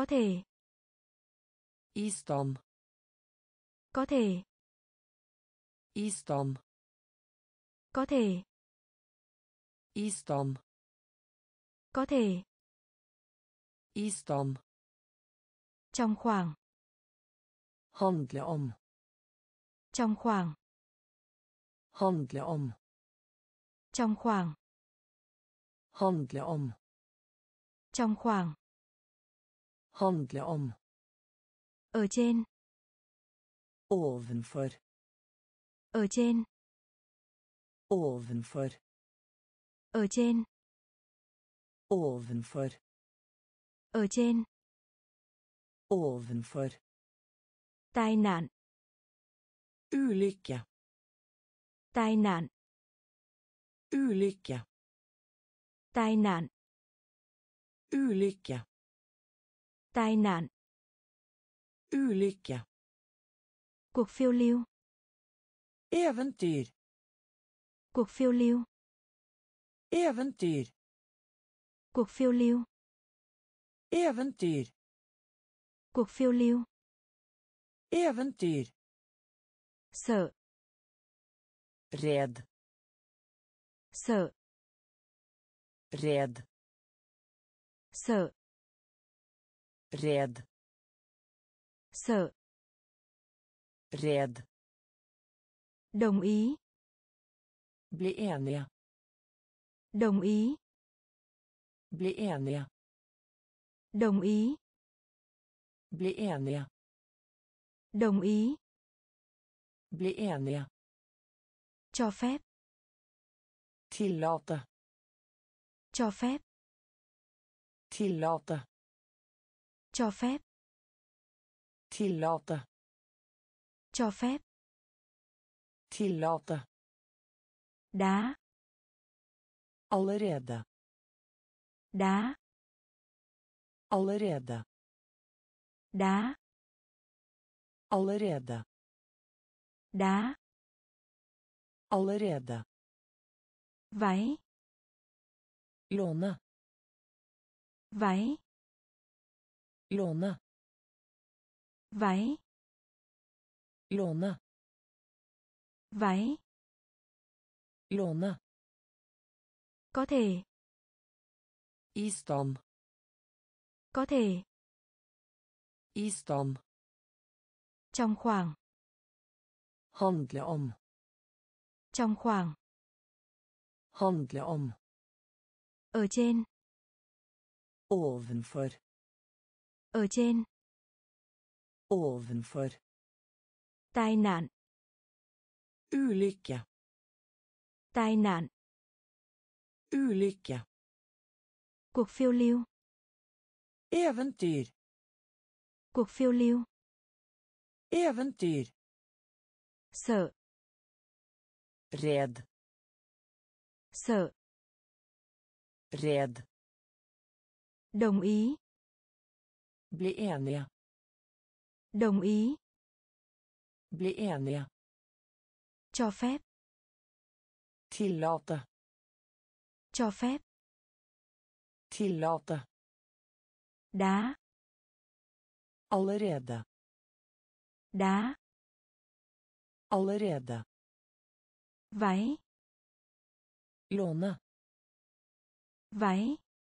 Có thể. I stand. Có thể. I stand. Có thể. I stand. Có thể. I stand. Trong khoảng. Handle om. Trong khoảng. Handle om. Trong khoảng. Handle om. Trong khoảng. Handle om. Ở trên. Ovenfor. Ở trên. Ovenfor. Ở trên. Ovenfor. Ở trên. Ovenfor. Tai nạn. Ulykke. Tai nạn. Ulykke. Tai nạn. Ulykke. Tai nạn. Ulykke. Cuộc phiêu lưu. Eventyr. Cuộc phiêu lưu. Eventyr. Cuộc phiêu lưu. Eventyr. Cuộc phiêu lưu. Eventyr. Sợ. Red. Sợ. Red. Sợ. Red. Sợ. Red. Đồng ý. Bli enige. Đồng ý. Bli enige. Đồng ý. Bli enige. Đồng ý. Bli enige. Cho phép. Tillate. Cho phép. Tillate. Cho phép. Tillate. Cho phép. Tillate. Đá. Allerede. Đá. Allerede. Đá. Allerede. Đá. Allerede. Váy. Låne. Váy. Låne. Váy. Låne. Váy. Låne. Có thể. I stand. Có thể. I stand. Trong khoảng. Handle om. Trong khoảng. Handle om. Ở trên. Ovenfor. Ở trên. Ovenfor. Tai nạn. Ulykke. Tai nạn. Ulykke. Cuộc phiêu lưu. Eventyr. Cuộc phiêu lưu. Eventyr. Sợ. Red. Sợ. Red. Đồng ý. Bli enige. Đồng ý. Bli enige. Cho phép. Tillate. Cho phép. Tillate. Đá. Allerede. Đá. Allerede. Váy. Låne. Váy.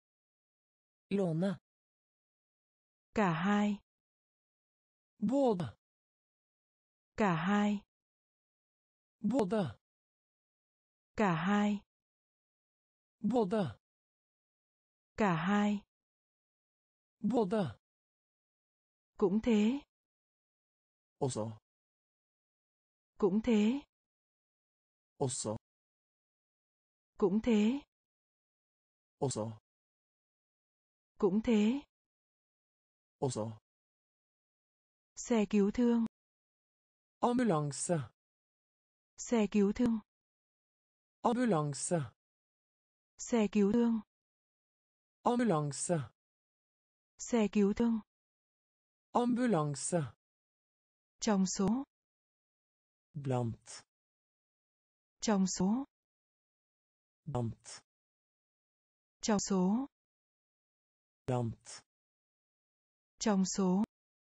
Låne. Cả hai. Både. Cả hai. Både. Cả hai. Både. Cả hai. Både. Cũng thế. Også. Cũng thế. Også. Cũng thế. Også. Cũng thế. Også. Xe cứu thương. Ambulanse. Xe cứu thương. Ambulanse. Xe cứu thương. Ambulanse. Xe cứu thương. Ambulanse. Trong số. Blant. Trong số. Blant. Trong số. Blant. Trong số.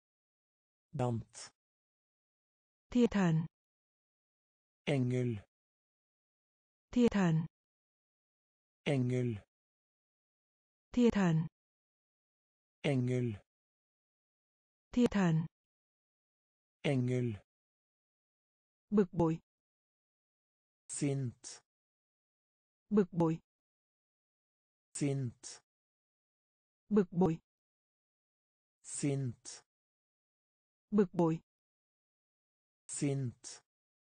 Blant. Thiên thần. Engel. Thiên thần. Engel. Thiên thần. Engel. Thiên thần. Engel. Bực bội. Sint. Bực bội. Sint. Bực bội. Sint. Bực bội. Sint.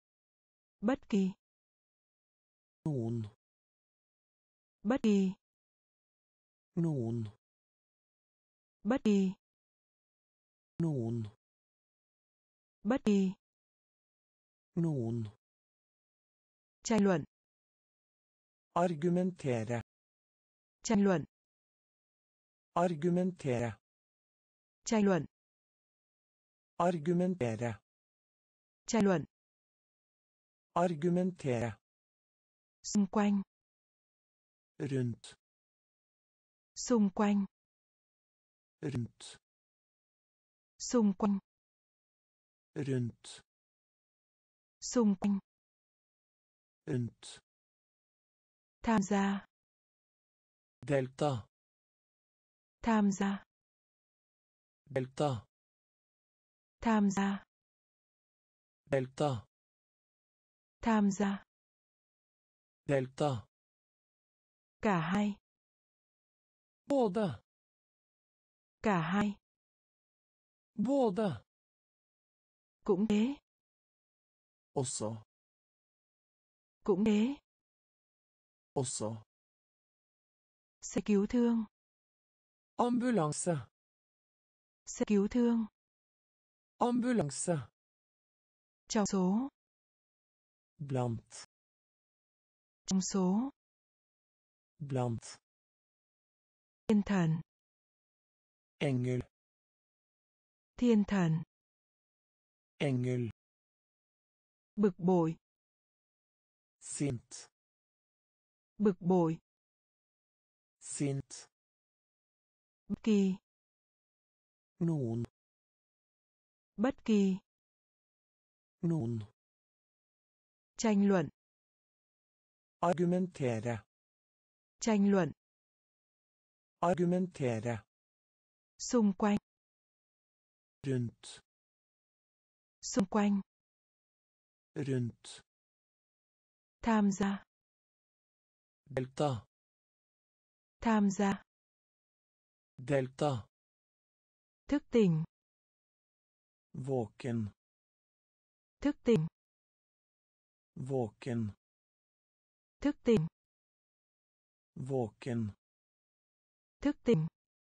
Bất kỳ. Noen. Bất kỳ. Noen. Bất kỳ. Noen. Bất kỳ. Noen. Tranh luận. Argumentere. Tranh luận. Argumentere. Tranh luận. Argumentere. Tranh luận. Argumentere. Xung quanh. Rundt. Xung quanh. Rundt. Xung quanh. Rundt. Xung quanh. Rundt. Tham gia. Delta. Tham gia. Delta. Tham gia. Delta. Tham gia. Delta. Cả hai. Både. Cả hai. Både. Cũng thế. Også. Cũng thế. Også. Xe cứu thương. Ambulanse. Xe cứu thương. Ambulanse. Trong số. Blant. Trong số. Blant. Thiên thần. Engel. Thiên thần. Engel. Bực bội. Sint. Bực bội. Sint. Bất kỳ. Noen. Bất kỳ. Noen. Tranh luận. Argumentere. Tranh luận. Argumentere. Xung quanh. Rundt. Xung quanh. Rundt. Tham gia. Delta. Tham gia. Delta. Thức tỉnh. Våken. Thức tỉnh. Våken. Thức tỉnh. Våken. Thức tỉnh.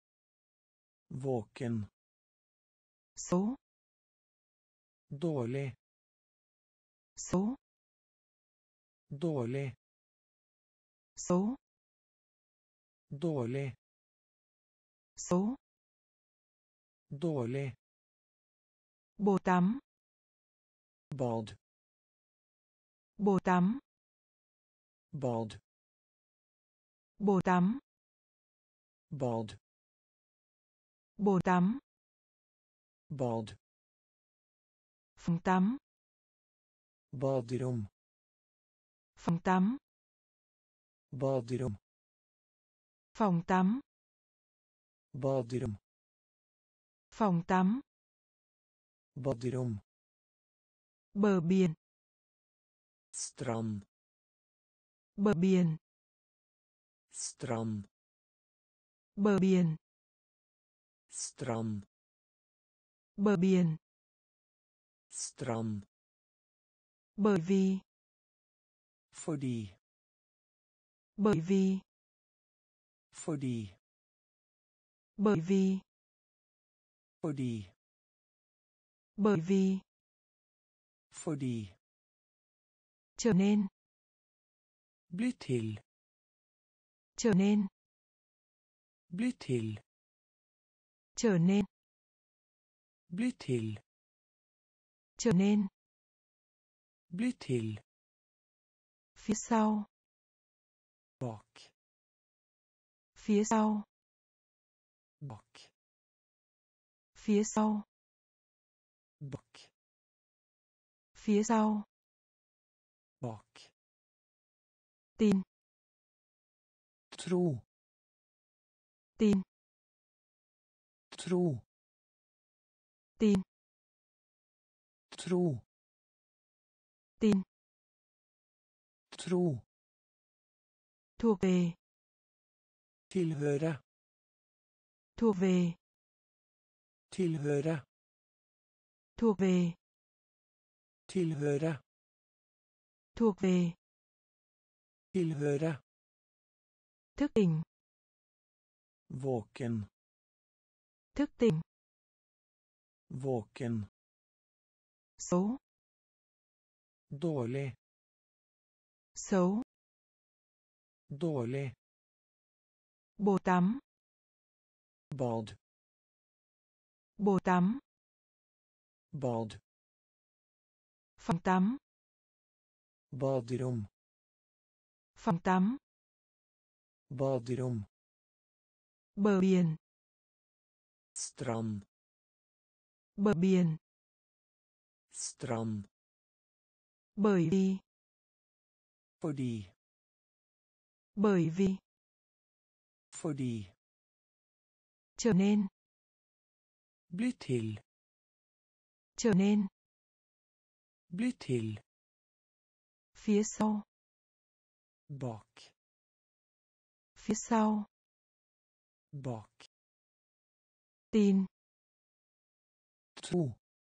Våken. Số. Dårlig. Số. Dårlig. Số. Dårlig. Số. Dårlig. Bồn tắm. Bad. Bồn tắm. Bad. Bồn tắm. Bad. Bồn tắm. Bad. Phòng tắm. Baderom. Phòng tắm. Baderom. Phòng tắm. Baderom. Phòng tắm. Baderom. Bờ biển. Strand. Bờ biển. Strand. Bờ biển. Strand. Bờ biển. Strand. Bởi vì. Fordi. Bởi vì. Fordi. Bởi vì. Fordi. Bởi vì. Fordi. Trở nên. Bli til. Trở nên. Bli til. Trở nên. Bli til. Trở nên. Bli til. Phía sau. Bak. Phía sau. Bak. Phía sau. Bak. Phía sau. Bak. Tin. Tro. Tin. Tro. Tin. Tro. Tin. Tro. Thuộc về. Tillhöra. Thuộc về. Tillhöra. Thuộc về. Tillhöra. Thuộc về. Tillhöra. Thức tỉnh. Våken. Thức tỉnh. Våken. Xấu. Dålig. Xấu. Dålig. Bồn tắm. Bad. Bồn tắm. Bad. Phòng tắm. Baderom. Phòng tắm. Baderom. Bờ biển. Strand. Bờ biển. Strand. Bởi vì. Fordi. Bởi vì. Fordi. Trở nên. Bli till. Trở nên. Bli till. Phía sau. Bak. Phía sau. Bak. Tin. Tro.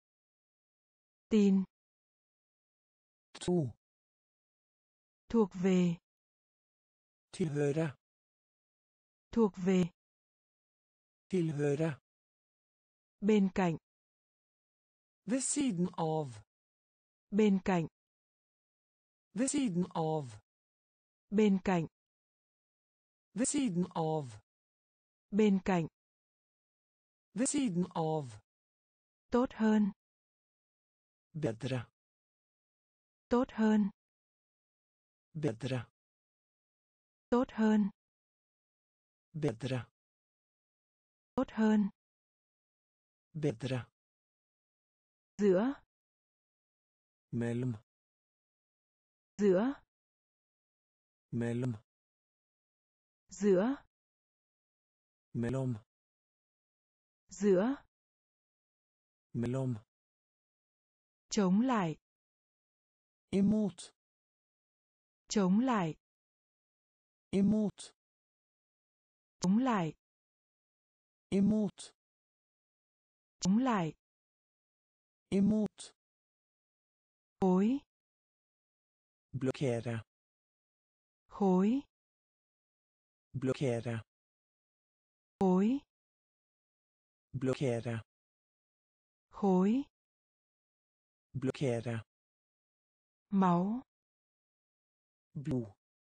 Tin. Tro. Thuộc về. Tillhöra. Thuộc về. Tillhöra. Bên cạnh. Ved siden av. Bên cạnh. Ved siden av. Bên cạnh. Ved siden av. Bên cạnh. Ved siden av. Tốt hơn. Bedre. Tốt hơn. Bedre. Tốt hơn. Bedre. Tốt hơn. Bedre. Giữa. Mellom. Giữa. Mellom. Giữa. Mellom. Giữa. Mellom. Chống lại. Emot. Chống lại. Emot. Chống lại. Emot. Chống lại. Emot. Khối. Blockera. Khối. Blockera. Khối. Blockera. Khối. Blockera. Máu. Blod.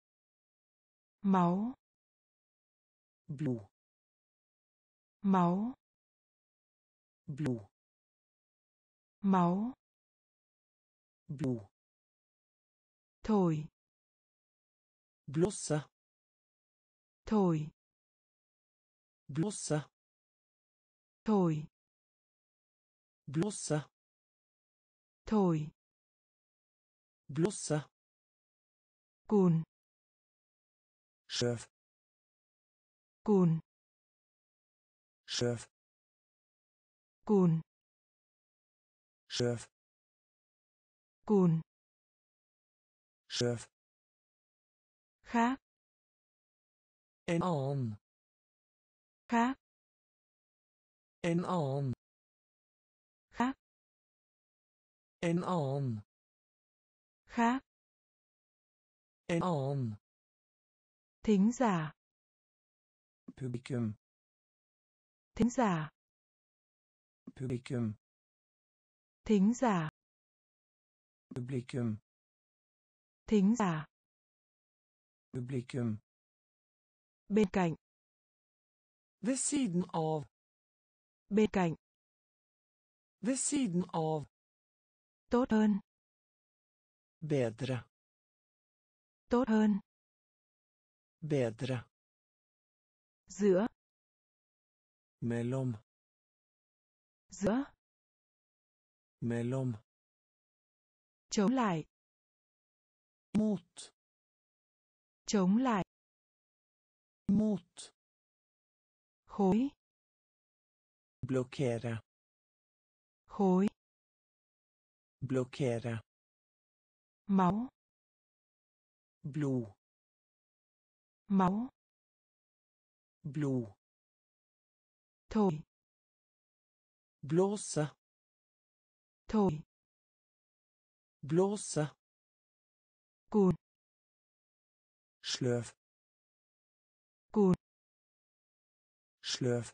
Máu. Blod. Máu. Blod. Máu. Blod. Thổi. Blossa. Thổi. Blossa. Thổi. Blossa. Thổi. Blossa. Cùn. Skjøv. Cùn. Skjøv. Cùn. Skjøv. Cùn. Skjøv. Khác. En annen. Khác. En annen. Khác. En annen. Khác. En annen. Thính giả. Publikum. Thính giả. Publikum. Thính giả. Publikum. Thính giả. Publikum. Bên cạnh. Ved siden av. Bên cạnh. Ved siden av. Tốt hơn. Bedre. Tốt hơn. Bedre. Giữa. Mellom. Giữa. Mellom. Chống lại. Mot. Chống lại. Mot. Khối. Blockera. Khối. Blockera. Máu. Blod. Máu. Blod. Thổi. Blåse. Thổi. Blåse. Cùn. Sløv. Cùn. Sløv.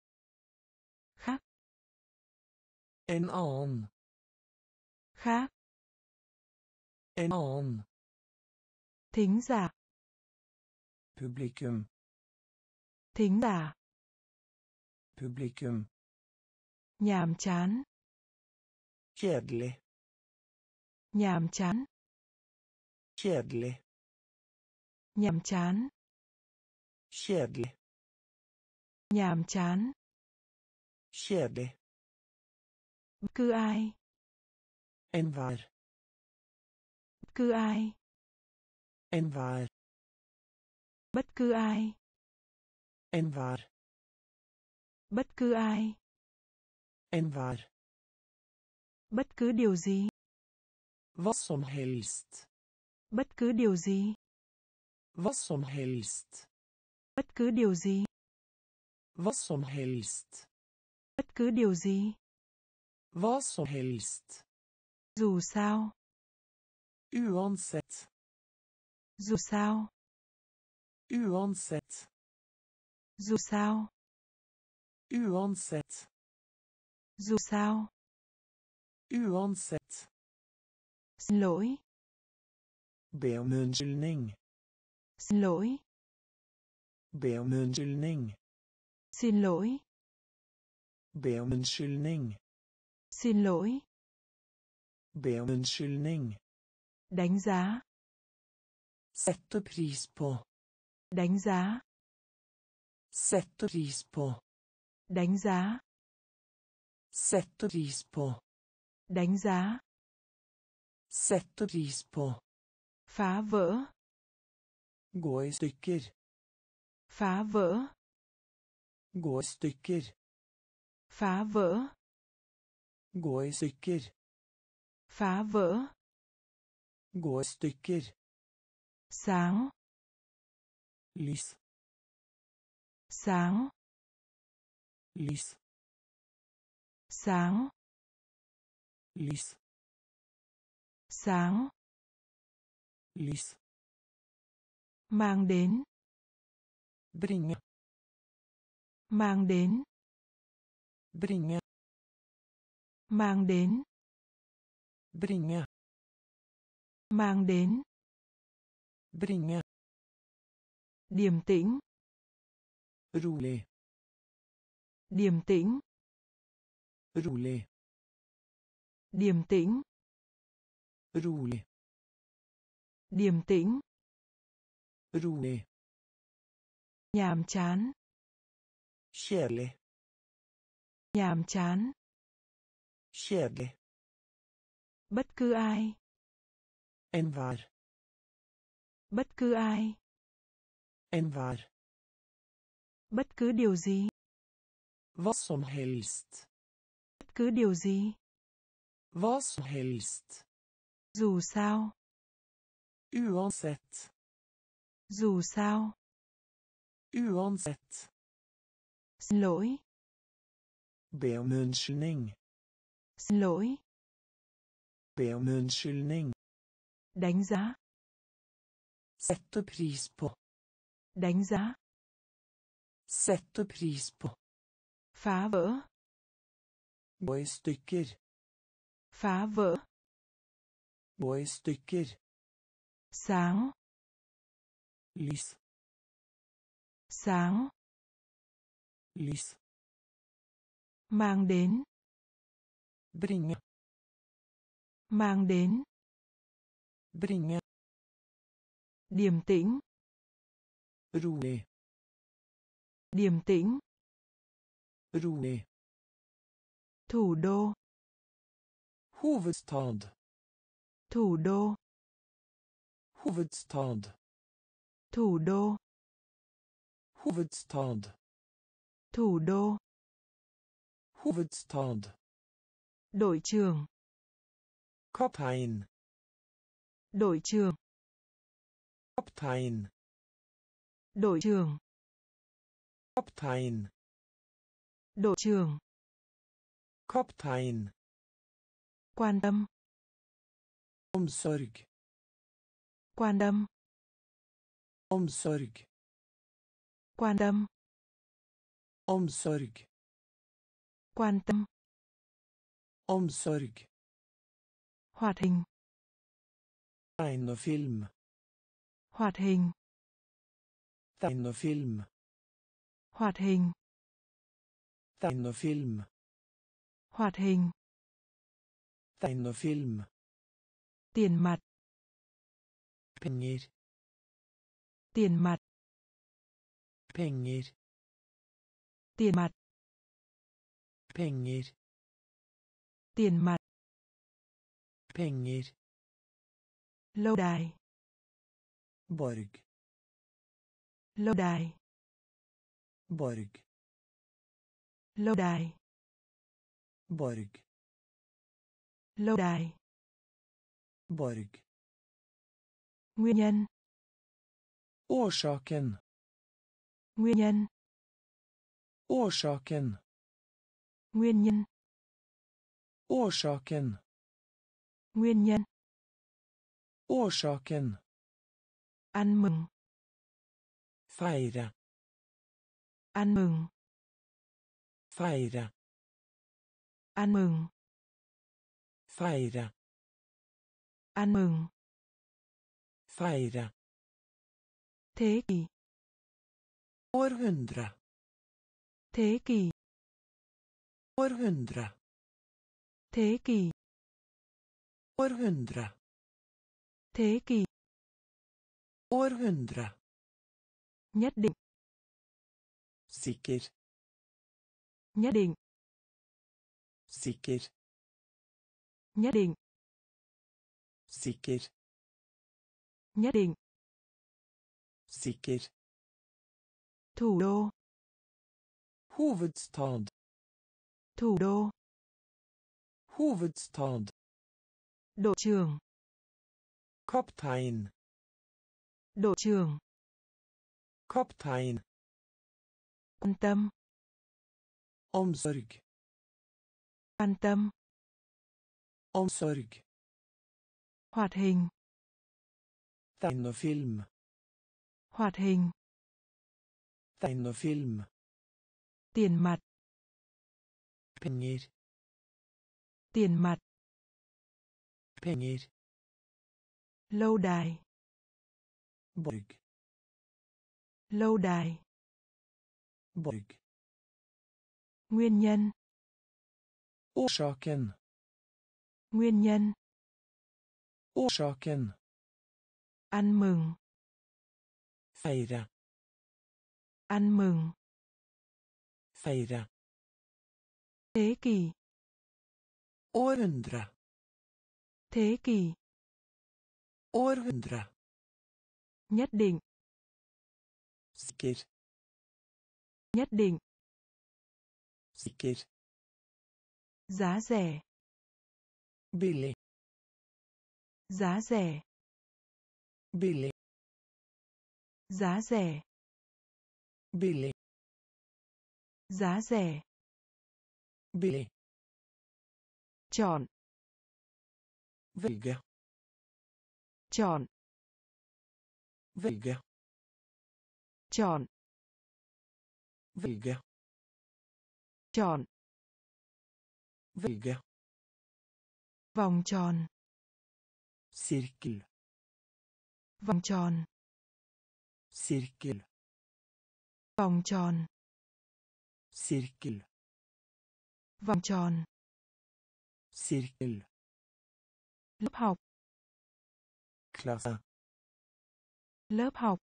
Khác. En annen. Khác. En annen. Thính giả. Publikum. Thính giả. Publikum. Nhàm chán. Kjedelig. Nhàm chán. Kjedelig. Nhàm chán. Kjedelig. Nhàm chán. Kjedelig. Bất cứ ai. Enhver. Bất cứ ai. Enhver. Bất cứ ai. Enhver. Bất cứ ai. Enhver. Bất cứ điều gì. Hva som helst. Bất cứ điều gì. Hva som helst. Bất cứ điều gì. Hva som helst. Bất cứ điều gì. Hva som helst. Dù sao. Uansett. Dù sao. Uansett. Dù sao. Uansett. Dù sao. Uansett. Xin lỗi. Be om unnskyldning. Xin lỗi. Be om unnskyldning. Xin lỗi. Be om unnskyldning. Xin lỗi. Be om unnskyldning. Đánh giá. Sette pris på. Đánh giá. Sette pris på. Đánh giá. Sette pris på. Đánh giá. Sette pris på. Phá vỡ. Gå i stykker. Phá vỡ. Gå i stykker. Phá vỡ. Gå i stykker. Phá vỡ. Gå i stykker. Sáng. Lys. Sáng. Lys. Sáng. Lys. Sáng. Lys. Mang đến. Bringe. Mang đến. Bringe. Mang đến. Bringe. Mang đến. Bringe. Điềm tĩnh. Rolig. Điềm tĩnh. Rolig. Điềm tĩnh. Rolig. Điềm tĩnh. Rolig. Nhàm chán. Kjedelig. Nhàm chán. Kjedelig. Bất cứ ai. Enhver. Bất cứ ai. Enhver. Bất cứ điều gì. Hva som helst. Bất cứ điều gì. Hva som helst. Dù sao. Uansett. Dù sao. Uansett. Xin lỗi. Be om unnskyldning. Xin lỗi. Be om unnskyldning. Đánh giá. Sette pris på. Đánh giá. Sette pris på. Phá vỡ. Gå i stykker. Phá vỡ. Gå i stykker. Sáng. Lys. Sáng. Lys. Mang đến. Bringe. Mang đến. Bringe. Điềm tĩnh. Rolig. Điềm tĩnh. Rolig. Thủ đô. Hovedstad. Thủ đô. Hovedstad. Thủ đô. Hovedstad. Thủ đô. Hovedstad. Đội trưởng. Kaptein. Đội trưởng. Kaptein. Đội trưởng. Kaptein. Đội trưởng. Kaptein. Quan tâm. Omsorg. Quan tâm. Omsorg. Quan tâm. Omsorg. Quan tâm. Omsorg. Hoạt hình. Tegnefilm. Hoạt hình. Tegnefilm. Hoạt hình. Tegnefilm. Hoạt hình. Tegnefilm. Tiền mặt. Penger. Tiền mặt. Penger. Tiền mặt. Penger. Tiền mặt. Penger. Lâu đài. Borg. Lâu đài. Borg. Lâu đài. Borg. Lâu đài. Borg. Nguyên nhân. Årsaken. Nguyên nhân. Årsaken. Nguyên nhân. Årsaken. Nguyên nhân. Årsaken. Ăn mừng. Feire. Ăn mừng. Feire. Ăn mừng. Feire. Ăn mừng. Feire. Thế kỷ. Århundre. Thế kỷ. Århundre. Thế kỷ. Århundre. Thế kỷ. Århundre. Nhất định. Sikker. Nhất định. Sikker. Nhất định. Sikker. Nhất định. Sikker. Thủ đô. Hovedstad. Thủ đô. Hovedstad. Đội trưởng. Kaptein. Đội trưởng. Kaptein. Quan tâm. Omsorg. Quan tâm. Omsorg. Hoạt hình. Tegnefilm. Hoạt hình. Tegnefilm. Tiền mặt. Penger. Tiền mặt. Penger. Lâu đài. Borg. Lâu đài. Borg. Nguyên nhân. Årsaken. Nguyên nhân. Årsaken. Ăn mừng. Feire. Ăn mừng. Feire. Thế kỷ. Århundre. Thế kỷ. Århundre. Nhất định. Sikker. Nhất định. Sikker. Giá rẻ. Billig. Giá rẻ. Billig. Giá rẻ. Billig. Giá rẻ. Billig. Chọn. Velge. Chọn. Velge. Chọn. Velge. Chọn. Velge. Vòng tròn. Sirkel. Vòng tròn. Sirkel. Vòng tròn. Sirkel. Vòng tròn. Sirkel. Lớp học. Klasse. Lớp học.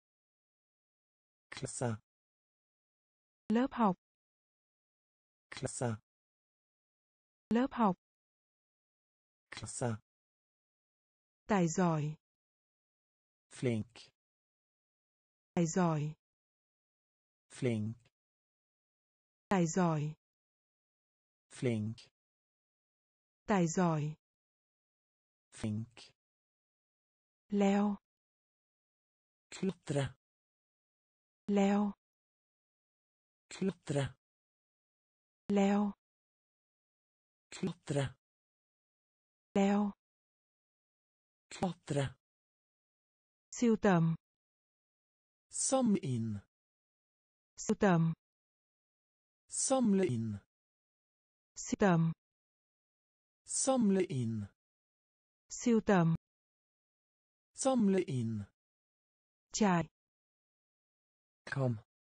Klasse. Lớp học. Klasse. Lớp học. Klasse. Tài giỏi. Flink. Tài giỏi. Flink. Tài giỏi. Flink. Tài giỏi. Flink. Leo. Klatre. Leo. Klatre. Leo. Klatre. Leo. Klatre. Sưu tầm. Samle inn. Sưu tầm. Samle inn. Sưu tầm. Samle inn. Sưu tầm. Samle inn. Trải. Kom.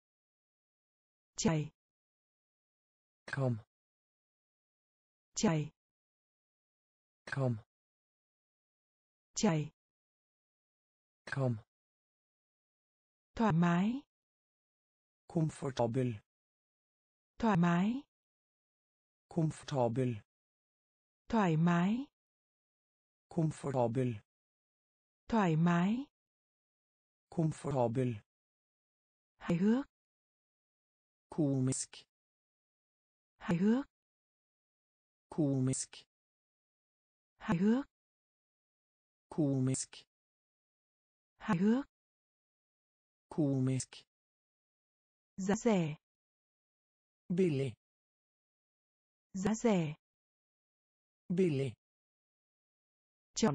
Chảy. Kom. Chảy. Kom. Chảy. Kom. Thoải mái. Komfortabel. Thoải mái. Komfortabel. Thoải mái. Komfortabel. Thoải mái. Komfortabel. Hài hước. Komisk. Hài hước. Komisk. Hài hước. Komisk. Hài hước. Komisk. Giá rẻ. Billig. Giá rẻ. Billig. Chọn.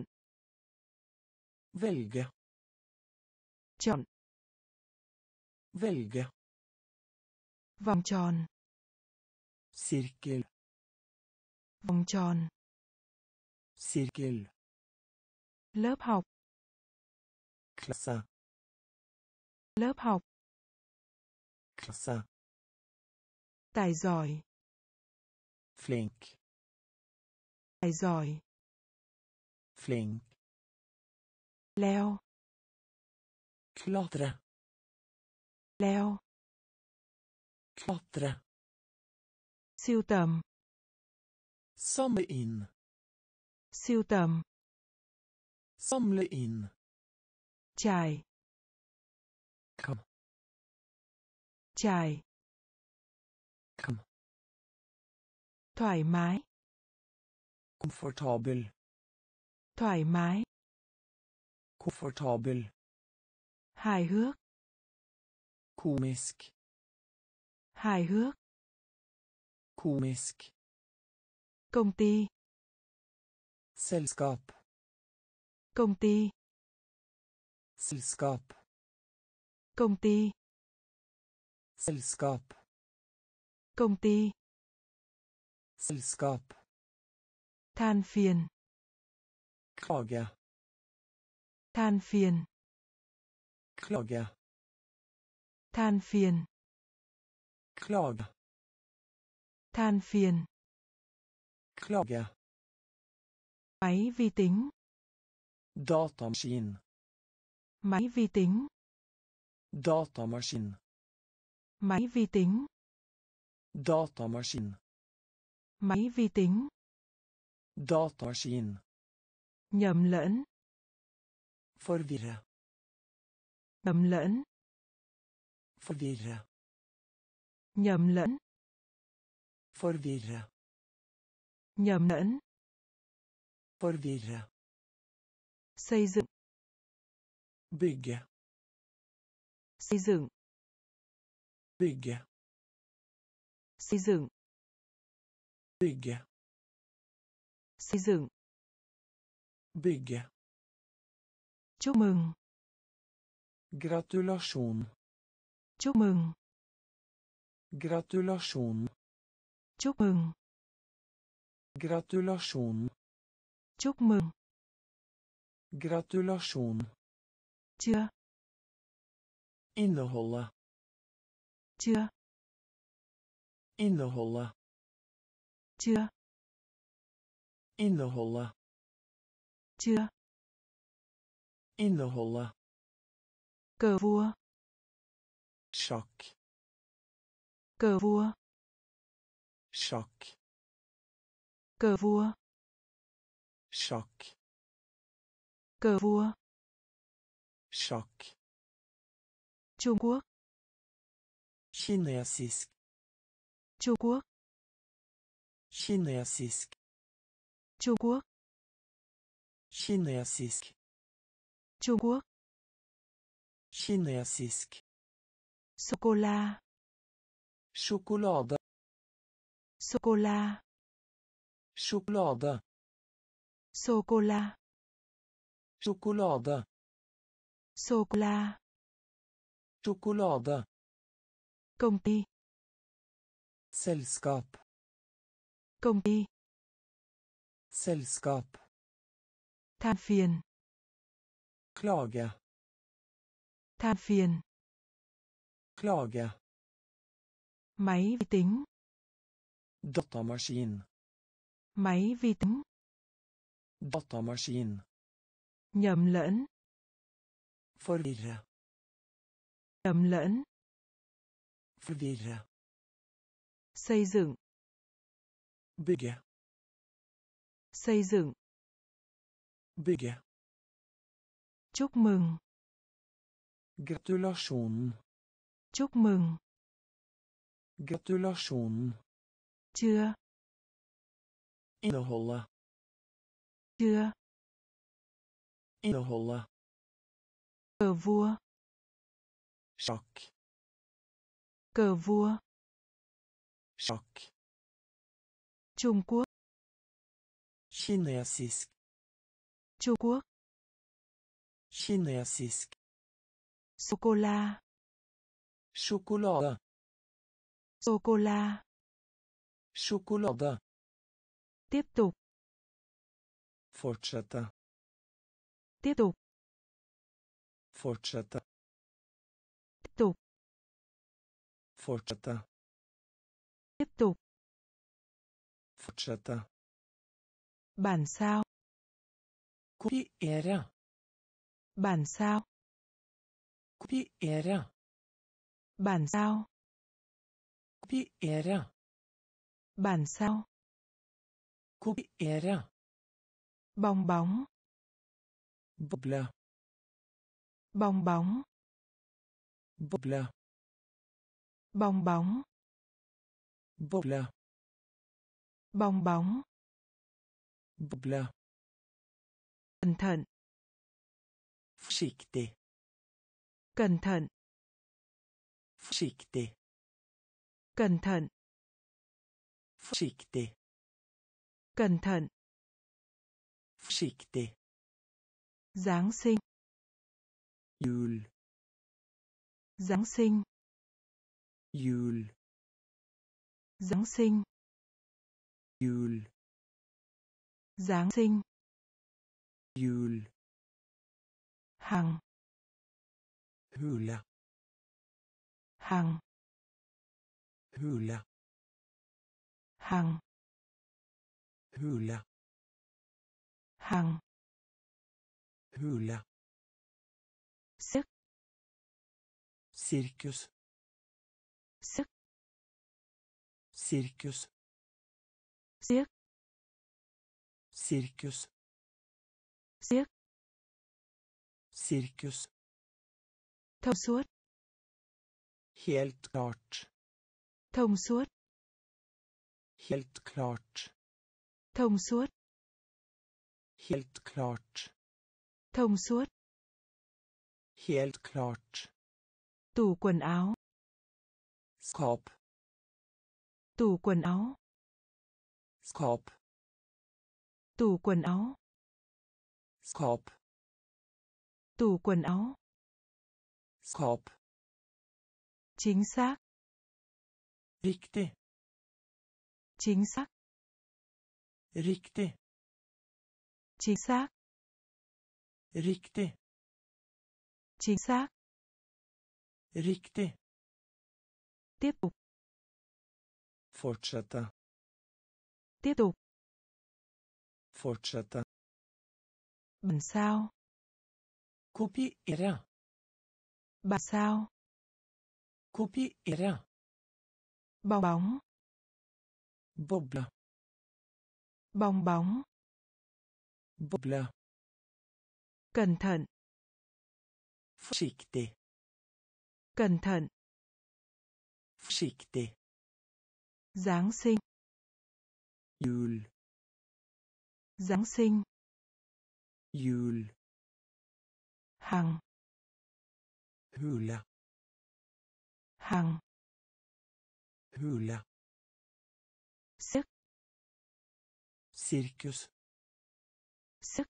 Velge. Chọn. Velge. Vòng tròn. Sirkel. Vòng tròn. Sirkel. Lớp học. Klasse. Lớp học. Klasse. Tài giỏi. Flink. Tài giỏi. Flink. Leo. Klatre. Leo. Klatre. Sưu tầm. Samle inn. Sưu tầm. Samle inn. Trải. Kom. Trải. Kom. Thoải mái. Komfortabel. Thoải mái. Komfortabel. Hài hước. Komisk. Hài hước. Komisk. Công ty. Selskap. Công ty. Selskap. Công ty. Selskap. Công ty. Selskap. Than phiền. Klage. Than phiền. Klage. Than phiền. Klage. Than phiền. Klage. Máy vi tính. Datamaskin. Máy vi tính. Datamaskin. Máy vi tính. Datamaskin. Máy vi tính. Datamaskin. Nhầm lẫn. Forvirre. Nhầm lẫn. Forvirre. Nhầm lẫn. Forvirre. Nhầm lẫn. Forvirre. Xây dựng. Bygge. Xây dựng. Bygge. Xây dựng. Bygge. Xây dựng. Bygge. Chúc mừng. Gratulasjon. Chúc mừng. Gratulasjon. Chúc mừng. Gratulasjon. Chúc mừng. Gratulasjon. Chưa. Inneholde. Chưa. Inneholde. Chưa. Inneholde. Chưa. Inneholde. Cờ vua. Sjakk. Cờ vua. Sjakk. Cờ vua. Sjakk. Cờ vua. Sjakk. Trung Quốc. Kinesisk. Trung Quốc. Kinesisk. Trung Quốc. Kinesisk. Trung Quốc. Kinesisk. Sô cô la. Sjokolade. Sô cô la. Sjokolade. Sô cô la. Sjokolade. Sô cô la. Sjokolade. Công ty. Selskap. Công ty. Selskap. Than phiền. Klage. Than phiền. Klage. Máy vi tính. Datamaskin. Máy vi tính. Datamaskin. Nhầm lẫn. Forvirre. Nhầm lẫn. Forvirre. Xây dựng. Bygge. Xây dựng. Bygge. Chúc mừng. Gratulasjon. Chúc mừng. Gratulasjon. Chưa. Inneholde. Chưa. Inneholde. Cờ vua. Sjakk. Cờ vua. Sjakk. Trung Quốc. Kinesisk. Trung Quốc. Kinesisk. Sô cô la. Sjokolade. Sô cô la. Sjokolade. Tiếp tục. Fortsette. Tiếp tục. Fortsette. Tiếp tục. Fortsette. Tiếp tục. Fortsette. Bản sao. Kopiere. Bản sao. Kopiere. Bản sao. Kopiere. Bản sao. Kopiere. Bong bóng. Boble. Bong bóng. Boble. Bong bóng. Boble. Bong bóng. Boble. Cẩn thận. Forsiktig. Cẩn thận. Forsiktig. Cẩn thận. Forsiktig. Cẩn thận. Forsiktig. Giáng sinh. Jul. Giáng sinh. Jul. Giáng sinh. Jul. Giáng sinh. Jul. Hằng. Hule. Hằng. Hule. Hằng. Hule. Hằng. Hule. Sức. Sirkus. Sức. Sirkus. Xiếc. Sirkus. Xiếc. Sirkus. Thông suốt. Helt klart. Thông suốt. Helt klart. Thông suốt. Helt klart. Thông suốt. Helt klart. Tủ quần áo. Skap. Tủ quần áo. Skap. Tủ quần áo. Skap. Tủ quần áo. Skap. Chính xác. Riktig. Chính xác. Riktig. Chính xác. Riktig. Chính xác. Riktig. Tiếp tục. Fortsette. Tiếp tục. Fortsette. Bản sao. Kopiere. Bản sao. Kopiere. Bong bóng. Boble. Bong bóng. Bubbla. Cẩn thận. Försiktig. Cẩn thận. Försiktig. Giáng sinh. Jul. Giáng sinh. Jul. Hàng. Hula. Hàng. Hula. Sức. Cirkus. Sức.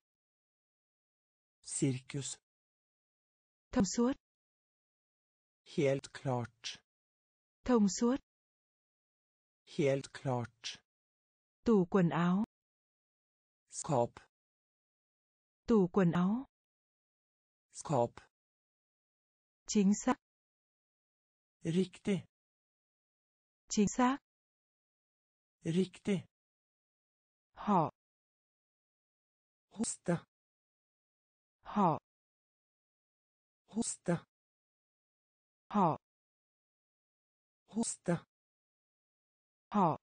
Cirkus. Thông suốt. Helt klart. Thông suốt. Helt klart. Tủ quần áo. Skap. Tủ quần áo. Skap. Chính xác. Riktig. Chính xác. Riktig. Họ. Hosta. Họ. Hosta. Họ. Hosta. Họ.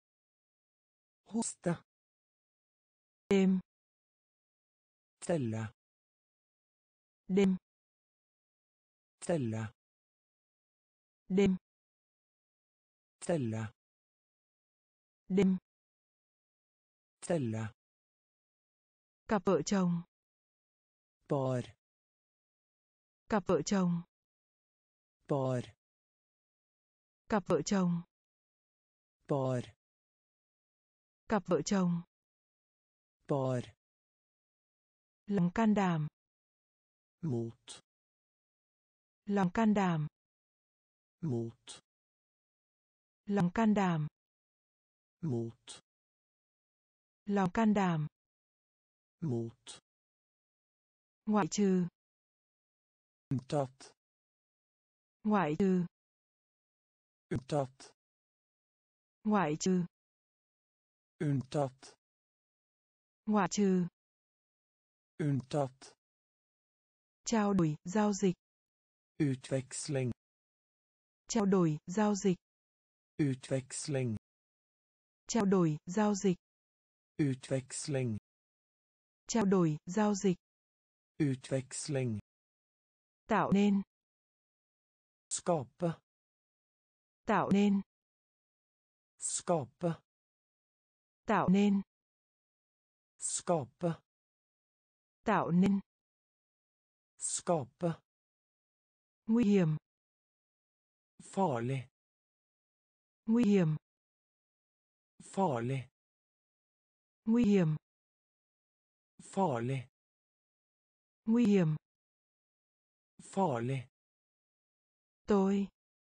Hosta. Đêm. Tella. Đêm. Tella. Đêm. Tella. Đêm. Tella. Cặp vợ chồng. Par. Cặp vợ chồng. Par. Cặp vợ chồng. Par. Cặp vợ chồng. Par. Lòng can đảm. Mot. Lòng can đảm. Mot. Lòng can đảm. Mot. Lòng can đảm. Mot. Ngoại trừ. Unntatt. Ngoại trừ. Unntatt. Ngoại trừ. Unntatt. Ngoại trừ. Unntatt. Trao đổi, giao dịch. Utväxling. Trao đổi, giao dịch. Utväxling. Trao đổi, giao dịch. Utväxling. Trao đổi, giao dịch. Utväxling. Tạo nên. Skapa. Tạo nên. Skapa. Tạo nên. Skapa. Tạo nên. Skapa. Nguy hiểm. Farlig. Nguy hiểm. Farlig. Nguy hiểm. Farlig. Nguy hiểm. Farlig. Tôi.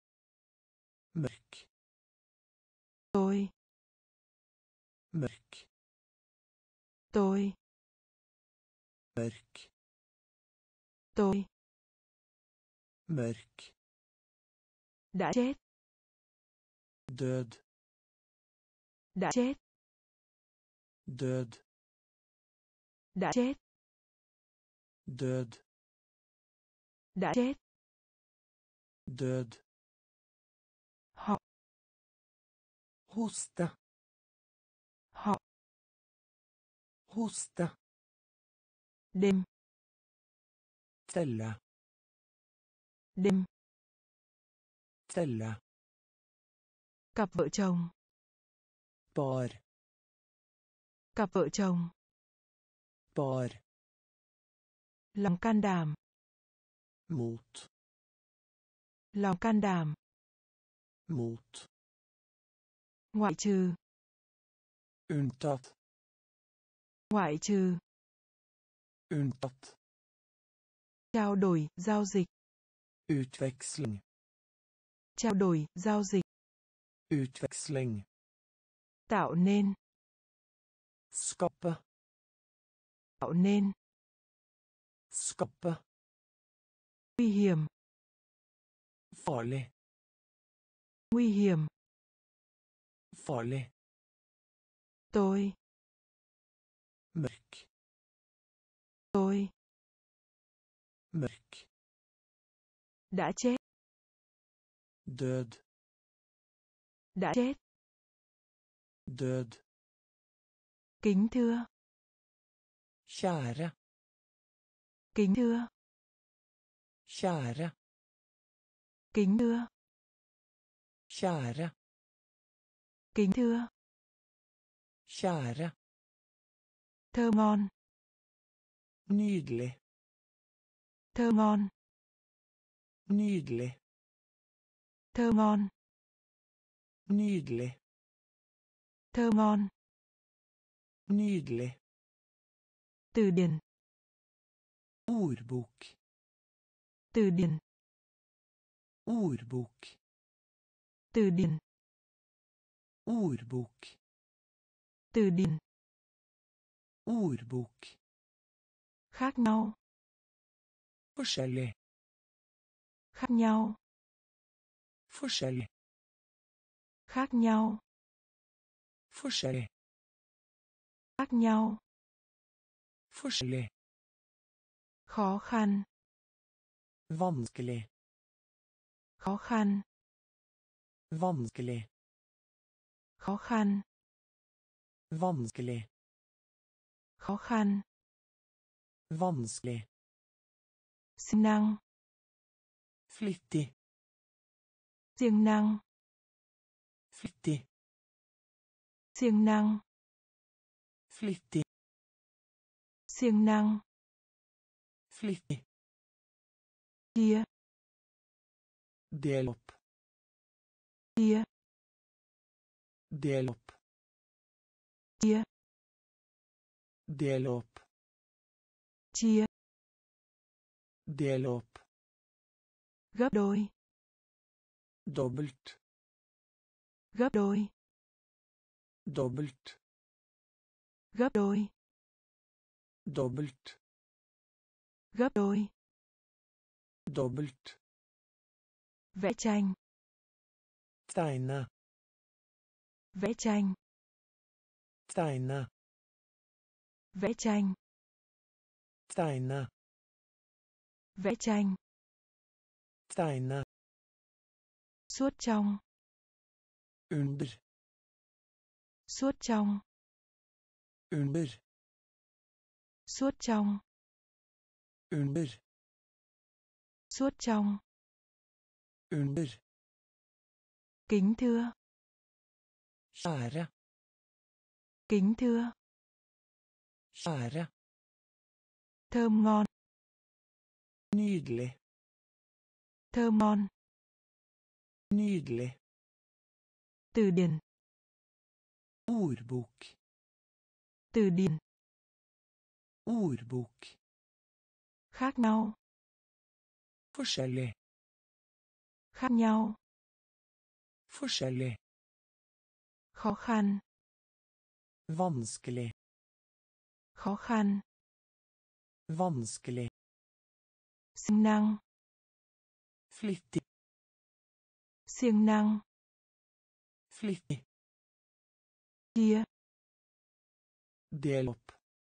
Mörk. Tôi. Mörk. Tôi. Mörk. Tôi. Mörk. Đã chết. Död. Đã chết. Död. Đã chết. Död. Đã chết. Död. Họ. Hosta. Họ. Hosta. Đêm. Tella. Đêm. Tella. Cặp vợ chồng. Par. Cặp vợ chồng. Par. Lòng can đảm. Mot. Lòng can đảm. Mot. Ngoại trừ. Unntatt. Ngoại trừ. Unntatt. Trao đổi, giao dịch. Utväxling. Trao đổi, giao dịch. Utväxling. Tạo nên. Skapa. Tạo nên. Skapa. Nguy hiểm. Farlig. Nguy hiểm. Farlig. Tôi. Mörk. Tôi. Mörk. Đã chết. Död. Đã chết. Död. Kính thưa. Kjære. Kính thưa. Kjære. Kính thưa. Kjære. Kính thưa. Kjære. Thơ ngon. Nydelig. Thơ ngon. Nydelig. Thơ ngon. Nydelig. Thơ ngon. Nydelig. Từ điển. Ordbok. Từ điển. Ordbok. Từ điển. Ordbok. Từ điển. Ordbok. Khác nhau. Forskjellig. Khác nhau. Forskjellig. Khác nhau. Forskjellig. Khác nhau. Forskjellig. Khó khăn. Vanskelig. Khó khăn. Vanskelig. Khó khăn. Vanskelig. Khó khăn. Vanskelig. Siêng năng. Flittig. Siêng năng. Flittig. Siêng năng. Flittig. Siêng năng. Flittig. Chia. Del opp. Chia. Del opp. Chia. Del opp. Chia. Del opp. Gấp đôi. Dobbelt. Gấp đôi. Dobbelt. Gấp đôi. Dobbelt. Gấp đôi. Dobbelt. Vẽ tranh. Tegne. Vẽ tranh. Tegne. Vẽ tranh. Tegne. Vẽ tranh. Tegne. Suốt trong. Under. Suốt trong. Under. Suốt trong. Under. Suốt trong. Under. Kính thưa. Kjære. Kính thưa. Kjære. Thơm ngon. Nydelig. Thơm ngon. Nydelig. Từ điển. Ordbok. Từ điển. Ordbok. Khác nhau. Forskjellig. Khác nhau. Forskjellig. Khó khăn. Vanskelig. Khó khăn. Vanskelig. Siêng năng. Flittig. Siêng năng. Flittig. Chia. Del opp.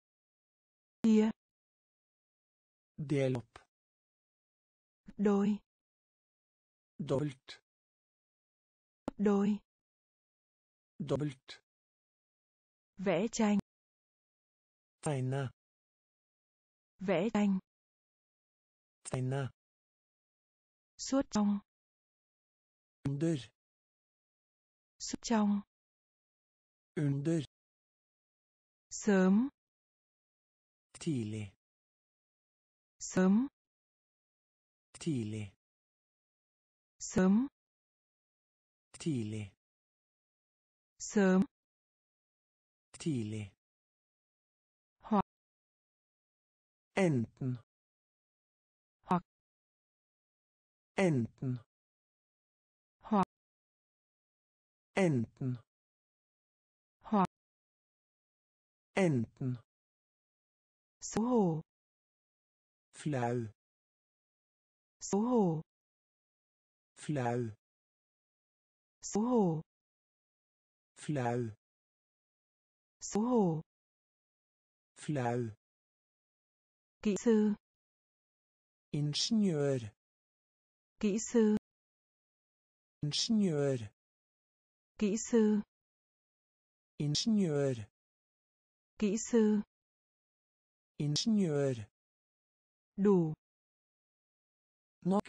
Chia. Del opp. Đôi. Dobbelt. Đôi. Dobbelt. Vẽ tranh. Tegne. Vẽ tranh. Tegne. Suốt trong. Under. Suốt trong. Under. Sớm. Tidlig. Sớm. Tidlig. Sớm. Tidlig. Sớm. Tidlig. Hoặc. Enten. Hoặc. Enten. Hoặc. Enten. Hoặc. Enten. Xấu hổ. Flau. Xấu hổ. Flau. Xấu hổ. Flau. Xấu hổ. Flau. Kỹ sư. Ingeniør. Kỹ sư. Ingeniør. Kỹ sư. Ingeniør. Kỹ sư. Ingeniør. Đủ. Nok.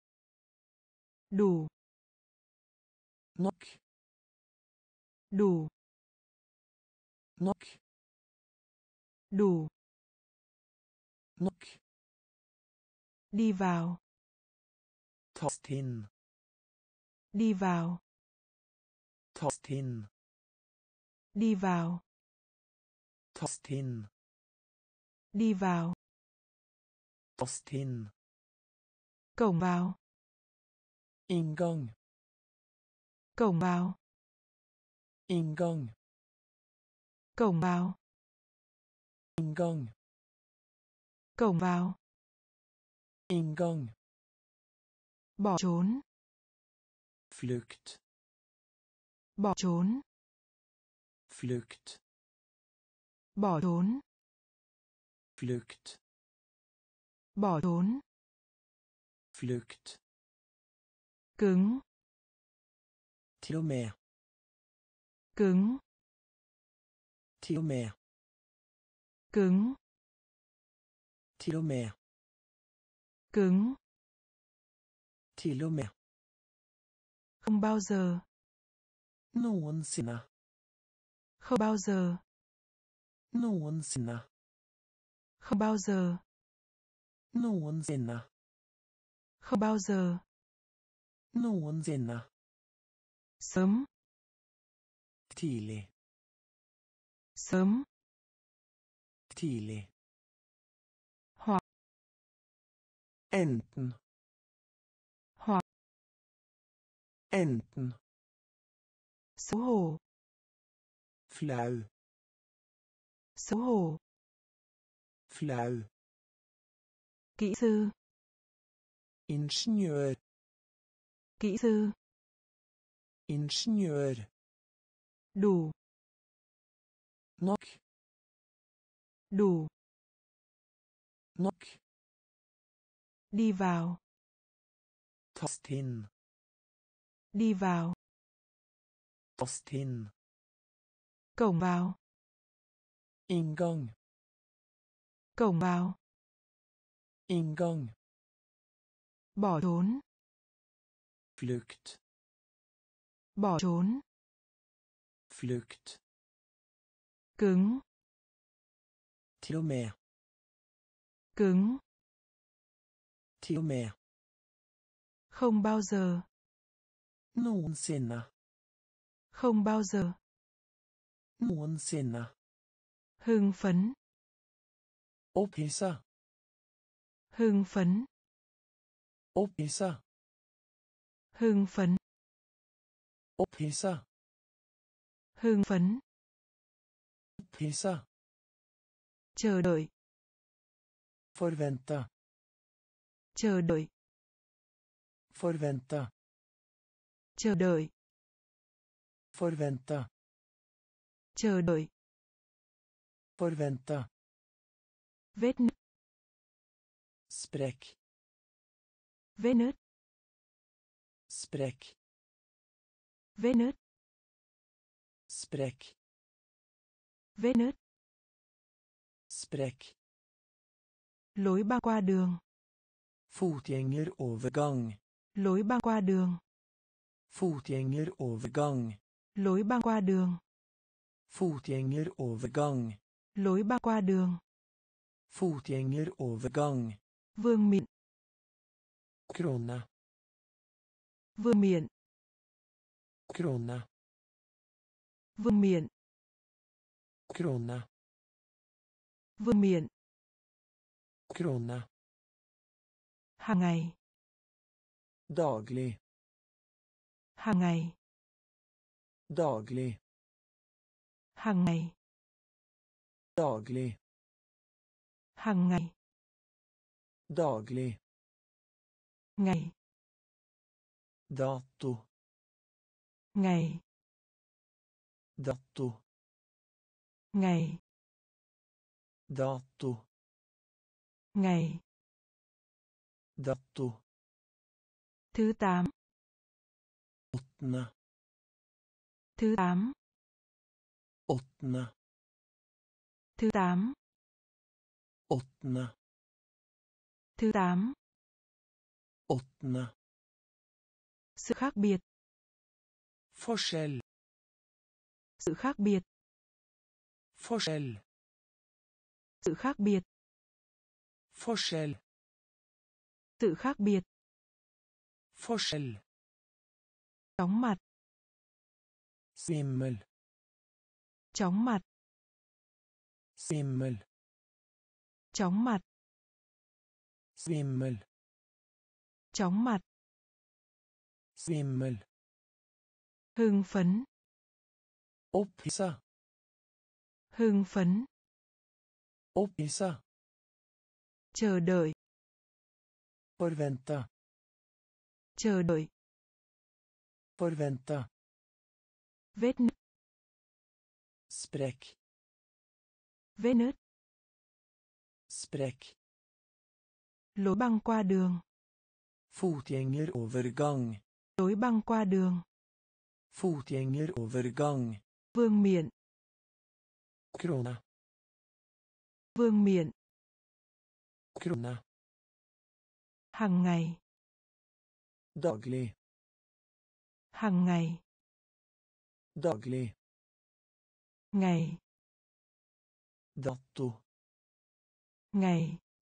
Đủ. Nok. Đủ. Nok. Đủ. Nok. Đi vào. Tast inn. Đi vào. Tast inn. Đi vào. Tast inn. Đi vào. Tast inn. Cổng vào. Inngang. Cổng vào. Inngang. Cổng vào. Inngang. Cổng vào. Inngang. Bỏ trốn. Flukt. Bỏ trốn. Flukt. Bỏ trốn. Flukt. Bỏ trốn. Flukt. Cứng. Til og med. Cứng. Til og med. Cứng. Til og med. Cứng. Til og med. Không bao giờ. Noensinne. Không bao giờ. Noensinne. Không bao giờ. Noensinne. Không bao giờ. Noensinne. Sớm. Tidlig. Sớm. Tidlig. Hoặc. Enten. Hoặc. Enten. Xấu hổ. Flau. Xấu hổ. Flau. Kỹ sư. Ingeniør. Kỹ sư. Ingeniør. Đủ. Nok. Đủ. Nok. Đi vào. Tast inn. Đi vào. Tast inn. Cổng vào. Inngang. Cổng vào. Inngang. Bỏ trốn. Flukt. Bỏ trốn. Flukt. Cứng. Til og med. Cứng. Til og med. Không bao giờ. Noensinne. Không bao giờ. Noensinne. Hưng phấn. Opphisse. Hưng phấn. Opphisse. Hưng phấn. Opphisse. Hưng phấn. Opphisse. Chờ đợi. Forvente. Chờ đợi. Forvente. Chờ đợi. Forvente. Chờ đợi. Forvente. Vết nứt. Sprekk. Vết nứt. Sprekk. Vết nứt. Sprekk. Vết nứt. Sprekk. Lối băng qua đường. Fotgjengerovergang. Lối băng qua đường. Fotgjengerovergang. Lối băng qua đường. Fotgjengerovergang. Lối băng qua đường. Fotgjengerovergang. Vương miện. Krone. Vương miện. Krone. Vương miện. Krone. Vương miện. Krone. Hàng ngày. Daglig. Hàng ngày. Daglig. Hàng ngày. Daglig. Hàng ngày. Daglig. Ngày. Dato. Ngày. Dato. Ngày. Dato. Ngày. Dato. Thứ 8. Åttende. Thứ 8. Åttende. Thứ 8. Åttende. Thứ 8. Åttende. Sự khác biệt. Forskjell. Sự khác biệt. Forskjell. Sự khác biệt. Forskjell. Sự khác biệt. Forskjell. Chóng mặt. Svimmel. Chóng mặt. Svimmel. Chóng mặt. Svimmel. Chóng mặt. Svimmel. Hưng phấn. Opphissa. Hưng phấn. Opphissa. Chờ đợi. Forvente. Chờ đợi. Forvente. Vết nứt. Sprekk. Vết nứt. Sprekk. Lối băng qua đường. Fotgjengerovergang. Lối băng qua đường. Fotgjengerovergang. Vương miện. Krone. Vương miện. Krone. Hàng ngày. Daglig. Hàng ngày. Daglig. Ngày. Dato. Ngày.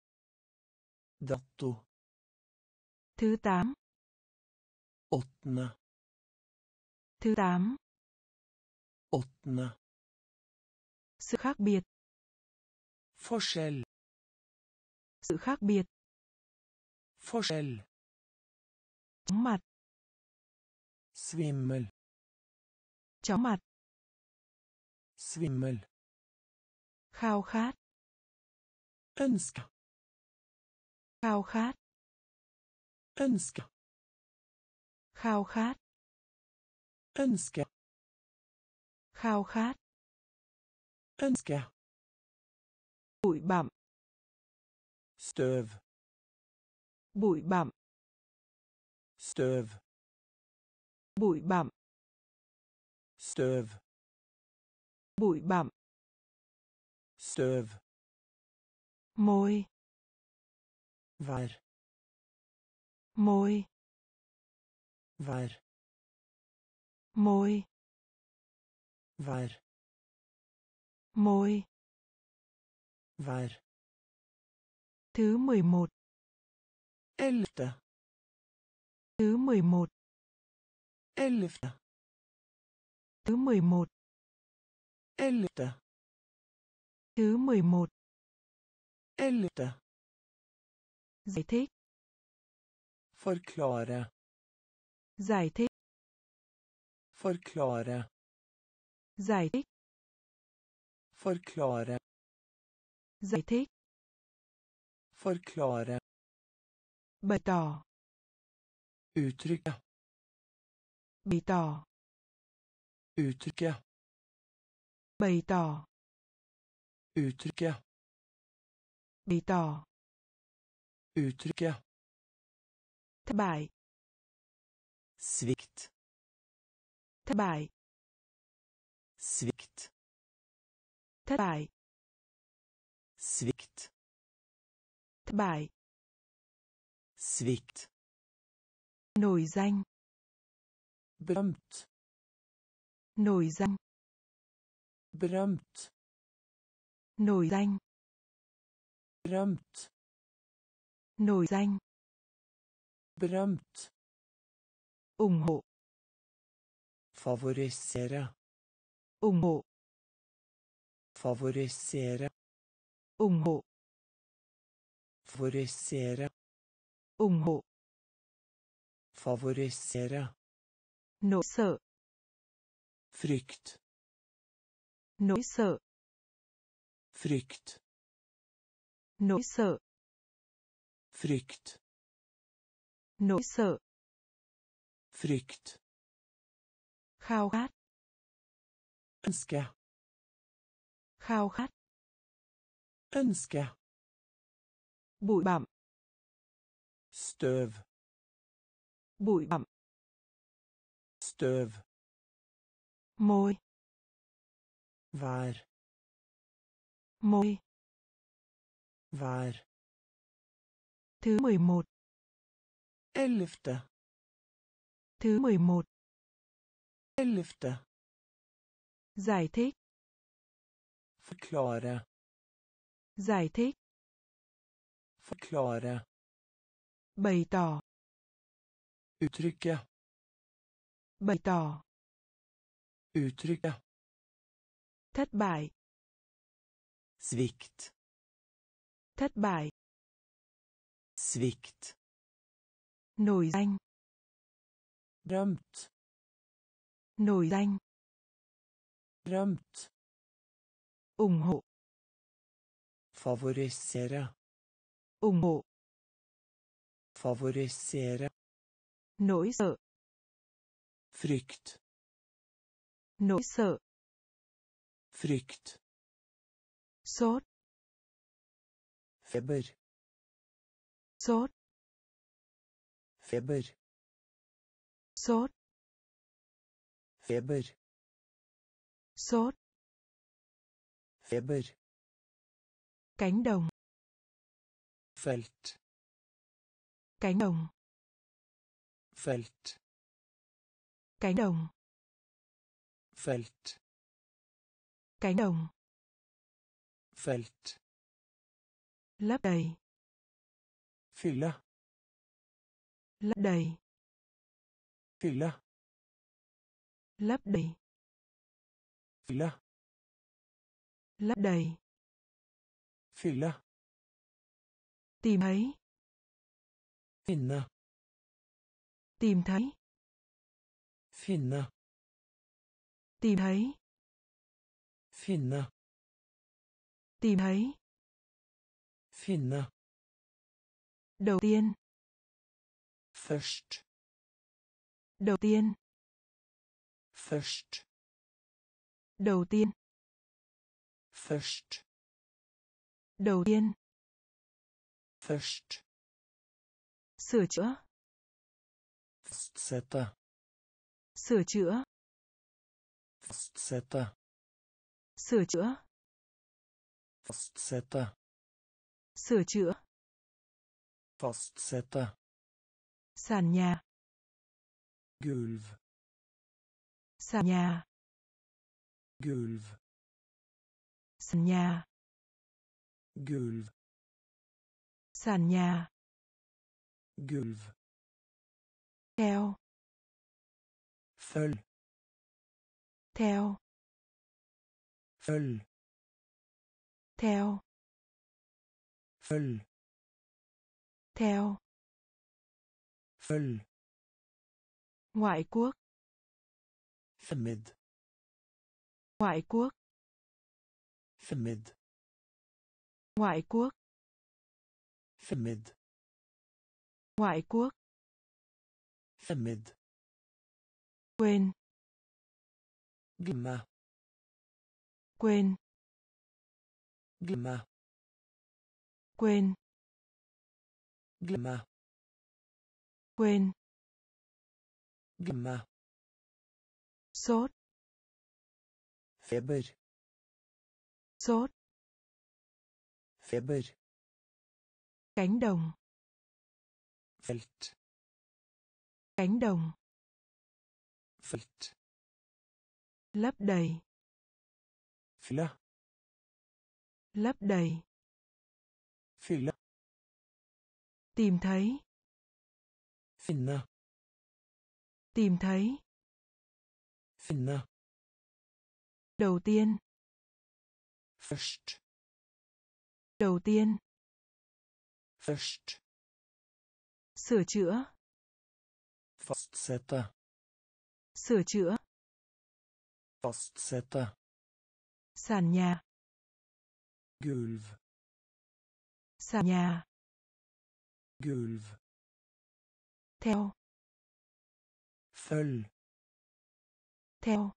Dato. Thứ 8. Åttende. Thứ 8. Åttende. Sự khác biệt. Forskjell. Sự khác biệt. Forskjell. Chóng mặt. Svimmel. Chóng mặt. Svimmel. Khao khát. Ønske. Khao khát. Ønske. Khao khát. Ønske. Khao khát. Ønske. Bụi bặm. Støv. Bụi bặm. Støv. Bụi bặm. Støv. Bụi bặm. Støv. Môi. Vær. Môi. Vær. Môi. Vær. Môi. Vær. Thứ 11. Ellevte. Thứ 11. Ellevte. Thứ 11. Ellevte. Thứ 11. Ellevte. Giải thích. Forklare. Giải thích. Forklare. Giải thích. Forklare. Giải thích. Forklare. Bày tỏ. Uttrykke. Bày tỏ. Uttrykke. Bày tỏ. Uttrykke. Bày tỏ. Uttrykke. Thất bại. Svikt. Thất bại. Svikt. Thất bại. Svikt. Thất bại. Svikt. Nổi danh. Berømt. Nổi danh. Berømt. Nổi danh. Berømt. Nổi danh. Berømt. Ủng hộ. Favorisere. Ủng hộ. Favorisere. Ủng hộ. Favorisere. Ủng hộ. Favorisere. Nỗi sợ. Frykt. Nỗi sợ. Frykt. Nỗi sợ. Frykt. Nỗi sợ. Frykt. Khao khát. Ønske. Khao khát. Ønske. Bụi bặm. Støv. Bụi bặm. Støv. Môi. Vær. Môi. Vær. Thứ 11. 11. Thứ 11. 11. Giải thích. Förklara. Giải thích. Förklara. Bày tỏ. Uttrycka. Bày tỏ. Uttrycka. Thất bại. Svikt. Thất bại. Svikt. Nổi danh. Drömt. Nổi danh. Drömt. Ủng hộ. Favorisera. Ủng hộ. Favorisera. Nỗi sợ. Frykt. Nỗi sợ. Frykt. Sốt. Feber. Sốt. Feber. Sốt. Feber. Sốt. Feber. Cánh đồng. Fält. Cánh đồng. Fält. Cánh đồng. Fält. Cánh đồng. Fält. Lấp đầy. Fylla. Lấp đầy. Fylla. Lấp đầy. Fylla. Lấp đầy. Fylla. Tìm thấy. Finna. Tìm thấy. Finna. Tìm thấy. Finna. Tìm thấy. Finna. Đầu tiên. Först. Đầu tiên. Först. Đầu tiên. Först. Đầu tiên. Först. Sửa chữa. Fastsätta. Sửa chữa. Fastsätta. Sửa chữa. Fastsätta. Sửa chữa. Fastsätta. Sàn nhà. Gulv. Sàn nhà. Gulv. Sàn nhà. Gulv. Sàn nhà. Gulv. Theo. Följ. Theo. Följ. Theo. Följ. Theo. Följ. Ngoại quốc. Förmed. Ngoại quốc. Förmed. Ngoại quốc. Förmed. Ngoại quốc. Förmed. Quên. Glömma. Quên. Glömma. Quên. Glömma. Quên. Glömma. Sốt. Feber. Sốt. Feber. Cánh đồng. Fält. Cánh đồng. Fält. Lấp đầy. Fylla. Lấp đầy. Fylla. Tìm thấy. Finna. Tìm thấy. Finna. Đầu tiên. Först. Đầu tiên. Först. Sửa chữa. Fastsätta. Sửa chữa. Fastsätta. Sàn nhà. Gulv. Sàn nhà. Gulv. Theo. Följ. Theo.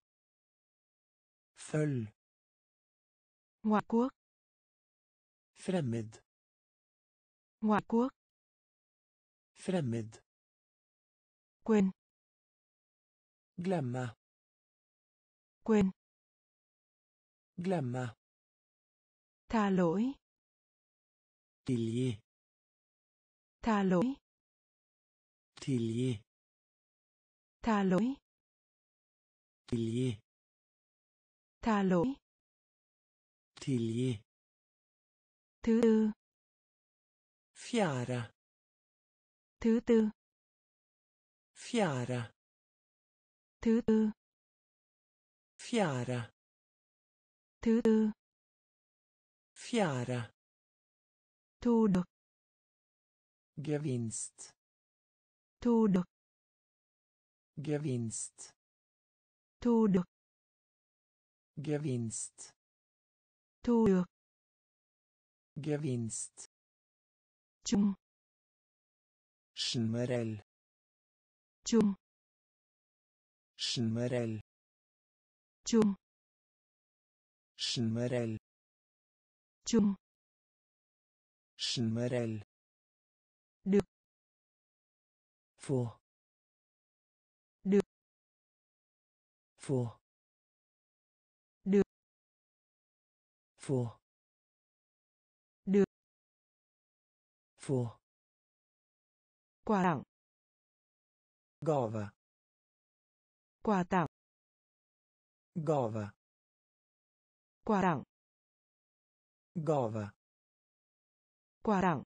Följ. Ngoại quốc. Främmid. Ngoại quốc. Främmid. Quên. Glömma. Quên. Glömma. Tha lỗi. Tilgi. Tha lỗi. Tilgi. Tha lỗi. Tilgi. Tha lỗi. Tilgi. Thứ tư. Fjärde. Thứ tư. Fjärde. Thứ tư. Fjärde. Thứ tư. Fjärde. Thu được. Gevinst. Thu được. Gevinst. Thu được. Gevinst. Thu được. Gevinst. Chung. Generell. Chung. Generell. Chung. Generell. Chung. Generell. Được. Få. Được. Få. Được. Få. Được. Få. Quà tặng. Gava. Quà tặng. Gava. Quà tặng. Gava. Quà tặng.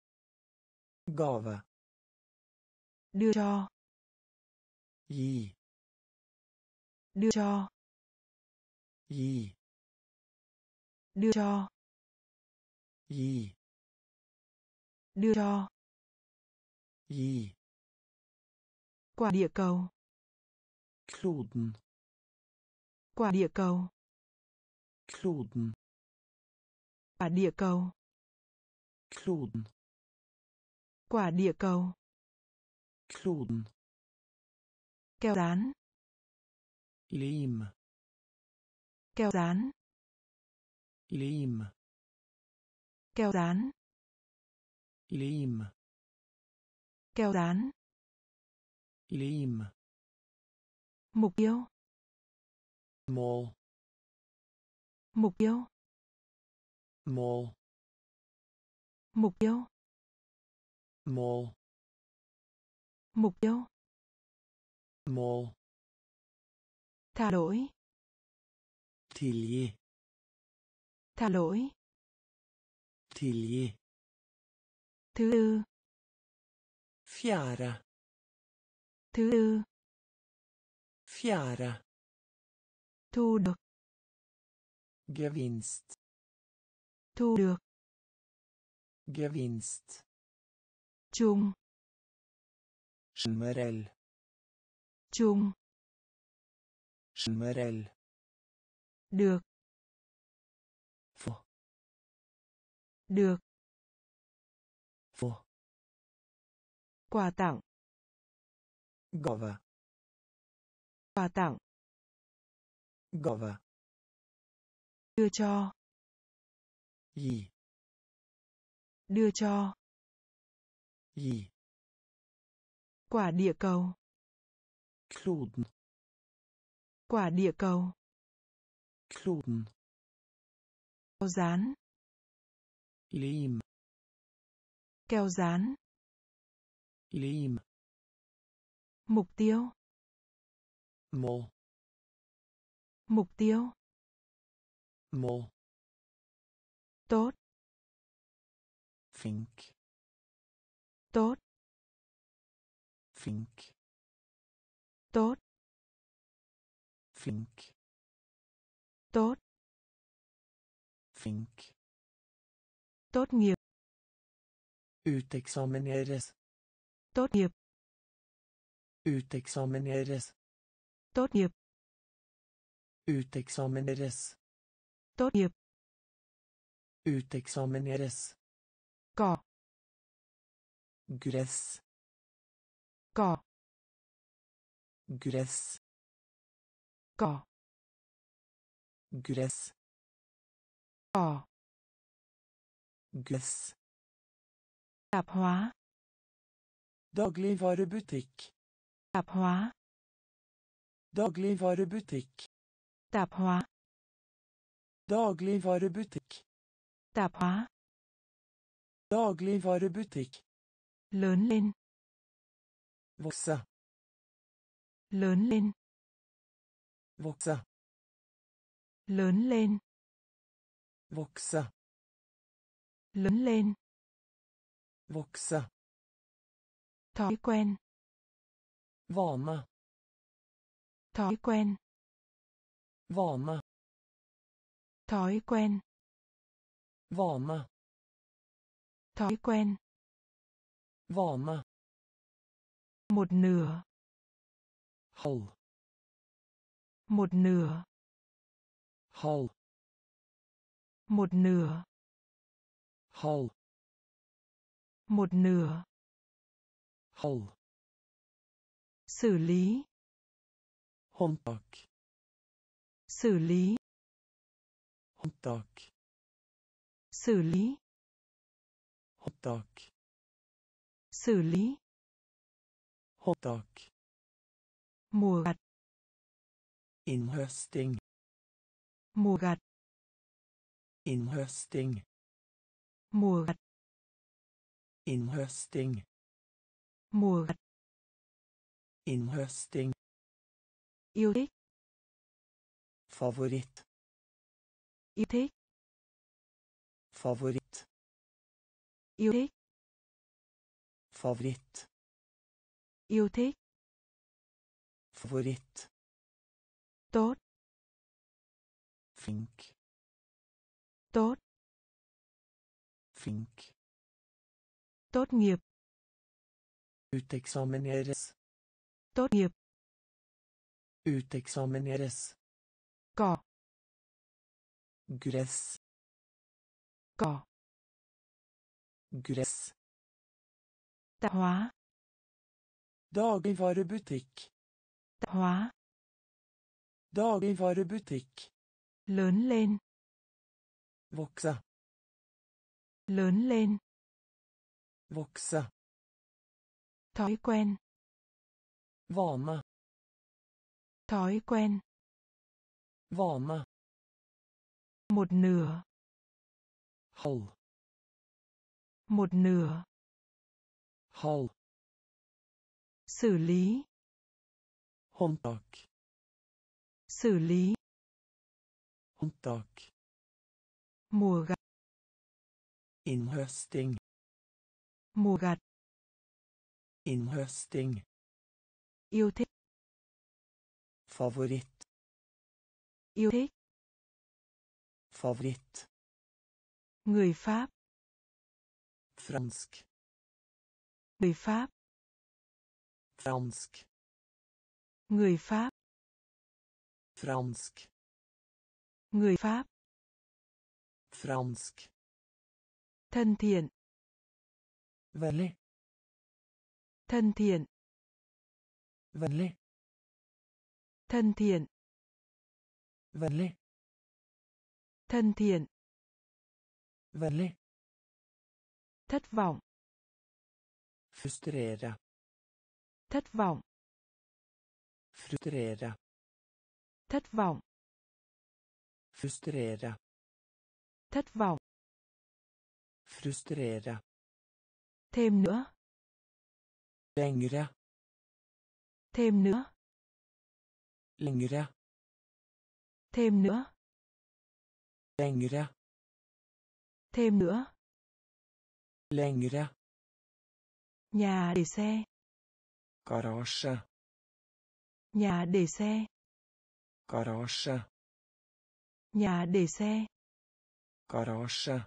Gava. Đưa cho. Gi. Đưa cho. Gi. Đưa cho. Gi. Đưa cho. Gi. Quả địa cầu. Kloden. Quả địa cầu. Kloden. Quả địa cầu. Kloden. Quả địa cầu. Kloden. Keo dán. Lim. Keo dán. Lim. Keo dán. Lim. Keo dán. Lim. Mục tiêu. Mål. Mục tiêu. Mål. Mục tiêu. Mål. Mục tiêu. Mål. Tha lỗi. Tilgi. Tha lỗi. Tilgi. Thứ tư. Fjärde. Thứ tư. Fjärde. Thu được. Gevinst. Thu được. Gevinst. Chung. Generell. Chung. Generell. Được. Få. Được. Få. Quà tặng. Gava. Quà tặng. Gava. Đưa cho. Gi. Đưa cho. Gi. Quả địa cầu. Kloden. Quả địa cầu. Kloden. Keo dán. Lim. Keo dán. Lim. Mục tiêu. Mål. Mục tiêu. Mål. Tốt. Flink. Tốt. Flink. Tốt. Flink. Tốt. Flink. Tốt nghiệp. Utexamineres. Tốt nghiệp. Utexamineres. Tốt nghiệp. Utexamineres. Tốt nghiệp. Utexamineres. Cỏ. Gress. Cỏ. Gress. Cỏ. Gress. Cỏ. Gress. Tạp hóa. Dagligvarebutikk. Tạp hóa. Dagligvarebutikk. Tạp hóa. Dagligvarebutikk. Tạp hóa. Dagligvarebutikk. Lớn lên. Vokse. Lớn lên. Vokse. Lớn lên. Vokse. Lớn lên. Vokse. Thói quen. Vane. Thói quen. Vane. Thói quen. Vane. Thói quen. Vane. Một nửa. Halv. Một nửa. Halv. Một nửa. Halv. Một nửa. Halv. Xử lý. Håndtak. Xử lý. Håndtak. Xử lý. Håndtak. Xử lý. Håndtak. Mùa gặt. Innhøsting. Mùa gặt. Innhøsting. Mùa gặt. Innhøsting. Mùa gặt. Innhøsting. Yêu thích. Favoritt. Yêu thích. Favoritt. Yêu thích. Favoritt. Yêu thích. Favoritt. Tốt. Flink. Tốt. Flink. Tốt nghiệp. Uteksamineres. Tốt nghiệp. Uteksamineres. Cỏ. Gress. Cỏ. Gress. Tạp hóa. Dagligvarebutikk. Tạp hóa. Dagligvarebutikk. Lớn lên. Vokse. Lớn lên. Vokse. Thói quen. Vane. Thói quen. Vane. Một nửa. Halv. Một nửa. Halv. Xử lý. Håndtak. Xử lý. Håndtak. Mùa gặt. Innhøsting. Mùa gặt. Innhøsting. Yêu thích. Favoritt. Yêu thích. Favoritt. Người Pháp. Fransk. Người Pháp. Fransk. Người Pháp. Fransk. Người Pháp. Fransk. Thân thiện. Vennlig. Thân thiện. Vennlig. Thân thiện. Vennlig. Thân thiện. Vennlig. Thất vọng. Frustrere. Thất vọng. Frustrere. Thất vọng. Frustrere. Thất vọng. Frustrere. Thêm nữa. Lengre. Thêm nữa. Lengre. Thêm nữa. Lengre. Thêm nữa. Lengre. Nhà để xe. Garasje. Nhà để xe. Garasje. Nhà để xe. Garasje.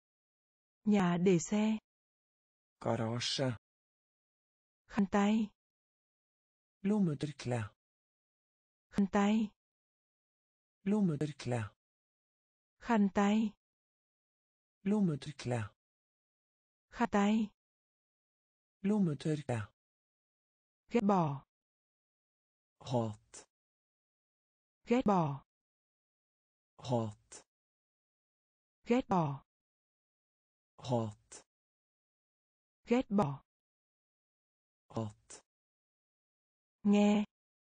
Nhà để xe. Garasje. Khăn tay. Lommetørkle. Khăn tay. Lommetørkle. Khăn tay. Lommetørkle. Khăn tay. Lommetørkle. Ghét bỏ. Hat. Ghét bỏ. Hat. Ghét bỏ. Hat. Ghét bỏ. Hat. Nghe.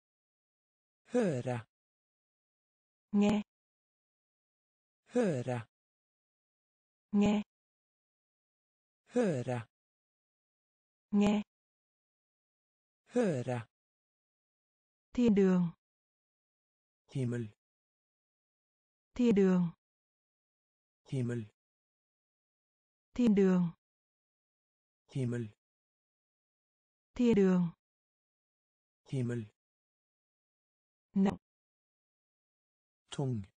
Høre. Nghe. Høre. nghe, Høre. nghe, Høre. thiên đường, Himmel. thiên đường, Himmel. thiên đường, Himmel. thiên đường, Himmel. nặng, Tung.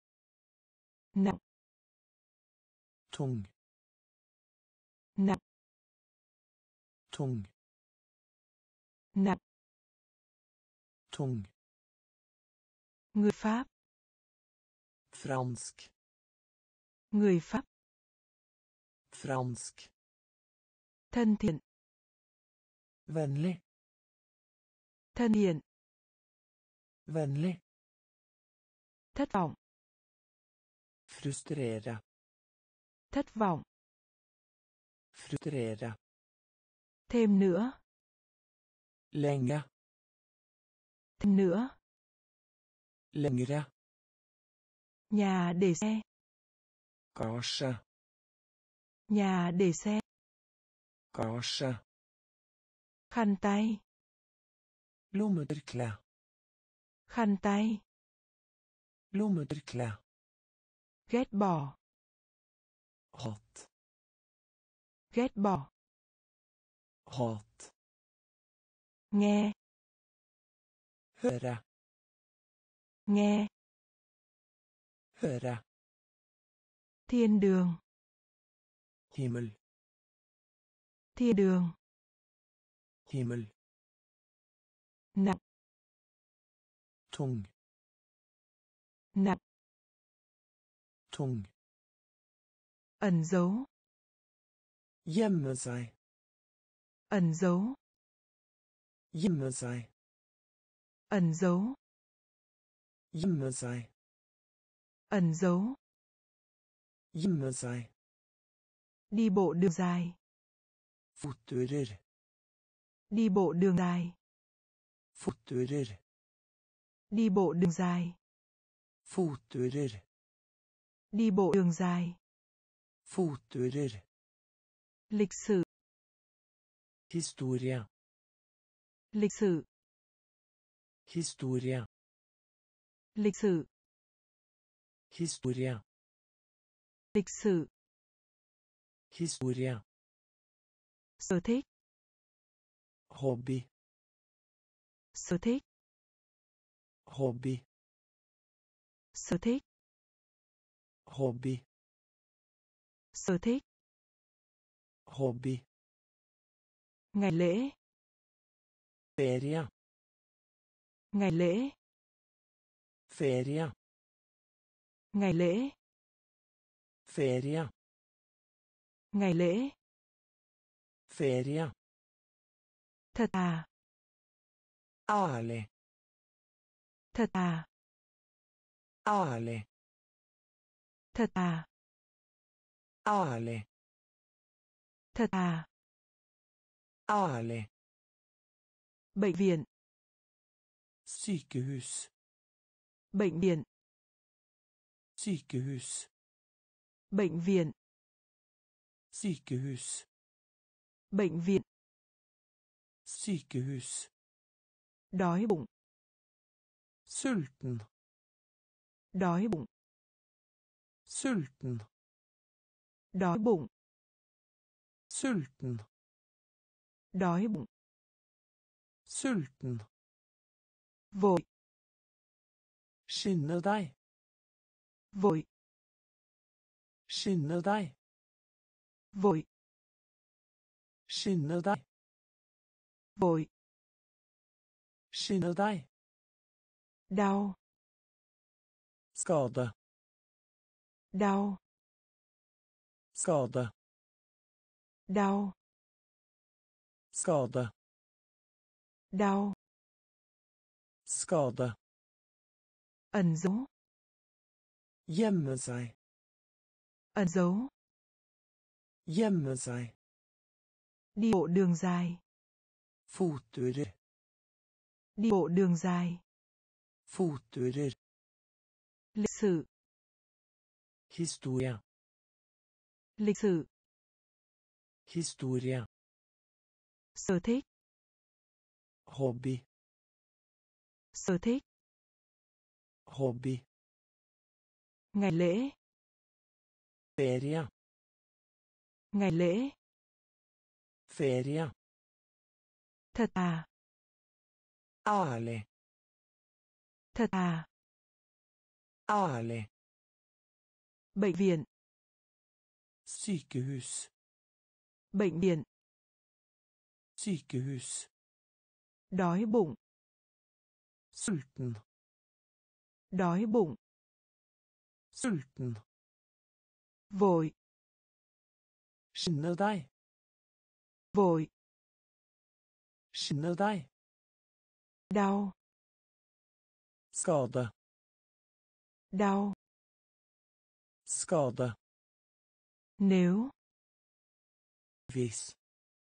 nặng, Tung. nặng, Tung. nặng, Tung. người Pháp, Fransk. người Pháp, Fransk. thân thiện, Vennlig. thân thiện, Vennlig. thất vọng, Frustrere. thất vọng, Frustrere. thêm nữa, Lenge. thêm nữa, Lengre. nhà để xe, Garasje. nhà để xe, Garasje. khăn tay, Lommetørkle. khăn tay, Lommetørkle. ghét bỏ, Hat. ghét bỏ, Hat. nghe, Høre. nghe, Høre. thiên đường, Himmel. thiên đường, Himmel. nặng, Tung. nặng, Tung. ẩn giấu, Gjemme seg. ẩn giấu, Gjemme seg. ẩn giấu, Gjemme seg. ẩn giấu, Gjemme seg. đi bộ đường dài, Fotturer. đi bộ đường dài, Fotturer. đi bộ đường dài, Fotturer. đi bộ đường dài, Fotturer. lịch sử, Historie. lịch sử, Historie. lịch sử, Historie. lịch sử, Historie. sở thích, Hobby. sở thích, Hobby. sở thích, Hobby. sở thích, Hobby. ngày lễ, Ferie. ngày lễ, Ferie. ngày lễ, Ferie. ngày lễ, Ferie. thật à, Ærlig. thật à, Ærlig. thật à, Ærlig. thật à, Ærlig. bệnh viện, Sykehus. bệnh viện, Sykehus. bệnh viện, Sykehus. bệnh viện, Sykehus. đói bụng, Sulten. đói bụng, Sulten. đói bụng, Sulten. đói bụng, Sulten. vội, Skynde deg. vội, Skynde deg. vội, Skynde deg. vội, Skynde deg. đau, Skade. đau, Skade. đau, Skade. đau, Skade. ẩn giấu, Gjemme seg. ẩn giấu, Gjemme seg. đi bộ đường dài, Fotturer. đi bộ đường dài, Fotturer. lịch sử, Historie. Lịch sử. Historia. Sở thích. Hobby. Sở thích. Hobby. Ngày lễ. Ferie. Ngày lễ. Ferie. Thật à. Ærlig. Thật à. Ærlig. Bệnh viện. Sykehus. Bệnh viện. Sykehus. Đói bụng. Sulten. Đói bụng. Sulten. Vội. Skynde deg. Vội. Skynde deg. Đau. Skade. Đau. Skade. Nếu. Hvis.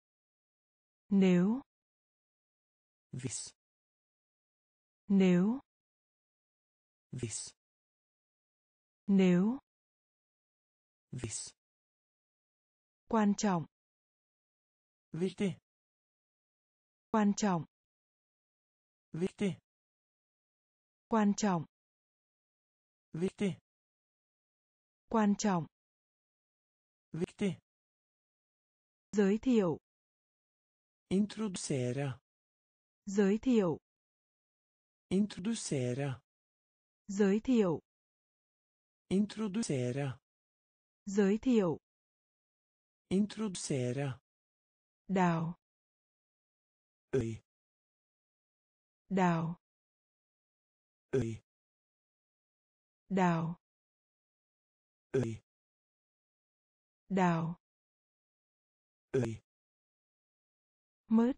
Nếu. Hvis. Nếu. Hvis. Nếu. Hvis. Quan trọng. Viktig. Quan trọng. Viktig. Quan trọng. Viktig. Quan trọng. Viktig. Giới thiệu. Introdusere. Giới thiệu. Introdusere. Giới thiệu. Introdusere. Giới thiệu. Introdusere. Đào. Øy. Đào. Øy. Đào. Øy. Đào. Øy. Mứt.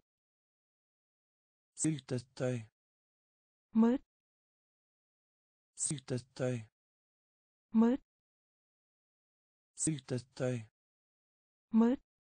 Syltetøy. Mứt. Syltetøy. Mứt. Syltetøy. Mứt.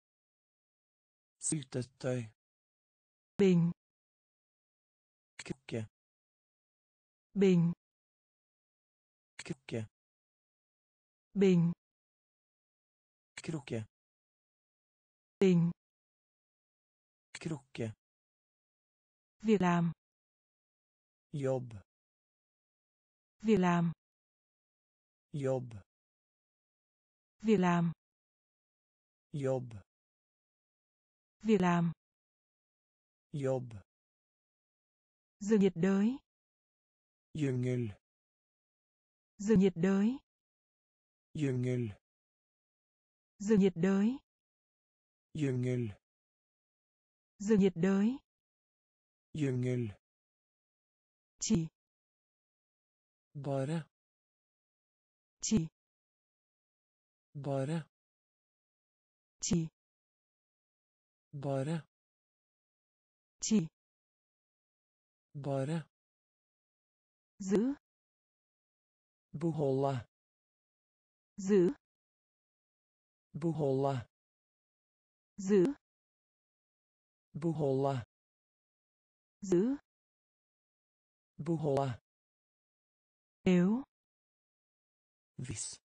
Syltetøy. Bình. Krukke. Bình. Krukke. Bình. Krukke. Bình. Krukke. Việc làm. Jobb. Việc làm. Jobb. Việc làm. Jobb. Việc làm. Jobb. Rừng nhiệt đới. Jungel. Rừng nhiệt đới. Jungel. Rừng nhiệt đới. Jungel. Rừng nhiệt đới. Jungel. Chỉ. Bare. Chỉ. Bare. Chỉ. Bare. Chỉ. Bare. Giữ. Beholde. Giữ. Beholde. Giữ. Beholde. Giữ. Beholde. Nếu. Hvis.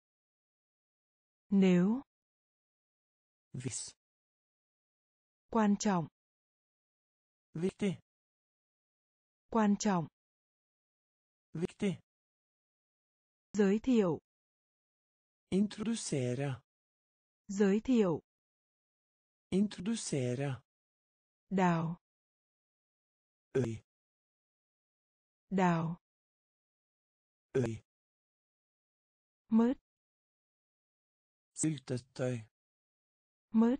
Nếu. Hvis. Quan trọng. Viktig. Quan trọng. Viktig. Giới thiệu. Introdusere. Giới thiệu. Introdusere. Đào. Øy. Đào. Øy. Mứt. Syltetøy. Mứt.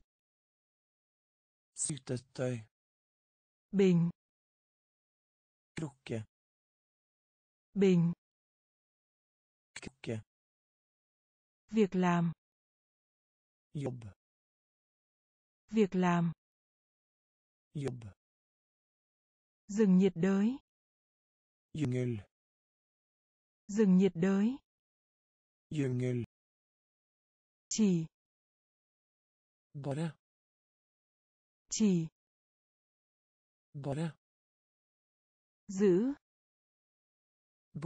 Syltetøy. Bình. Krukke. Bình. Krukke. Việc làm. Jobb. Việc làm. Jobb. Rừng nhiệt đới. Jungel. Rừng nhiệt đới. Jungel. Chỉ. Bare. Chỉ. Bare. Giữ.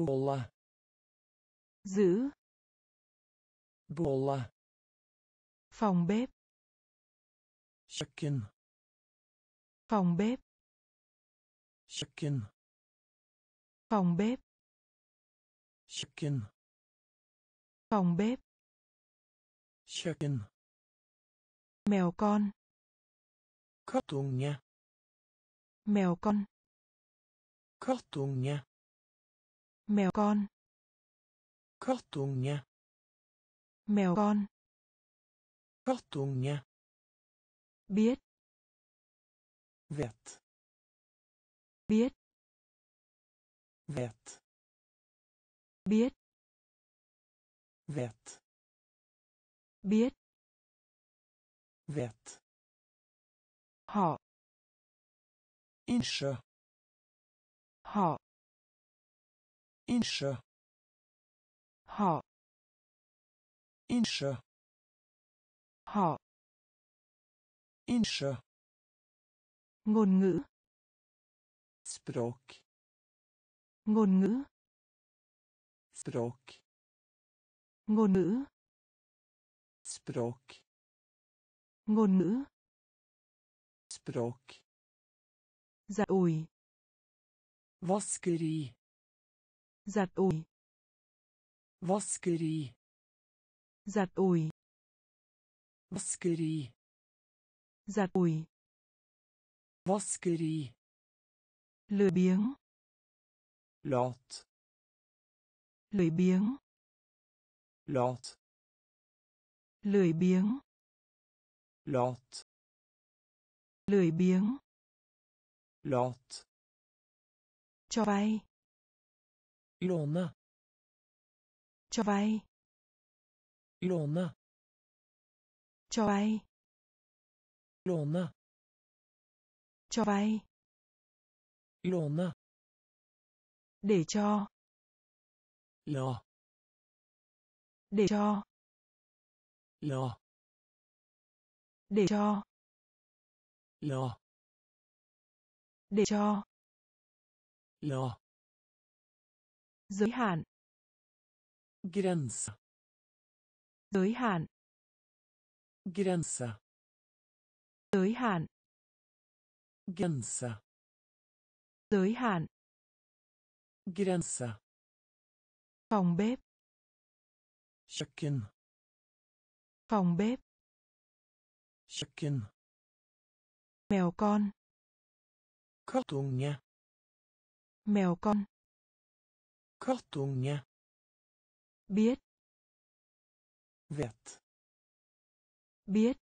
Beholde. Giữ. Beholde. Phòng bếp. Kjøkken. Phòng bếp. Kjøkken. Phòng bếp. Kjøkken. Phòng bếp. Kjøkken. Mèo con. Kattunge. Mèo con. Kattunge. Mèo con. Kattunge. Mèo con. Kattunge. Biết. Vet. Biết. Vet. Biết. Vet. Biết. Vet. Họ. Innsjø. Họ. Innsjø. Họ. Innsjø. Họ. Innsjø. Ngôn ngữ. Språk. Ngôn ngữ. Språk. Ngôn ngữ. Språk. Ngôn ngữ. Språk. Giặt ủi. Vaskeri. Giặt ủi. Vaskeri. Giặt ủi. Vaskeri. Giặt ủi. Vaskeri. Lười biếng. Lat. Lười biếng. Lat. Lười biếng. Lat. Lười biếng. Lat. Cho vay. Låne. Cho vay. Låne. Cho vay. Låne. Cho vay. Låne. Để cho. La. Để cho. La. Để cho. La. Để cho. La. Giới hạn. Grense. Giới hạn. Grense. Giới hạn. Grense. Giới hạn. Grense. Phòng bếp. Kjøkken. Phòng bếp. Kjøkken. Mèo con. Kattunge. Mèo con. Kattunge. Biết. Vet. Biết.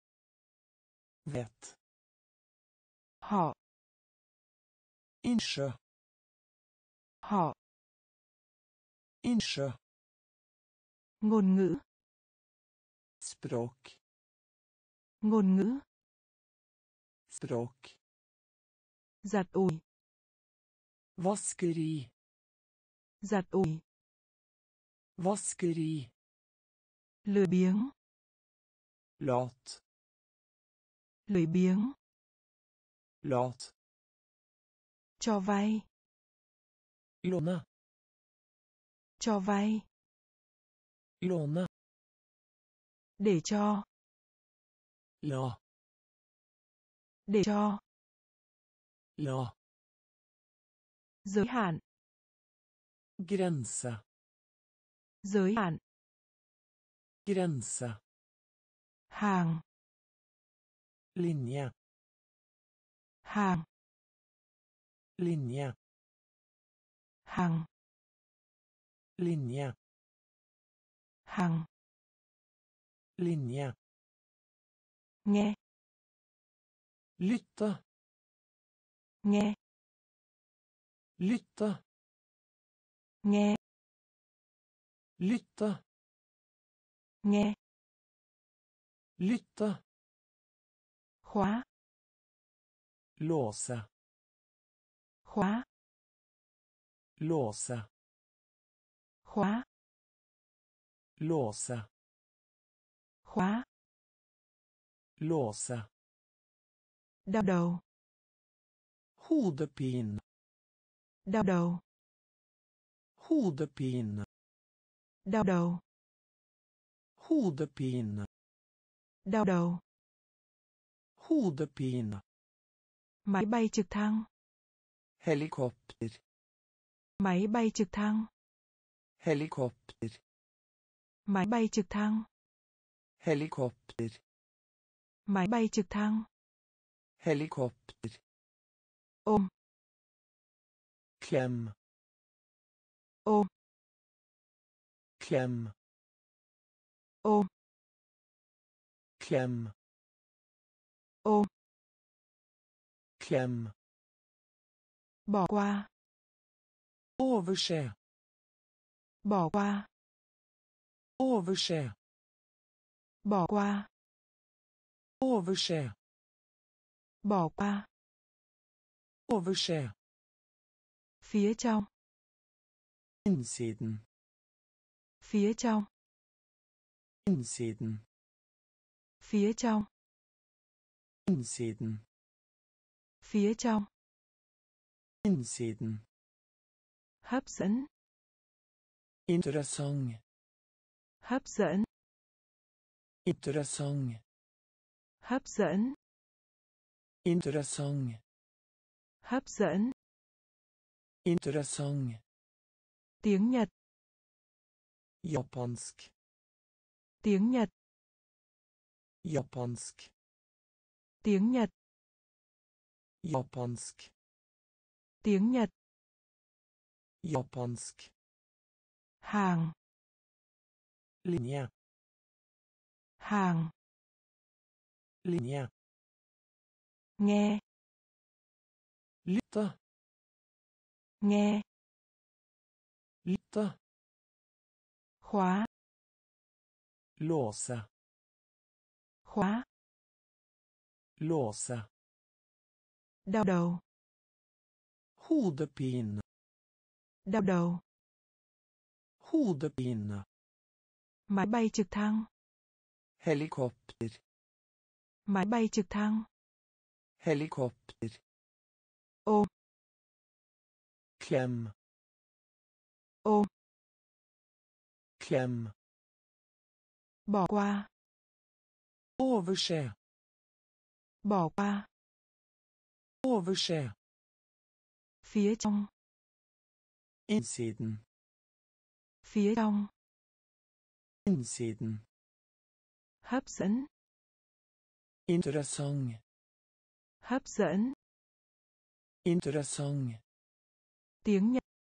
Vet. Họ. Innsjø. Họ. Innsjø. Ngôn ngữ. Språk. Ngôn ngữ. Språk. Giặt ủi. Vaskeri. Giặt ủi. Vaskeri. Lười biếng. Lat. Lười biếng. Lat. Cho vay. Låne. Cho vay. Låne. Để cho. La. Để cho. La. Giới hạn. Grense. Giới hạn. Grense. Hàng. Linje. Hàng. Linje. Hàng. Linje. Hàng. Linje. Nghe. Lytte. Nghe. Lytte. Nghe. Lytte. Nghe. Lytte. Khóa. Låse. Khóa. Låse. Khóa. Låse. Khóa. Låse. Đau đầu. Hodepine. Đau đầu. Hodepine. Đau đầu. Hodepine. Đau đầu. Hodepine. Máy bay trực thăng. Helikopter. Máy bay trực thăng. Helikopter. Máy bay trực thăng. Helikopter. Máy bay trực thăng. Helikopter. Ôm. Klem. Ôm. Klem. Ôm. Klem. Ôm. Klem. Bỏ qua. Overse. Bỏ qua. Overse. Bỏ qua. Overse. Bỏ qua. Overse. Phía trong. Innsiden. Phía trong. Innsiden. Phía trong. Innsiden. Phía trong. Innsiden. Hấp dẫn. Interessant. Hấp dẫn. Interessant. Hấp dẫn. Interessant. Hấp dẫn. Interessant. Tiếng Nhật. Japansk. Tiếng Nhật. Japansk. Tiếng Nhật. Japansk. Tiếng Nhật. Japansk. Hàng. Linje. Hàng. Linje. Nghe. Lytte. Nghe. Lytte. Khóa. Låse. Khóa. Låse. Đau đầu. Hodepine. Đau đầu. Hodepine. Máy bay trực thăng. Helikopter. Máy bay trực thăng. Helikopter. Ôm. Klem. Ôm. Klem. Bỏ qua. Overse. Bỏ qua. Overse. Phía trong. Innsiden. Phía trong. Innsiden. Hấp dẫn. Interessant. Hấp dẫn. Interessant. Tiếng Nhật.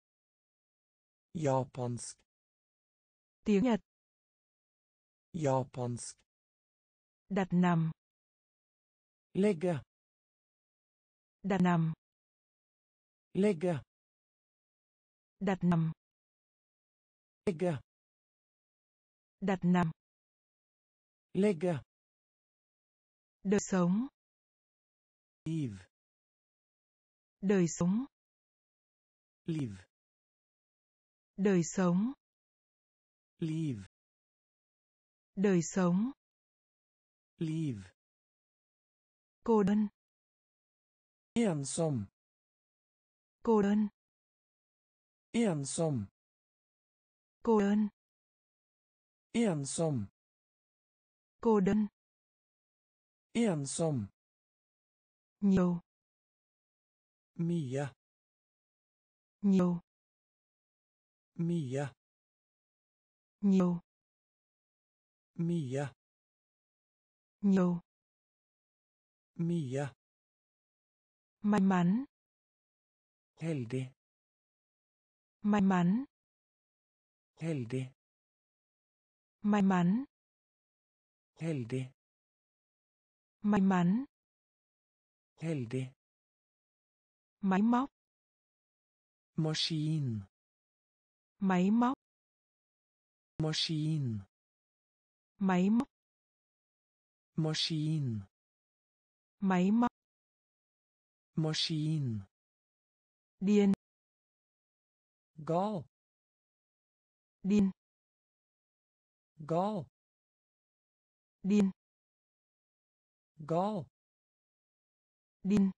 Japansk. Tiếng Nhật. Japansk. Đặt nằm. Lägga. Đặt nằm. Lägga. Đặt nằm. Lägga. Đặt nằm. Lägga. Đời sống. Liv. Đời sống. Liv. Đời sống. Liv. Đời sống. Liv. Cô đơn. Ensom. Cô đơn. Ensom. Cô đơn. Ensom. Cô đơn. Ensom. Nhiều. Mye. Nhiều. Mye. Nhiều. Mye. Nhiều. Mye. May mắn. Heldig. May mắn. Heldig. May mắn. Heldig. May mắn. Heldig. Máy móc. Maskin. Máy móc. Maskin. Máy móc. Maskin. Máy móc. Maskin. Điên. Gal. Điên. Gal. Điên. Gal. Điên.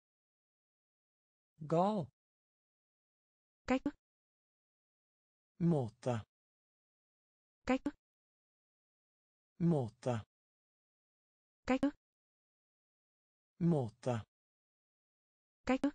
Gal. Cách thức. Måte. Cách thức. Måte. Cách thức. Måte. Cách thức.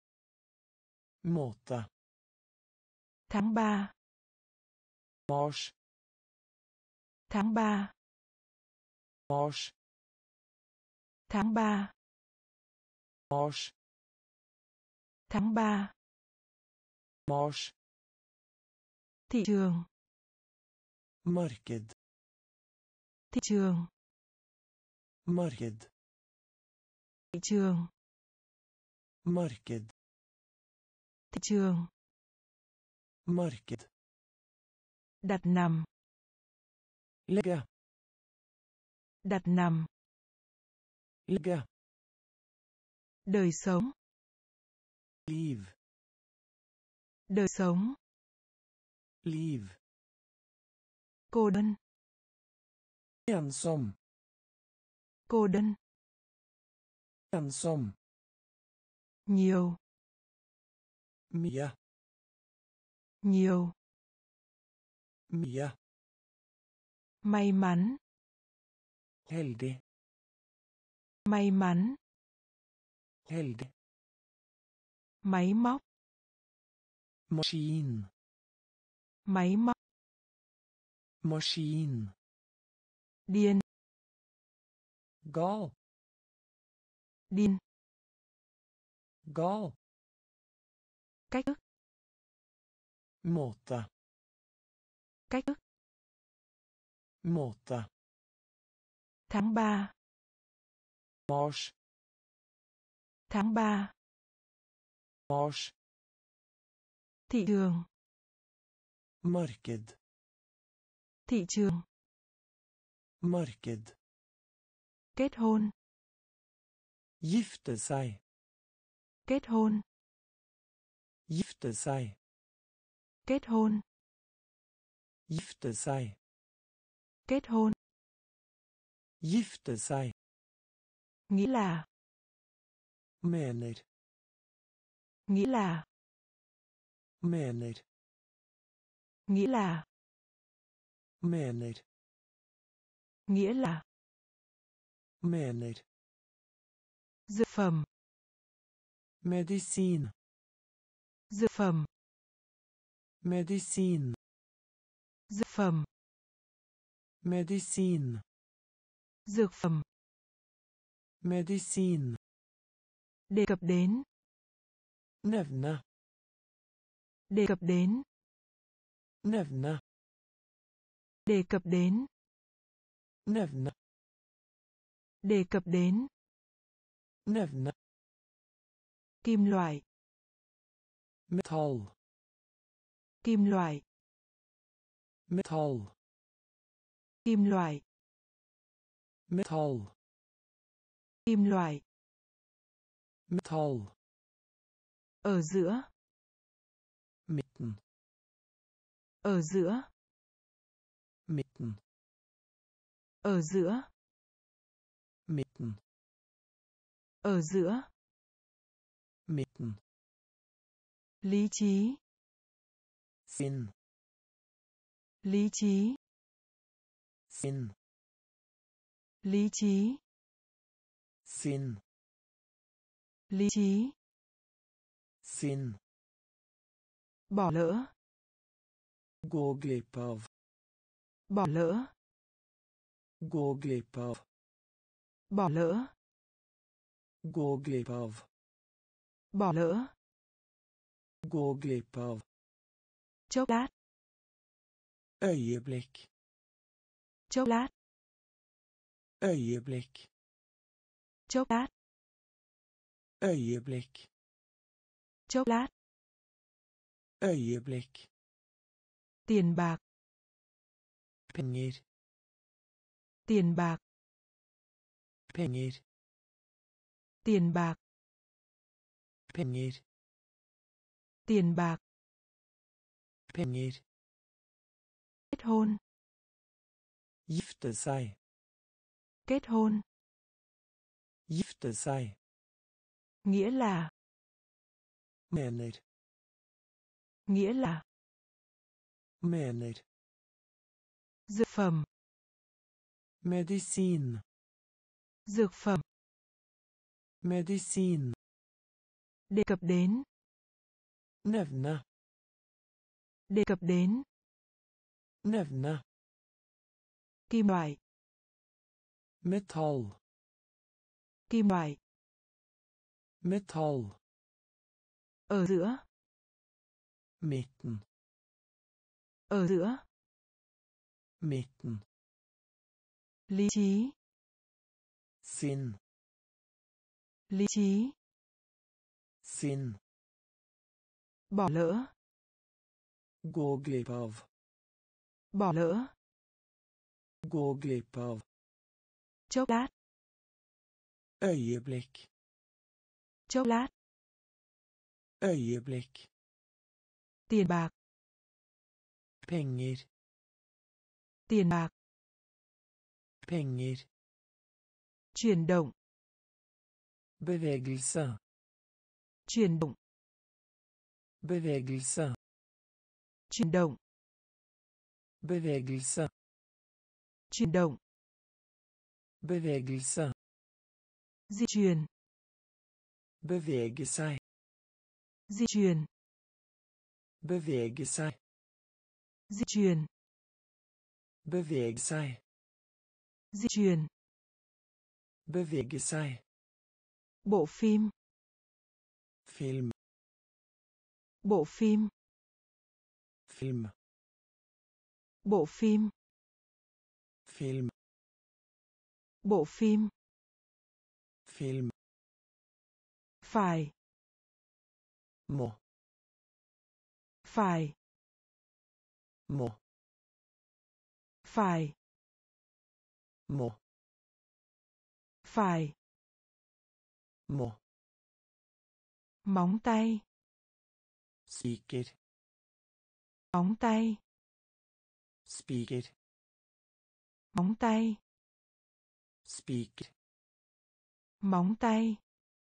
Måte. Tháng 3. Mars. Tháng 3. Mars. Tháng 3. Mars. Tháng 3. Mars. Thị trường. Marked. Thị trường. Marked. Thị trường. Marked. Thị trường. Marked. Đặt nằm. Ligge. Đặt nằm. Ligge. Đời sống. Liv. Đời sống. Liv. Cô đơn. Ensom. Cô đơn. Ensom. Nhiều. Mye. Nhiều. Mye. May mắn. Heldig. May mắn. Heldig. Máy móc. Maskin. Máy móc. Maskin. Điên. Gal. Điên. Gal. Cách thức. Måte. Cách thức. Måte. Tháng 3. Mars. Tháng 3. Mars. Thị trường. Marked. Thị trường. Marked. Kết hôn. Gifte seg. Kết hôn. Gifte seg. Kết hôn. Gifte seg. Kết hôn. Gifte seg. Nghĩ là. Mener. Nghĩ là. Mener. Nghĩ là. Mener. Nghĩa là. Mener. Dược phẩm. Medisin. Dược phẩm. Medisin. Dược phẩm. Medisin. Dược phẩm. Medisin. Đề cập đến. Nevne. Đề cập đến. Nevne. Đề cập đến. Nevne. Đề cập đến. Nevne. Kim loại. Metall. Kim loại. Metall. Kim loại. Metall. Kim loại. Metall. Ở giữa. Midten. Ở giữa. Midten. Ở giữa. Midten. Ở giữa. Midten. Lý trí. Sinn. Lý trí. Sinn. Lý trí. Sinn. Lý trí. Sinn. Bỏ lỡ. Gå glipp av. Bỏ lỡ. Gå glipp av. Bỏ lỡ. Gå glipp av. Bỏ lỡ. Gå glipp av. Chốc lát. Øyeblikk. Chốc lát. Øyeblikk. Chốc lát. Øyeblikk. Chốc lát. Øyeblikk. Tiền bạc. Penger. Tiền bạc. Penger. Tiền bạc. Penger. Tiền bạc. Penger. Kết hôn. Gifte seg. Kết hôn. Gifte seg. Nghĩa là. Mener. Nghĩa là. Mener. Dược phẩm. Medisin. Dược phẩm. Medisin. Đề cập đến. Nevne. Đề cập đến. Nevne. Kim loại. Metall. Kim loại. Metall. Ở giữa. Mitten. Ở giữa. Mitten. Lý trí. Sinn. Lý trí. Sinn. Bỏ lỡ. Gå glipp av. Bỏ lỡ. Gå glipp av. Chốc lát. Ögonblick. Chốc lát. Ögonblick. Tiền bạc. Pengar. Tiền bạc. Pengar. Chuyển động. Bevegelse. Chuyển động. Bevegelse. Chuyển động. Bevegelse. Chuyển động. Bevegelse. Di chuyển. Bevege sig. Di chuyển. Bevege sig. Di chuyển. Bevege sig. Di chuyển. Bevege sig. Bộ phim. Film. Bộ phim. Film. Bộ phim. Film. Bộ phim. Film. Phải. Må. Phải. Må. Phải. Må. Phải. Må. Móng tay. Spiker. Móng tay. Spiker. Móng tay. Spiker. Móng tay.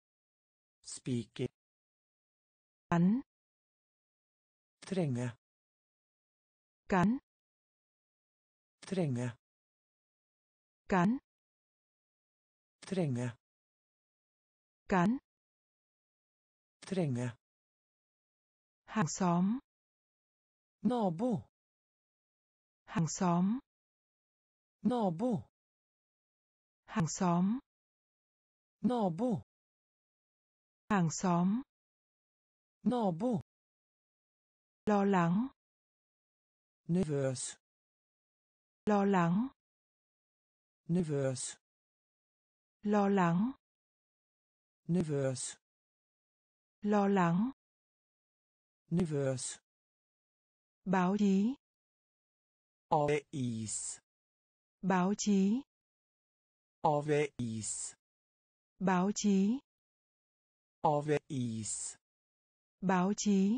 Spiker. Cắn. Tränga. Cắn. Tränga. Cắn. Tränga. Cắn. Tränga. Hàng xóm. Nabo. Hàng xóm. Nabo. Hàng xóm. Nabo. Hàng xóm. Nabo. Lo lắng. Nervös. Lo lắng. Nervös. Lo lắng. Nervös. Lo lắng. Nervös. Báo chí. Avis. Báo chí. Avis. Báo chí. Avis. Báo chí.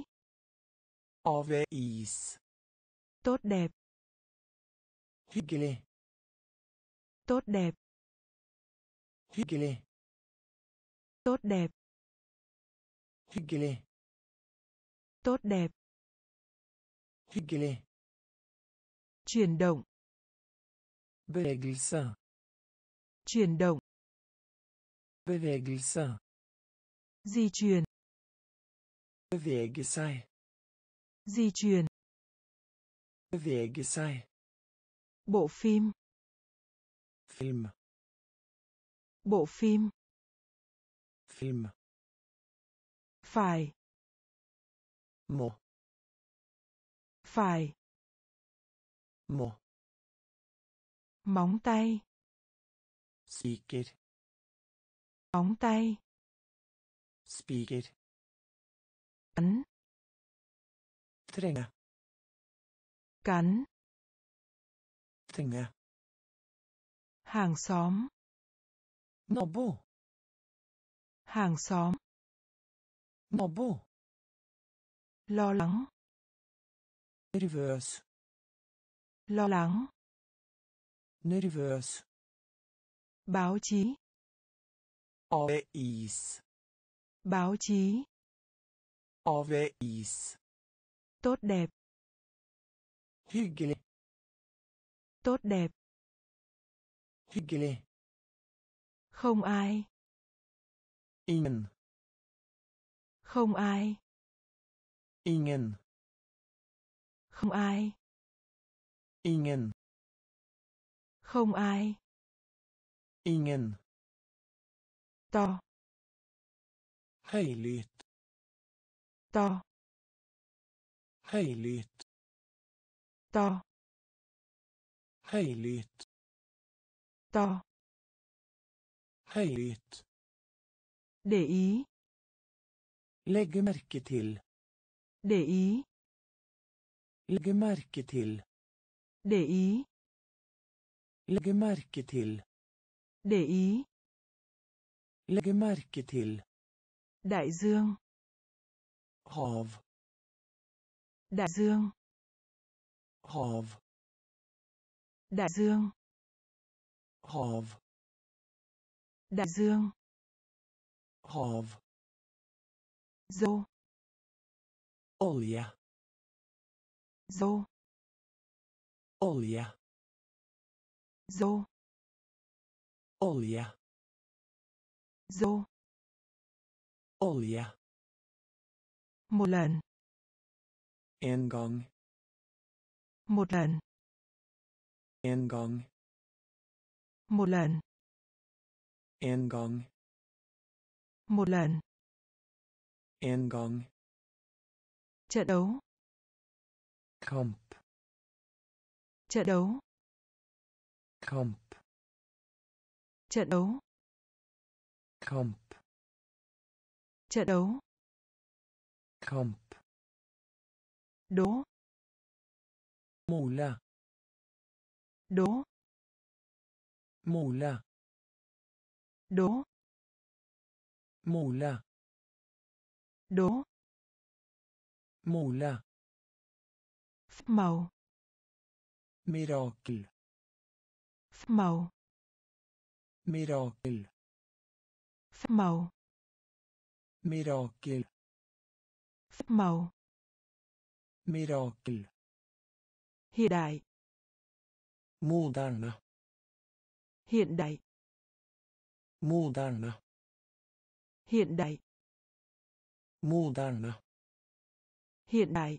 Avis. Tốt đẹp. Hyggelig. Tốt đẹp. Hyggelig. Tốt đẹp. Hyggelig. Tốt đẹp. Hyggelig. Chuyển động. Bevegelse. Chuyển động. Bevegelse. Di chuyển. Bevege sig. Di chuyển. Bevege sig. Bộ phim. Film. Bộ phim. Film. Phải. Må. Phải. Må. Móng tay. Spiker. Móng tay. Spiker. Cắn. Tränga. Cắn. Tränga. Hàng xóm. Nabo. Hàng xóm. Nabo. Lo lắng. Nervös. Lo lắng. Nervös. Báo chí. Avis. Báo chí. Avis. Tốt đẹp. Hyggelig. Tốt đẹp. Hyggelig. Không ai. Ingen. Không ai. Ingen. Không ai. Ingen. Không ai. Ingen. To. Høylytt. To. Høylytt. To. Høylytt. To. Høylytt. Để ý. Legge merke til. Để ý. Legge merke til. Để ý. Legge merke til. Để ý. Legge merke til. Đại dương. Hav. Đại dương. Hav. Đại dương. Hav. Đại dương. Hav. Dô. Olje. Dô. Olje. Dô. Olje. Dô. Olje. Một lần. En gang. Một lần. En gang. Một lần. En gang. Một lần. En gang. Trận đấu. Kamp. Trận đấu. Kamp. Trận đấu. Kamp. Trận đấu. Kamp. Đố. Måle. Đố. Måle. Đố. Måle. Đố. Måle. Phép màu. Mirakel. Phép màu. Mirakel. Phép màu. Mirakel. Phép màu. Mirakel. Hiện đại. Moderne. Hiện đại. Moderne. Hiện đại. Moderne. Hiện đại.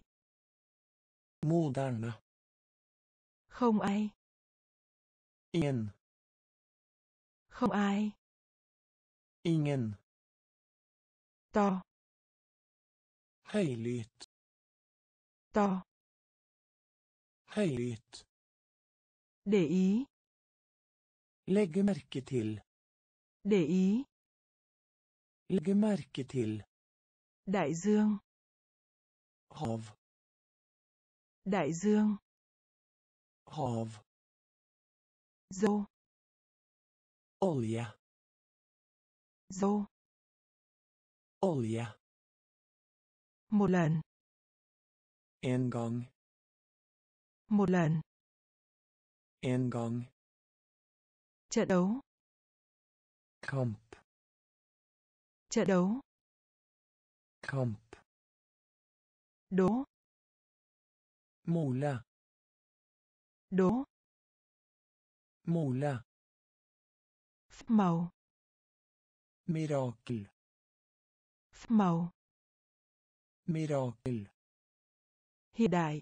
Moderne. Không ai. Ingen. Không ai. Ingen. To. Høylytt. To. Høylytt. Để ý. Legge merke til. Để ý. Legge merke til. Đại dương. Hav. Đại dương. Hav. Dô. Olje. Dô. Olje. Một lần. En gang. Một lần. En gang. Trận đấu. Kamp. Trận đấu. Kamp. Đố. Måle. Đố. Måle. Phép màu. Mirakel. Phép màu. Mirakel. Hiện đại.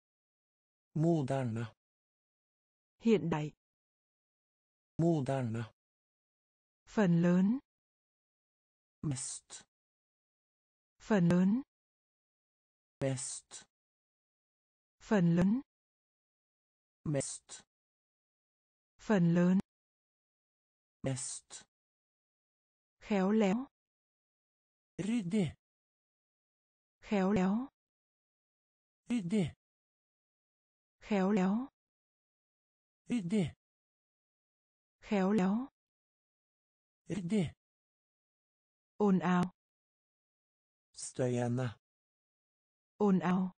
Moderne. Hiện đại. Moderne. Phần lớn. Mest. Phần lớn. Mest. Phần lớn. Mest. Phần lớn. Mest. Khéo léo. Ryddig. Khéo léo. Ryddig. Khéo léo. Ryddig. Khéo léo. Ryddig. Ồn ào. Støyende. Ồn ào.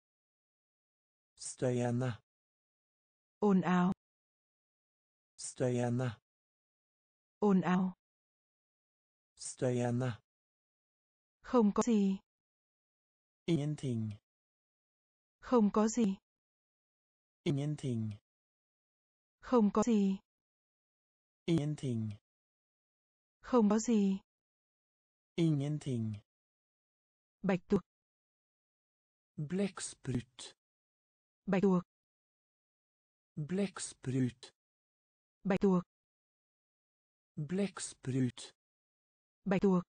Støyende. Ồn ào. Støyende. Ồn ào. Støyende. Không có gì. Ingenting. Không có gì. Ingenting. Không có gì. Ingenting. Không có gì. Ingenting. Bạch tuộc. Blekksprut. Bạch tuộc. Blekksprut. Bạch tuộc. Blekksprut. Bạch tuộc.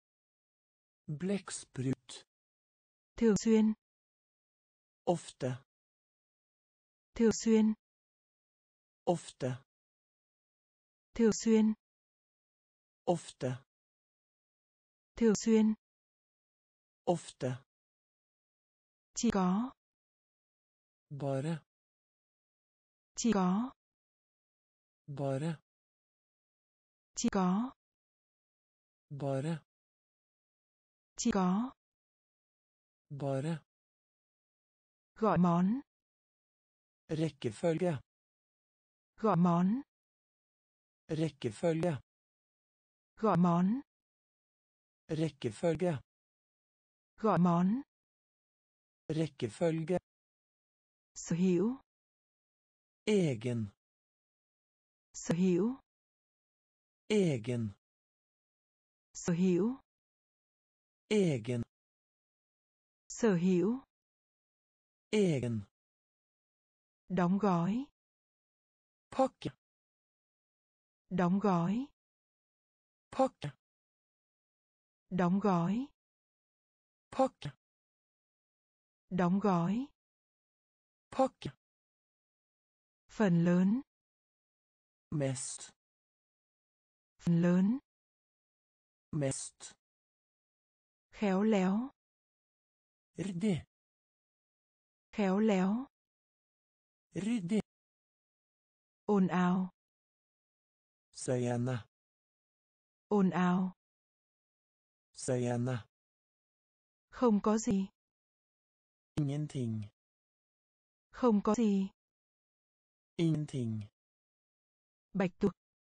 Blekksprut. Thường xuyên. Ofte. Thường xuyên. Ofte. Thường xuyên. Ofte. Thường xuyên. Ofte. Chỉ có. Bare. Chỉ có. Bare. Chỉ có. Bare. Chỉ có. Bare. Gọi món. Rekkefølge. Gọi món. Rekkefølge. Gọi món. Rekkefølge. Gọi món. Rekkefølge. Sở hữu. Egen. Sở hữu. Egen. Sở hữu. Egen. Sở hữu. Egen. Đóng gói. Pakke. Đóng gói. Pakke. Đóng gói. Pakke. Đóng gói. Pakke. Phần lớn. Mest. Phần lớn. Mest. Khéo léo. Ryddig. Khéo léo. Ryddig. Ồn ào. Støyende. Ồn ào. Støyende. Không có gì. Ingenting. Không có gì. Ingenting. Bạch tuộc.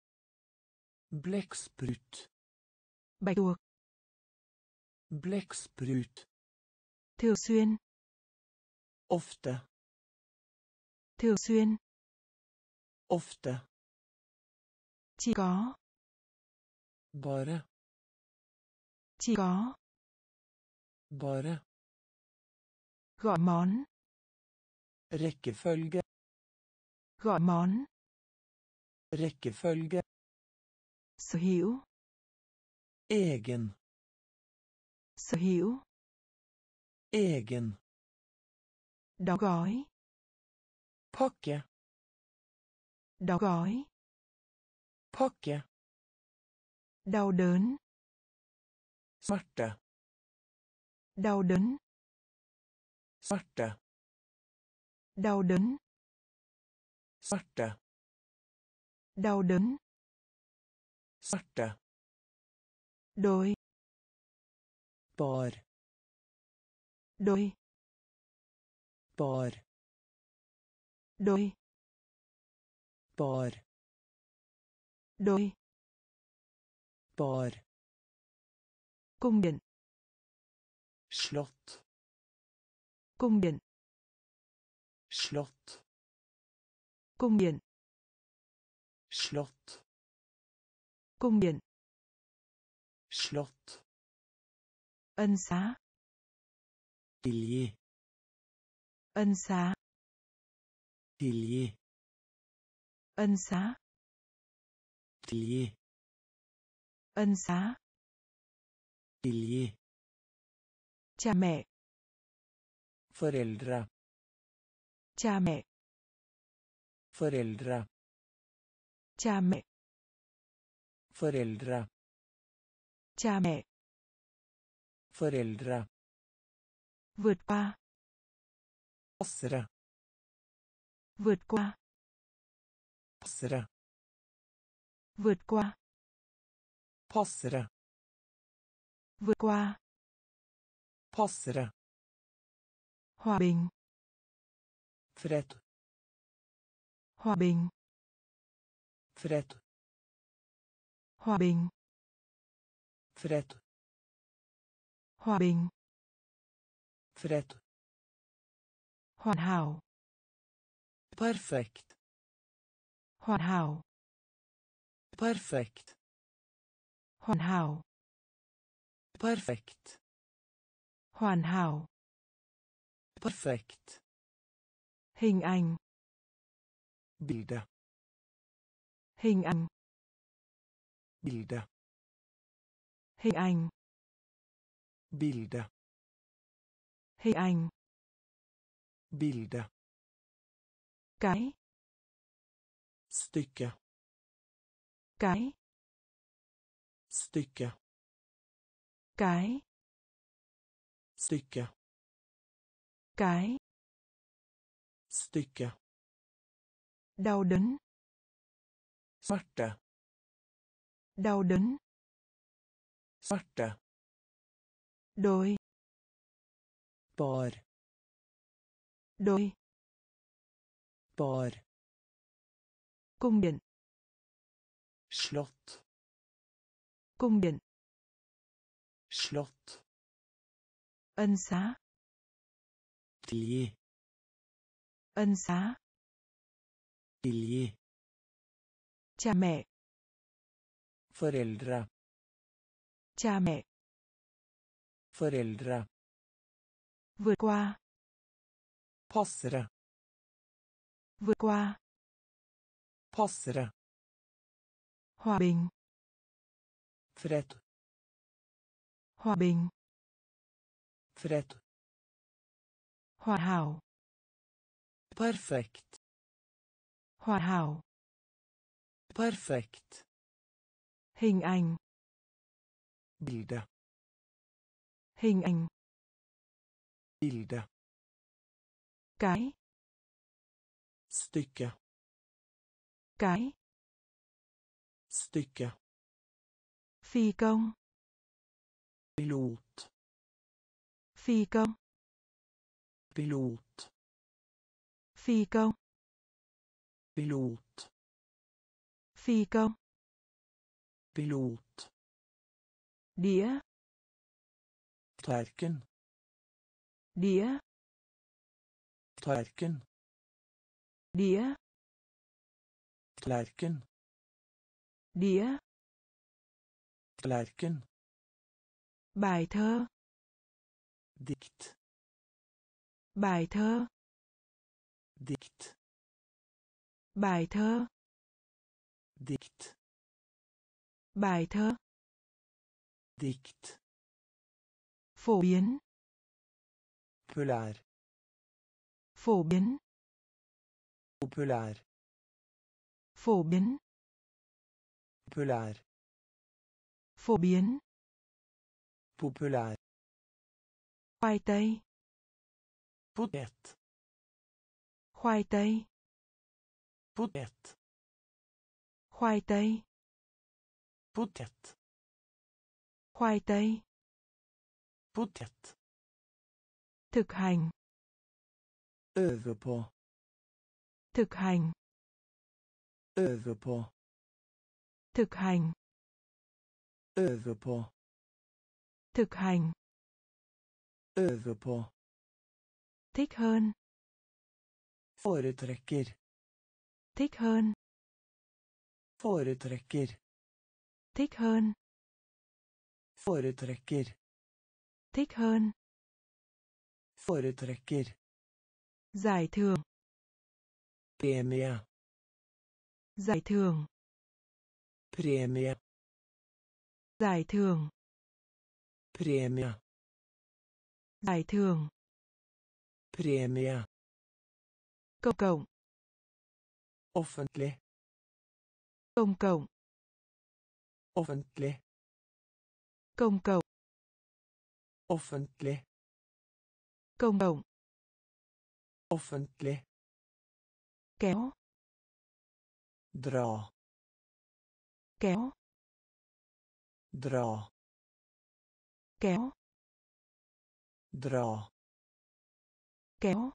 Blekksprut. Bạch tuộc. Blekksprut. Thường xuyên. Ofte. Thường xuyên. Ofte. Chỉ có. Bare. Chỉ có. Bare. Gọi món. Rekkefølge. Gọi món. Rekkefølge. Sở hữu. Egen. Sở hữu. Egen. Đóng gói. Pakke. Đóng gói. Pakke. Đau đớn. Smerte. Đau đớn. Smerte. Đau đớn. Smerte. Đau đớn. Smerte. Đôi. Bar. Đôi. Bar. Đôi. Bar. Đôi. Bar. Cung điện. Slott. Cung điện. Slott. Cung điện. Slott. Cung điện. Slott. Ân xá. Tilgi. Ân xá. Tilgi. Ân xá. Tilgi. Ân xá. Tilgi. Cha mẹ. Foreldre. Cha mẹ. Foreldre. Cha mẹ. Foreldre. Cha mẹ. Foreldre. Vượt qua. Passere. Vượt qua. Passere. Vượt qua. Passere. Vượt qua. Passere. Hòa bình. Fred. Hòa bình. Fred. Hòa bình. Fred. Hòa bình. Fred. Hoàn hảo. Perfekt. Hoàn hảo. Perfekt. Hoàn hảo. Perfekt. Hoàn hảo. Perfekt. Hình ảnh. Bilde. Hình ảnh. Bilde. Hình ảnh. Bilde. Hình ảnh. Bilde. Cái. Stycke. Cái. Stycke. Cái. Stycke. Cái. Stycke. Đau đớn. Smärta. Đau đớn. Smärta. Đôi. Par. Đôi. Par. Cung điện. Slott. Cung điện. Slott. Ân xá. Tilgi. Ân xá. Tilgi. Cha mẹ. Föräldrar. Cha mẹ. Föräldrar. Vượt qua. Passera. Vượt qua. Passera. Hòa bình. Fred. Hòa bình. Fred. Hoàn hảo. Perfekt. Hoàn hảo. Perfekt. Hình ảnh. Bilde. Hình ảnh. Bilde. Cái. Stycke. Cái. Stycke. Phi công. Pilot. Phi công. Pilot. Phi công. Pilot. Phi công. Pilot. Đĩa. Tallerken. Đĩa. Tallerken. Đĩa. Tallerken. Đĩa. Tallerken. Bài thơ. Dikt. Bài thơ. Dikt. Bài thơ. Dikt. Bài thơ. Dikt. Phổ biến. Populär. Phổ biến. Populär. Phổ biến. Populär. Phổ biến. Populär. Khoai tây. Potet. Khoai tây. Potet. Khoai tây. Potet. Khoai tây. Potet. Thực hành. Öva på. Thực hành. Öva på. Thực hành. Öva på. Thực hành. Öva på. Thích hơn. Foretrekker. Thích hơn. Foretrekker. Thích hơn. Foretrekker. Thích hơn. Foretrekker. Giải thưởng. Premie. Giải thưởng. Premie. Giải thưởng. Premie. Giải thưởng. Premie. Công cộng. Offentlig. Công cộng. Offentlig. Công cộng. Offentlig. Công cộng. Offentlig. Kéo. Dra. Kéo. Dra. Kéo. Dra. Kéo.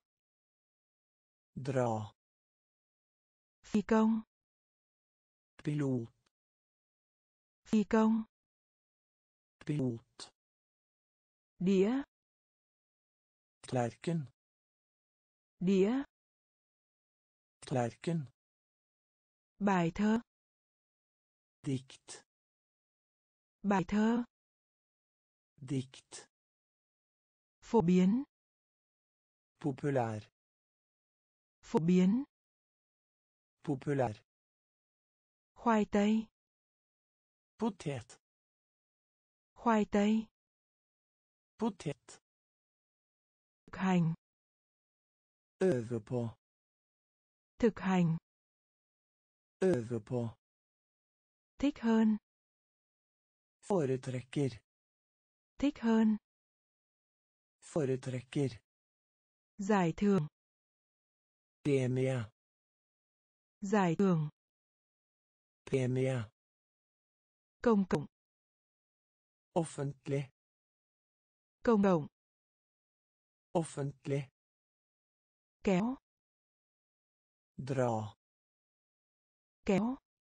Dra. Phi công. Pilot. Phi công. Pilot. Đĩa. Tallerken. Đĩa. Tallerken. Bài thơ. Dikt. Bài thơ. Dikt. Phổ biến. Populær. Phổ biến. Populær. Khoai tây. Potet. Khoai tây. Potet. Thực hành. Øve på. Thực hành. Øve på. Thích hơn. Foretrekker. Thích hơn. Foretrekker. Giải thưởng. Premie. Giải thưởng. Premie. Công cộng. Offentlig. Công cộng. Offentlig. Kéo. Dra. Kéo.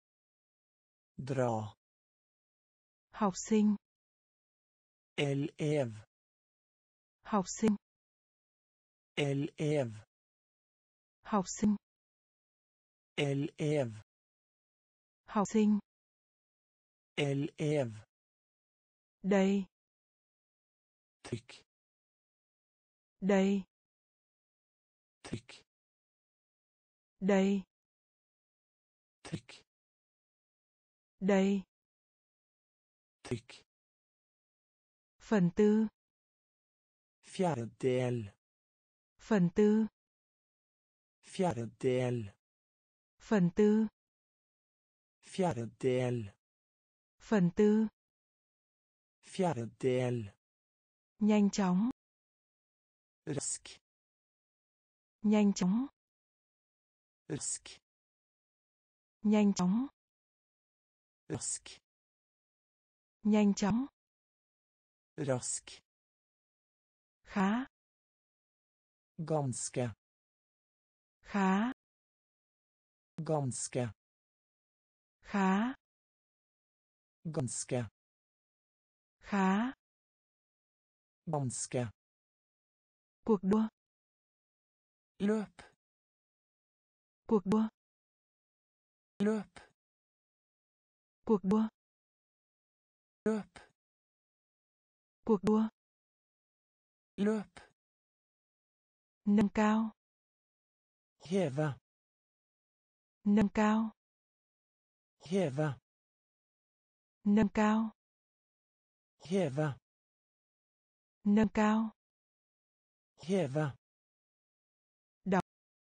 Dra. Học sinh. Elev. Học sinh. Elev. Học sinh. Elev. Học sinh. Elev. Đây. Trykk. Đây. Trykk. Đây. Trykk. Đây. Trykk. Phần tư. Fjerdedel. Phần tư. Fjerdedel. Phần tư. Fjerdedel. Phần tư. Fjerdedel. Nhanh chóng. Rask. Nhanh chóng. Rask. Nhanh chóng. Rask. Nhanh chóng. Rask. Khá. Ganske. Khá. Ganske. Khá. Ganske. Khá. Ganske. Cuộc đua. Løp. Cuộc đua. Løp. Cuộc đua. Løp. Cuộc đua. Løp. Nâng cao. Heve. Nâng cao. Heve. Nâng cao. Heve. Nâng cao. Heve. Đọc.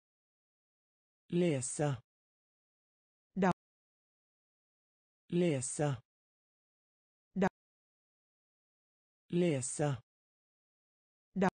Lese. Đọc. Lese. Đọc. Lese. Đọc.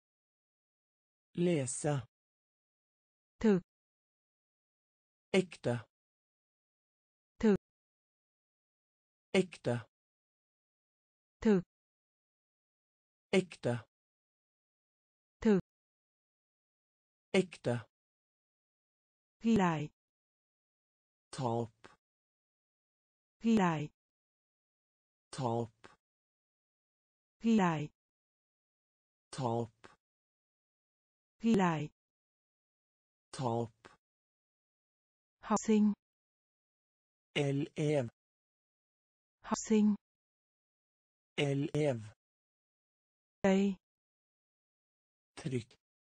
Lese. Thực. Ekte. Thực. Ekte. Thực. Ekte. Thực. Ekte. Ghi lại. Ta opp. Ghi lại. Ta opp. Ghi lại. Ta opp. Ghi lại. Ta opp. Học sinh. Elev. Học sinh. Elev. Đây. Trykk.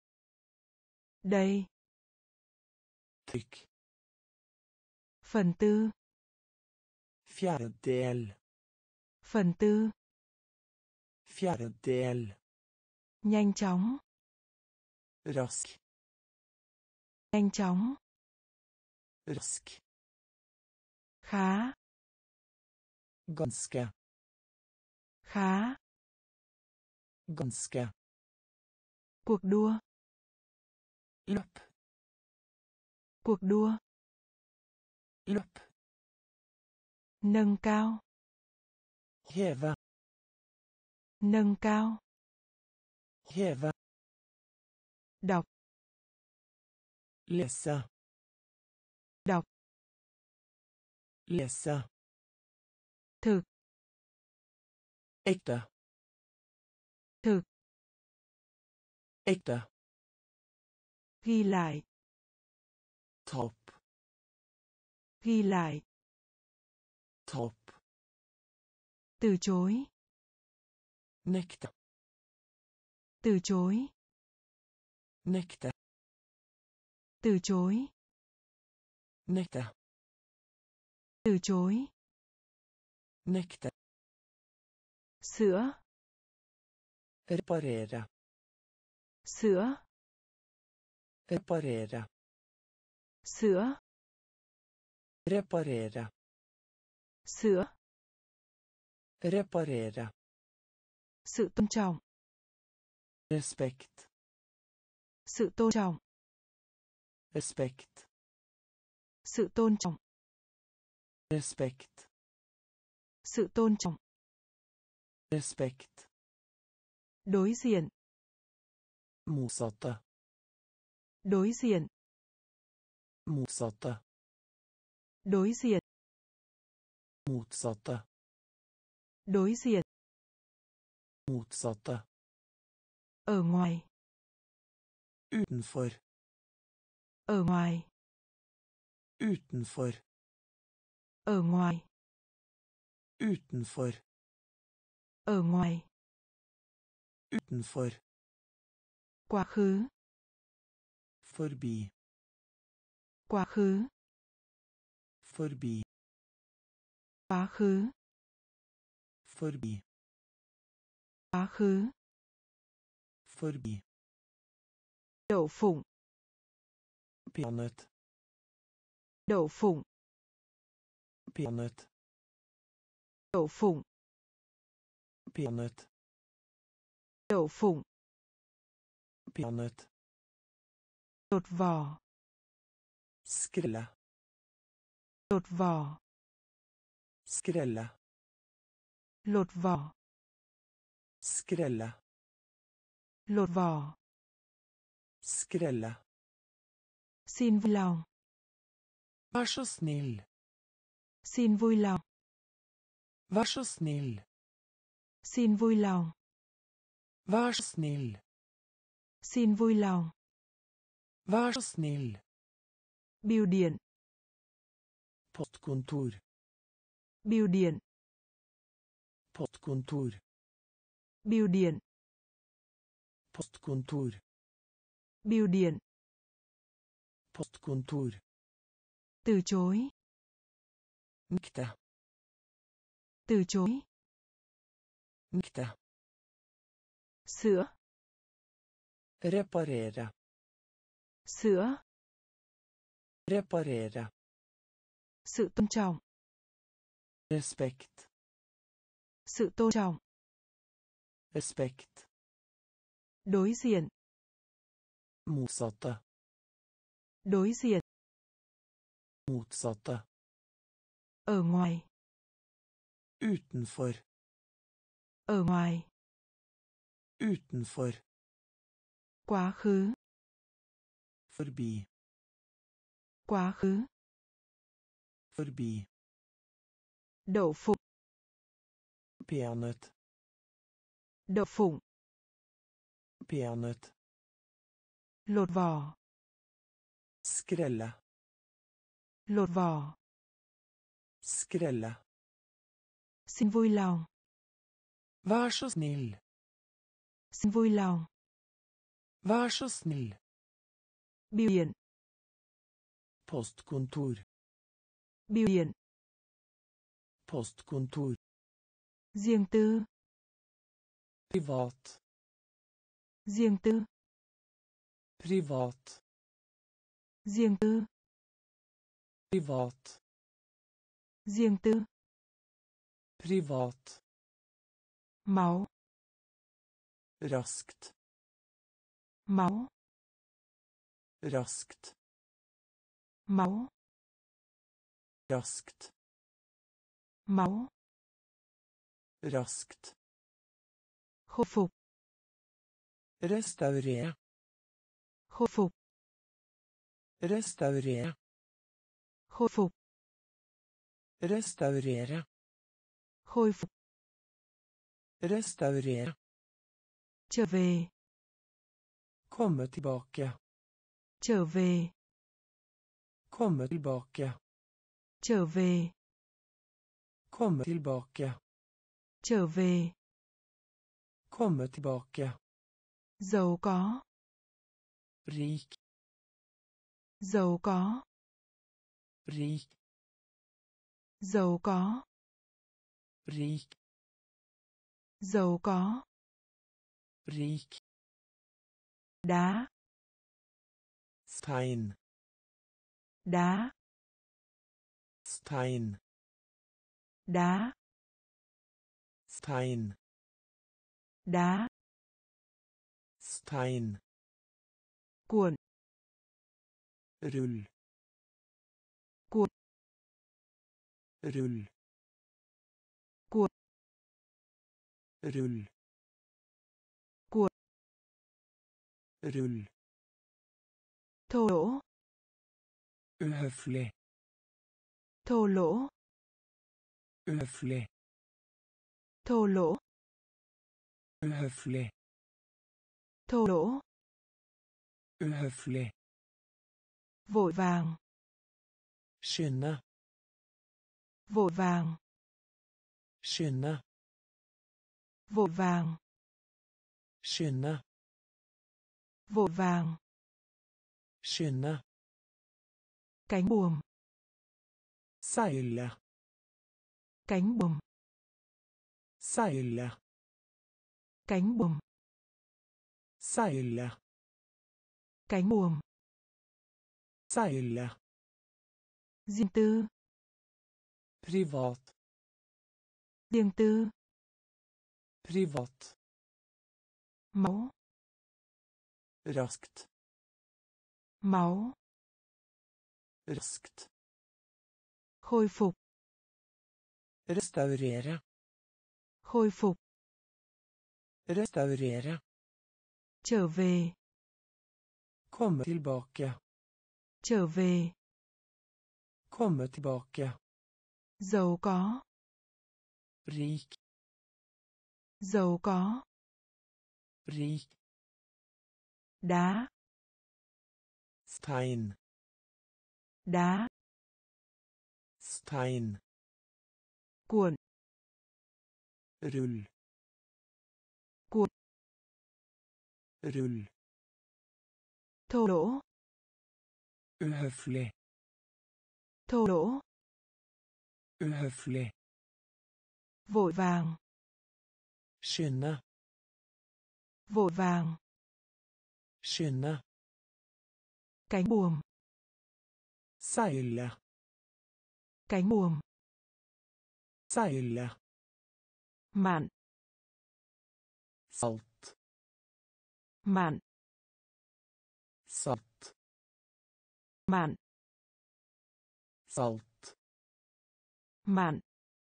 Đây. Trykk. Phần tư. Fjerdedel. Phần tư. Fjerdedel. Nhanh chóng. Rask. Nhanh chóng. Rask. Khá. Ganske. Khá. Ganske. Cuộc đua. Løp. Cuộc đua. Løp. Nâng cao. Heve. Nâng cao. Heve. Đọc. Lese. Đọc. Lese. Thực. Ekte. Thực. Ekte. Ghi lại. Ta opp. Ghi lại. Ta opp. Từ chối. Nekta. Từ chối. Nekta. Từ chối. Nekta. Từ chối. Nekta. Sữa. Reparera. Sữa. Reparera. Sữa. Reparera. Sữa. Reparera. Sự tôn trọng. Respekt. Sự tôn trọng. Respekt. Sự tôn trọng. Respekt. Sự tôn trọng. Respekt. Đối diện. Motsatte. Đối diện. Motsatte. Đối diện. Motsatte. Đối diện. Motsatte. Ở ngoài. Utenfor. Ở ngoài. Utenfor. Ở ngoài. Utenfor. Ở ngoài. Utenfor. Quá khứ. Forbi. Quá khứ. Forbi. Quá khứ. Forbi. Quá khứ. Forbi. Đậu phụng. Peanøtt. Đậu phụng. Peanøtt. Đậu phụng. Peanøtt. Đậu phụng. Peanøtt. Lột vỏ. Skrelle. Lột vỏ. Skrelle. Lột vỏ. Skrelle. Lột vỏ. Skrelle. Xin vui lòng. Vær så snill. Xin vui lòng. Vær så snill. Xin vui lòng. Vær så snill. Xin vui lòng. Vær så snill. Bưu điện. Postkontor. Bưu điện. Postkontor. Bưu điện. Postkontor. Bưu điện. Postkontor. Từ chối. Nekta. Từ chối. Nekta. Sữa. Reparera. Sữa. Reparera. Sự tôn trọng. Respekt. Sự tôn trọng. Respekt. Đối diện. Motsatte. Đối diện. Motsatte. Ở ngoài. Utenfor. Ở ngoài. Utenfor. Quá khứ. Forbi. Quá khứ. Forbi. Đậu phụng. Peanøtt. Đậu phụng. Peanøtt. Lột vỏ. Skrelle. Lột vỏ. Skrelle. Xin vui lòng. Vær så snill. Xin vui lòng. Vær så snill. Bưu điện. Postkontor. Bưu điện. Postkontor. Riêng tư. Privat. Riêng tư. Privat. Riêng tư. Privat. Riêng tư. Privat. Máu. Raskt. Máu. Raskt. Máu. Raskt. Máu. Raskt. Khôi phục. Restaurere. Khôi phục. Restaurere. Khôi phục. Restaurere. Khôi phục. Restaurere. Trở về. Komme tilbake. Trở về. Komme tilbake. Trở về. Komme tilbake. Trở về. Komme tilbake. Giàu có. Rik. Giàu có. Rik. Giàu có. Rik. Giàu có. Rik. Đá. Stein. Đá. Stein. Đá. Stein. Đá. Stein. Cuộn. Rull. Cuộn. Rull. Cuộn. Rull. Cuộn. Rull. Thô lỗ. Uhøflig. Thô lỗ. Uhøflig. Thô lỗ. Uhøflig. Thô lỗ. Uhøflig. Vội vàng. Skynde. Vội vàng. Skynde. Vội vàng. Skynde. Vội vàng. Skynde. Cánh buồm. Seile. Cánh buồm. Seile. Cánh buồm. Seile. Cánh buồm. Seile. Riêng tư. Privat. Riêng tư. Privat. Máu. Raskt. Máu. Raskt. Khôi phục. Restaurere. Khôi phục. Restaurere. Trở về. Komme tilbake. Trở về. Komme tilbake. Giàu có. Rik. Giàu có. Rik. Đá. Stein. Đá. Stein. Cuộn. Rull. Cuộn. Rull. Thô lỗ. Uhøflig. Thô lỗ. Uhøflig. Vội vàng. Skynde. Vội vàng. Skynde. Cánh buồm. Seile. Cánh buồm. Seile. Mặn. Salt. Mặn. Salt. Mặn. Salt. Mặn.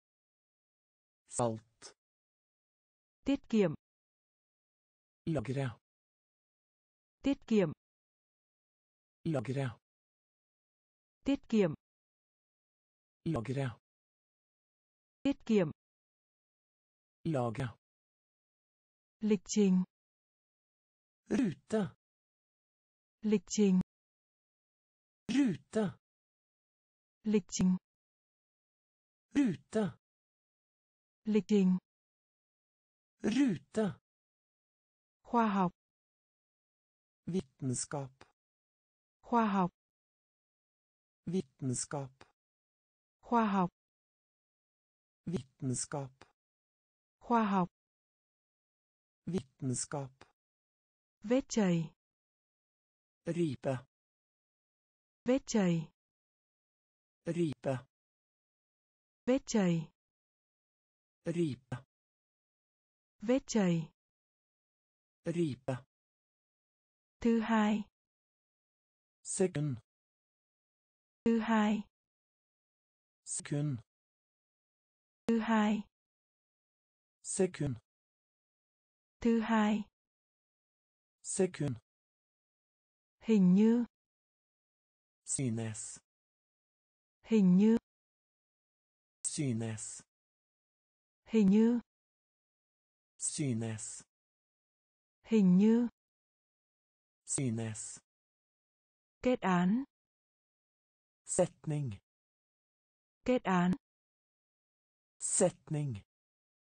Salt. Tiết kiệm. Lagre. Tiết kiệm. Lagre. Tiết kiệm. Lagre. Tiết kiệm. Lage. Lịch trình. Rute. Lịch trình. Rute. Lịch trình. Rute. Lịch trình. Rute. Khoa học. Vitenskap. Khoa học. Vitenskap. Khoa học. Vitenskap. Khoa học. Vitenskap. Vết chảy. Ripe. Vết chảy. Ripe. Vết chảy. Ripe. Vết chảy. Ripe. Thứ hai. Sekund. Thứ hai. Sekund. Thứ hai. Sekund. Thứ hai. Sekund. Hình như. Synes. Hình như. Synes. Hình như. Synes. Hình như. Synes. Kết án. Setning. Kết án. Setning.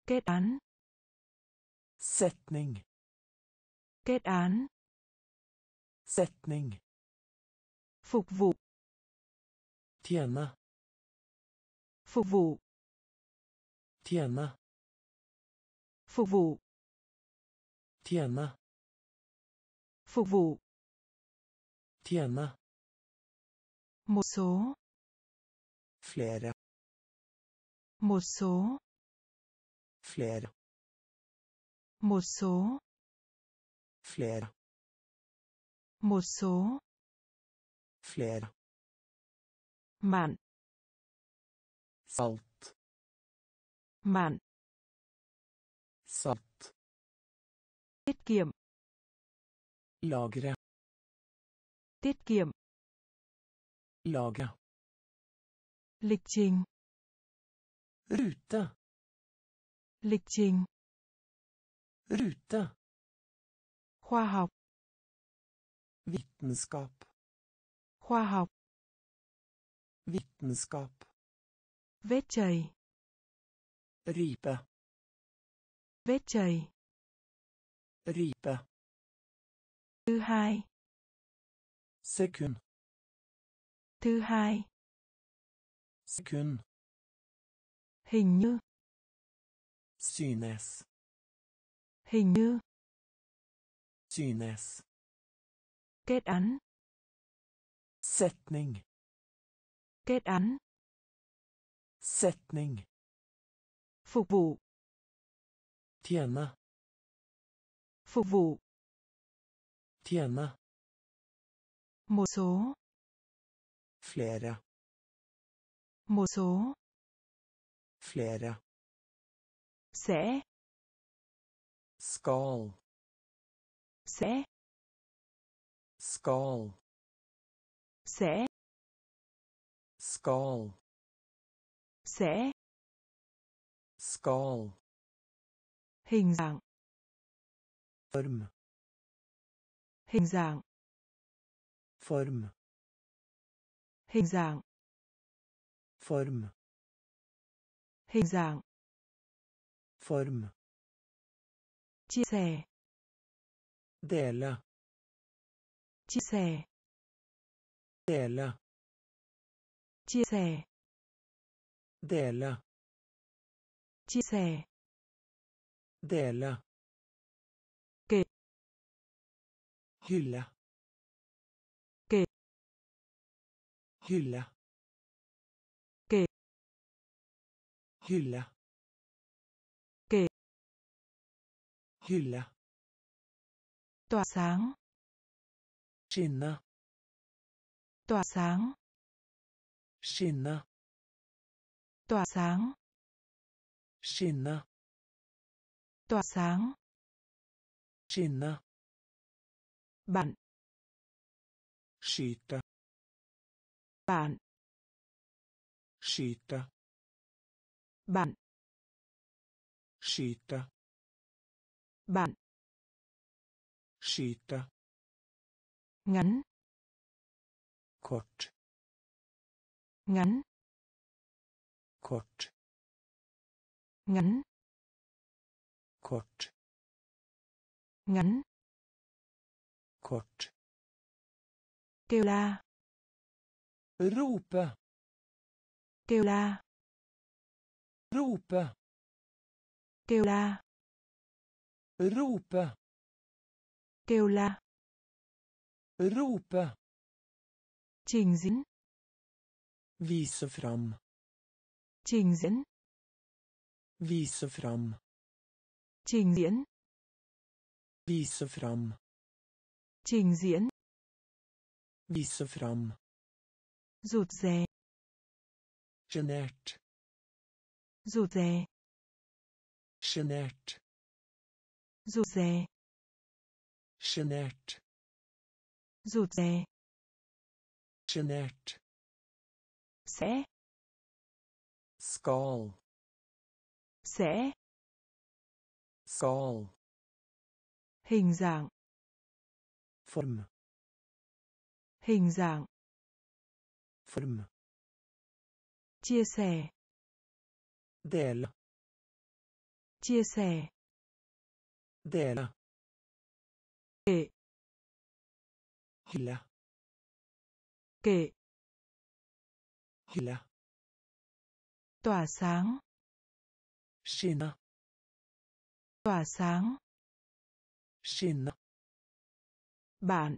Kết án. Setning. Kết án. Setning. Phục vụ. Tjene. Phục vụ. Tjene. Phục vụ. Tjene. Phục vụ. Tjene. Một số. Flere. Một số. Flere. Một số. Flere. Một số. Flere. Mặn. Salt. Mặn. Salt. Tiết kiệm. Lagre. Tiết kiệm. Lagre. Lịch trình. Rute. Lịch trình. Rute. Khoa học. Vitenskap. Khoa học. Vitenskap. Vết chảy. Ripe. Vết chảy. Ripe. Thứ hai. Sekund. Thứ hai. Sekund. Hình như. Synes. Hình như. Synes. Kết án. Setning. Kết án. Setning. Phục vụ. Tjene. Phục vụ. Tjene. Một số. Flere. Một số. Flere. Sẽ. Skal. Sẽ. Skal. Sẽ. Skal. Sẽ. Skal. Hình dạng. Form. Hình dạng. Form. Hình dạng. Form. Hình dạng. Form. Chia sẻ. Dele. Chia sẻ. Dele. Chia sẻ. Dele. Chia sẻ. Dele. Kệ. Hylle. Kệ. Hylle. Kệ. Hylle. Kệ. Hylle. Tỏa sáng. Skinne. Tỏa sáng. Skinne. Tỏa sáng. Skinne. Tỏa sáng. Skinne. Bạn. Skyte. Bạn. Skyte. Bạn. Skyte. Bạn. Skyte. Ngắn. Kort. Ngắn. Kort. Ngắn. Kort. Ngắn. Kort. Kêu la. Rope. Kêu la. Rope. Kêu la. Rope. Kêu la. Rope. Trình diễn. Vise fram. Trình diễn. Vise fram. Trình diễn. Vise fram. Trình diễn. Vise fram. Rụt rè. Genert. Rụt rè. Genert. Rụt rè. Genert. Rụt rè. Genert. Sẽ. Skal. Sẽ. Skal. Hình dạng. Form. Hình dạng. Form. Chia sẻ. Dele. Chia sẻ. Dela. Kể. Hylla. Kể. Hylla. Tỏa sáng. Skinna. Tỏa sáng. Skinna. Bạn.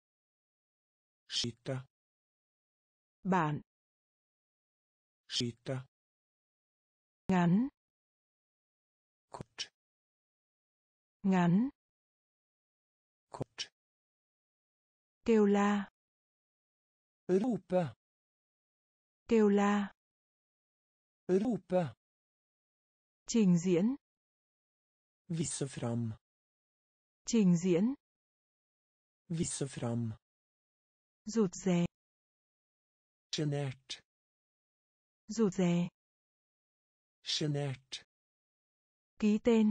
Skyte. Bạn. Skyte. Ngắn. Kort. Ngắn. Kort. Kêu la. Rope. Kêu la. Rope. Trình diễn. Vise fram. Trình diễn. Vise fram. Rụt rè. Genert. Rụt rè. Genert. Ký tên.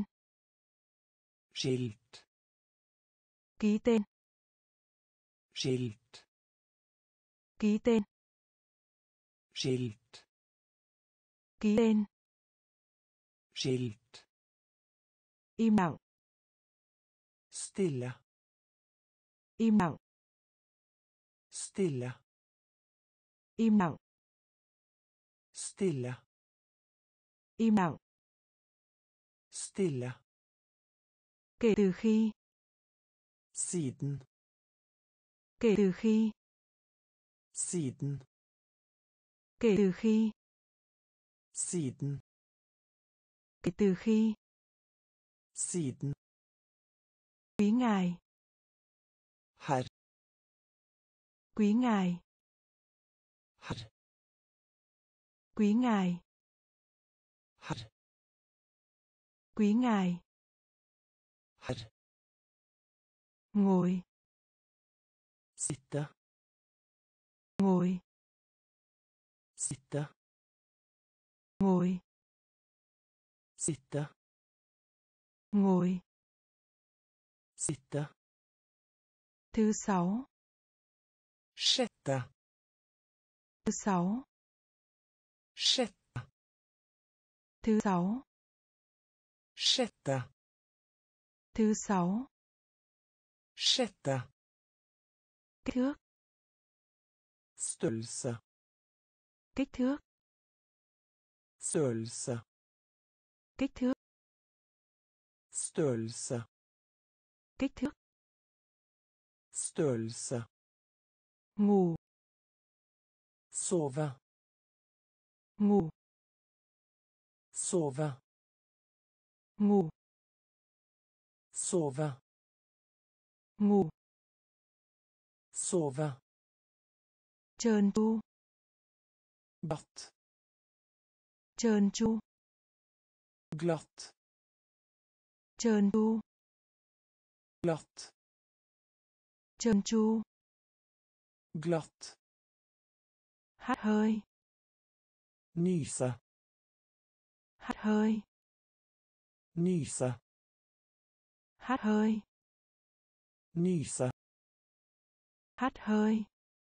Skilt. Ký tên. Skilt. Ký tên. Skilt. Ký tên. Skilt. Im lặng. Stille. Im lặng. Stille. Im lặng. Stille. Im lặng. Stille. Kể từ khi. Siden. Kể từ khi. Siden. Kể từ khi. Siden. Kể từ khi. Siden. Quý ngài. Herr. Quý ngài. Herr. Quý ngài. Herr. Quý ngài. Herr. Ngồi. Sitte. Ngồi. Sitte. Ngồi. Sitte. Ngồi. Sitte. Thứ sáu. Sjette. Thứ sáu. Sjette. Thứ sáu. Sjette. Thứ sáu. Sjette. Kích thước. Størrelse. Kích thước. Størrelse. Kích thước. Størrelse. Kích thước. Størrelse. Ngủ. Sove. Ngủ. Sove. Ngủ. Sove. Ngủ. Sove. Trơn tru. Glatt. Trơn tru. Glatt. Trơn tru. Glatt. Trơn tru. Glatt. Hắt hơi. Nyse. Hắt hơi. Nyse. Hắt hơi. Nyse. Hắt hơi.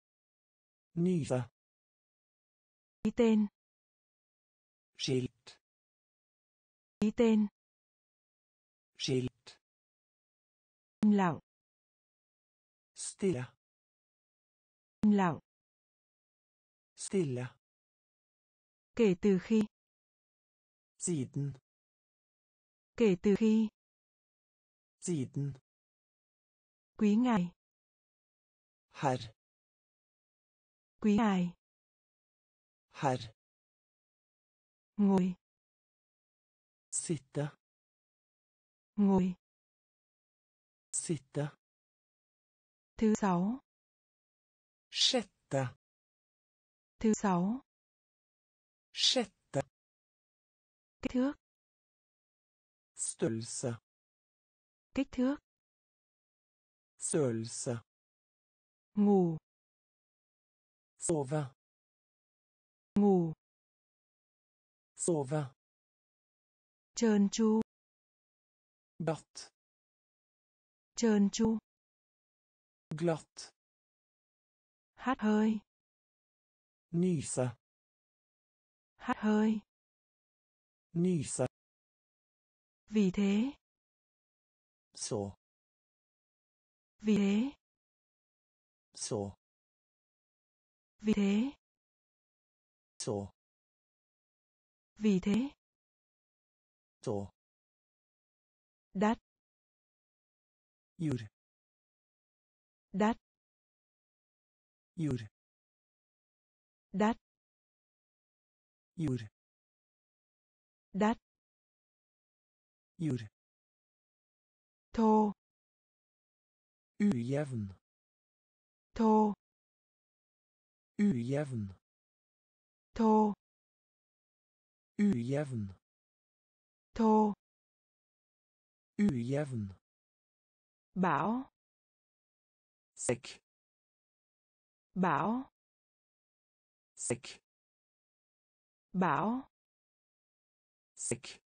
Nyse. Ký tên. Skilt. Ký tên. Skilt. Im lặng. Stille. Im lặng. Stille. Kể từ khi. Siden. Kể từ khi. Siden. Quý ngài. Herr. Quý ngài. Herr. Ngồi. Sitte. Ngồi. Sitte. Thứ sáu. Sjette. Thứ sáu. Sjette. Kích thước. Størrelse. Kích thước. Størrelse. Ngủ. Sove. Ngủ. Sove. Trơn tru. Glatt. Trơn tru. Glatt. Hắt hơi. Nyse. Hắt hơi. Nyse. Vì thế. Så. Vì thế. Så. Vì thế. Så. Vì thế. Så. Đắt. Djur. Đắt. Djur. Đắt. Jord. Đắt. Jord. Thô. Ujevn. Thô. Ujevn. Thô. Ujevn. Thô. Ujevn. Bão. Sekk. Bão. Sekk. Bão. Sekk.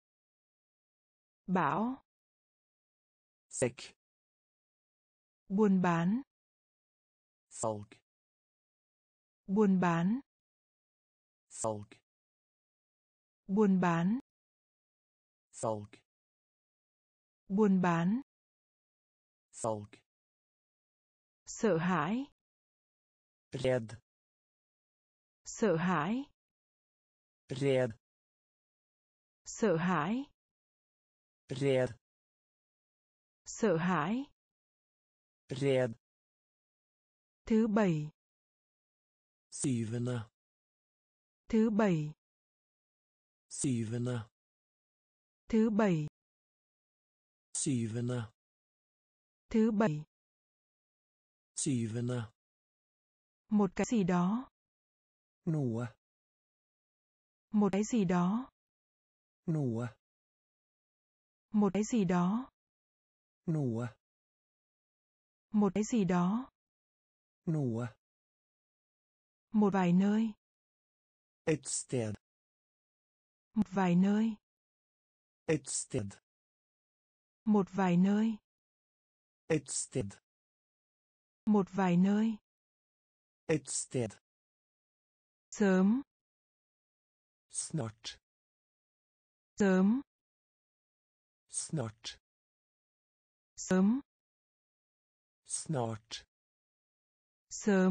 Bão. Sekk. Buôn bán. Salg. Buôn bán. Salg. Buôn bán. Salg. Buôn bán. Salg. Sợ hãi. Red. Sợ hãi. Red. Sợ hãi. Red. Sợ hãi. Red. Thứ bảy. Syvende. Thứ bảy. Syvende. Thứ bảy. Syvende. Thứ bảy. Syvende. Một cái gì đó. Noe. Một cái gì đó. Noe. Một cái gì đó. Noe. Một cái gì đó. Noe. Một vài nơi. Et sted. Một vài nơi. Et sted. Một vài nơi. Et sted. Một vài nơi. Et sted. Sớm. Snart. Sớm. Snart. Sớm. Snart. Sớm.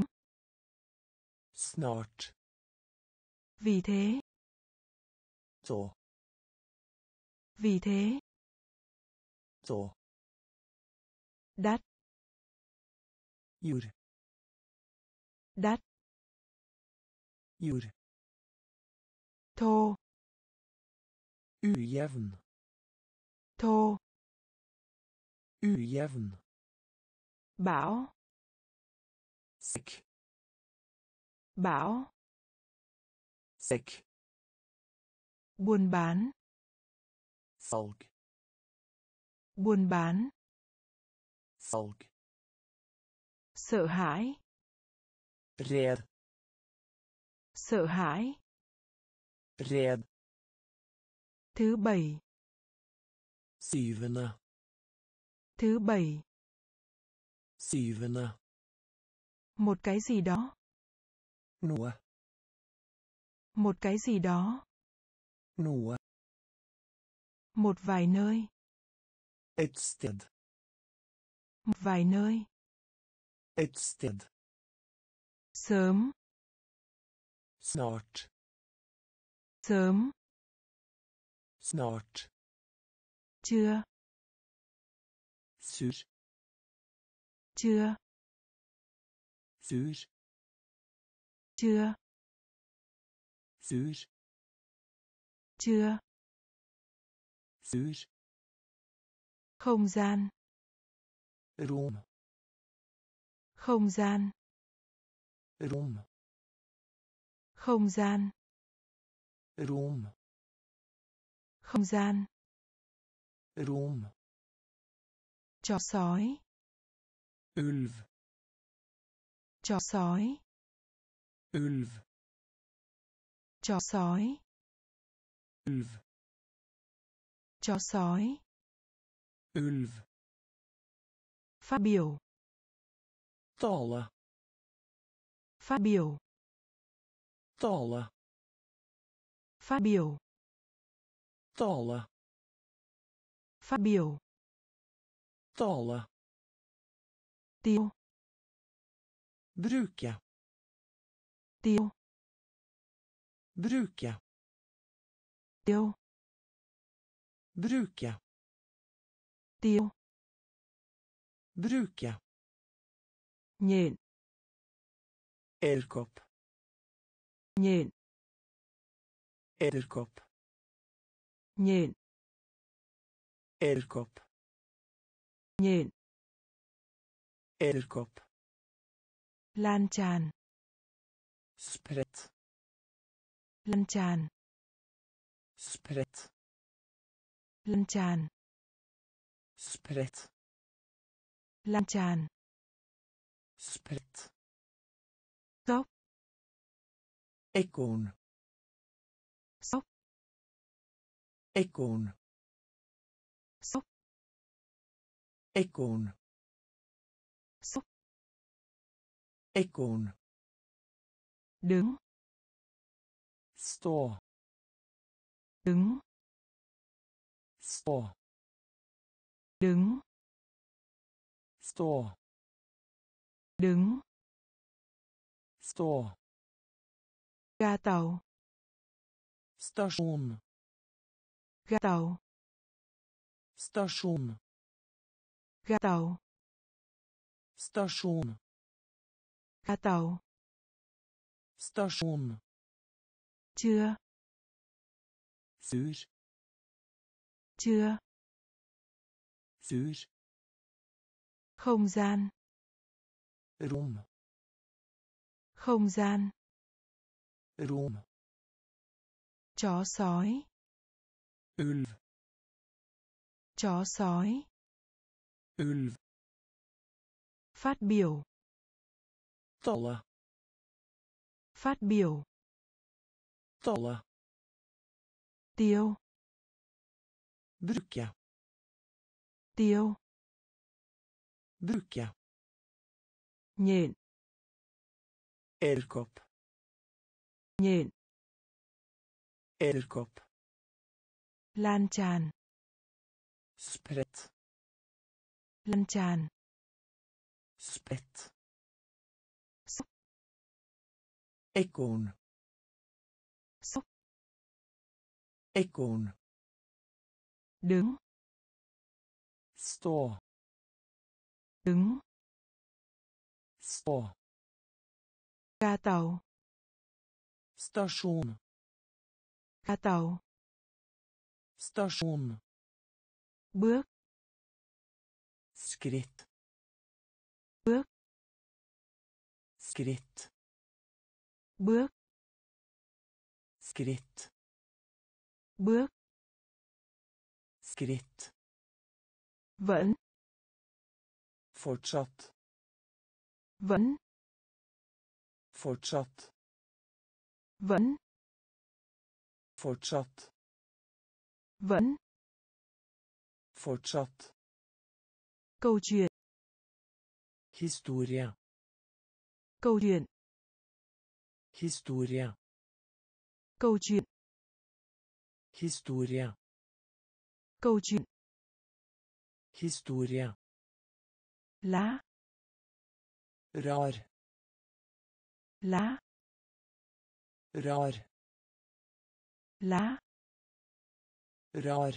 Snart. Vì thế. Så. Vì thế. Så. Đắt. Jord. Đắt. Jord. Thô. Ujevn. Thô. Ujevn. Bão. Sekk. Bão. Sekk. Buôn bán. Salg. Buôn bán. Salg. Sợ hãi. Red. Sợ hãi. Red. Thứ bảy. Syvende. Thứ bảy. Syvende. Một cái gì đó. Noe. Một cái gì đó. Noe. Một vài nơi. Et sted. Một vài nơi. Et sted. Sớm. Snart. Sớm. Snart. Chưa. Sur. Chưa. Sur. Chưa. Sur. Chưa. Sur. Không gian. Rom. Không gian. Rom. Không gian. Rom. Không gian. Rom. Chó sói. Ulv. Chó sói. Ulv. Chó sói. Ulv. Chó sói. Ulv. Phát biểu. Tale. Phát biểu. Tale. Phát biểu. Tale. Phát biểu. Tale. Tiêu. Bruke. Tiêu. Bruke. Tiêu. Bruke. Tiêu. Bruke. Nhện. Edderkopp. Nhện. Edderkopp. Nhện. Edderkopp. Nhện. Edderkopp. Lan tràn. Spredt. Lan tràn. Spredt. Lan tràn. Spredt. Lan tràn. Spredt. Dốc. Ekorn. Sốc. Ekorn. Sốc. Ekorn. Sốc. Ekorn. Đứng. Stå. Đứng. Stå. Đứng. Stå. Đứng. Stå. Ga tàu. Stasjon. Ga tàu. Stasjon. Ga tàu. Stasjon. Ga tàu. Stasjon. Chưa. Sur. Chưa. Sur. Không gian. Rom. Không gian. Rom. Chó sói. Ulv. Chó sói. Ulv. Phát biểu. Tale. Phát biểu. Tale. Tiêu. Bruke. Tiêu. Bruke. Nhện. Edderkopp. Nhện. Edderkopp. Lan tràn. Spredt. Lan tràn. Spredt. Sốc. Ekorn. Sốc. Ekorn. Đứng. Stå. Đứng. Stå. Ga tàu. Stasjon. Ga tàu. Stasjon. Bước. Skritt. Bước. Skritt. Bước. Skritt. Bước. Skritt. Vẫn. Fortsatt. Vẫn. Fortsatt. Vẫn. Fortsatt. Vẫn. Fortsatt. Câu chuyện. Historie. Câu chuyện. Historie. Câu chuyện. Historie. Câu chuyện. Historie. Lá. Rar. Lá. Rar. Lá. Rar.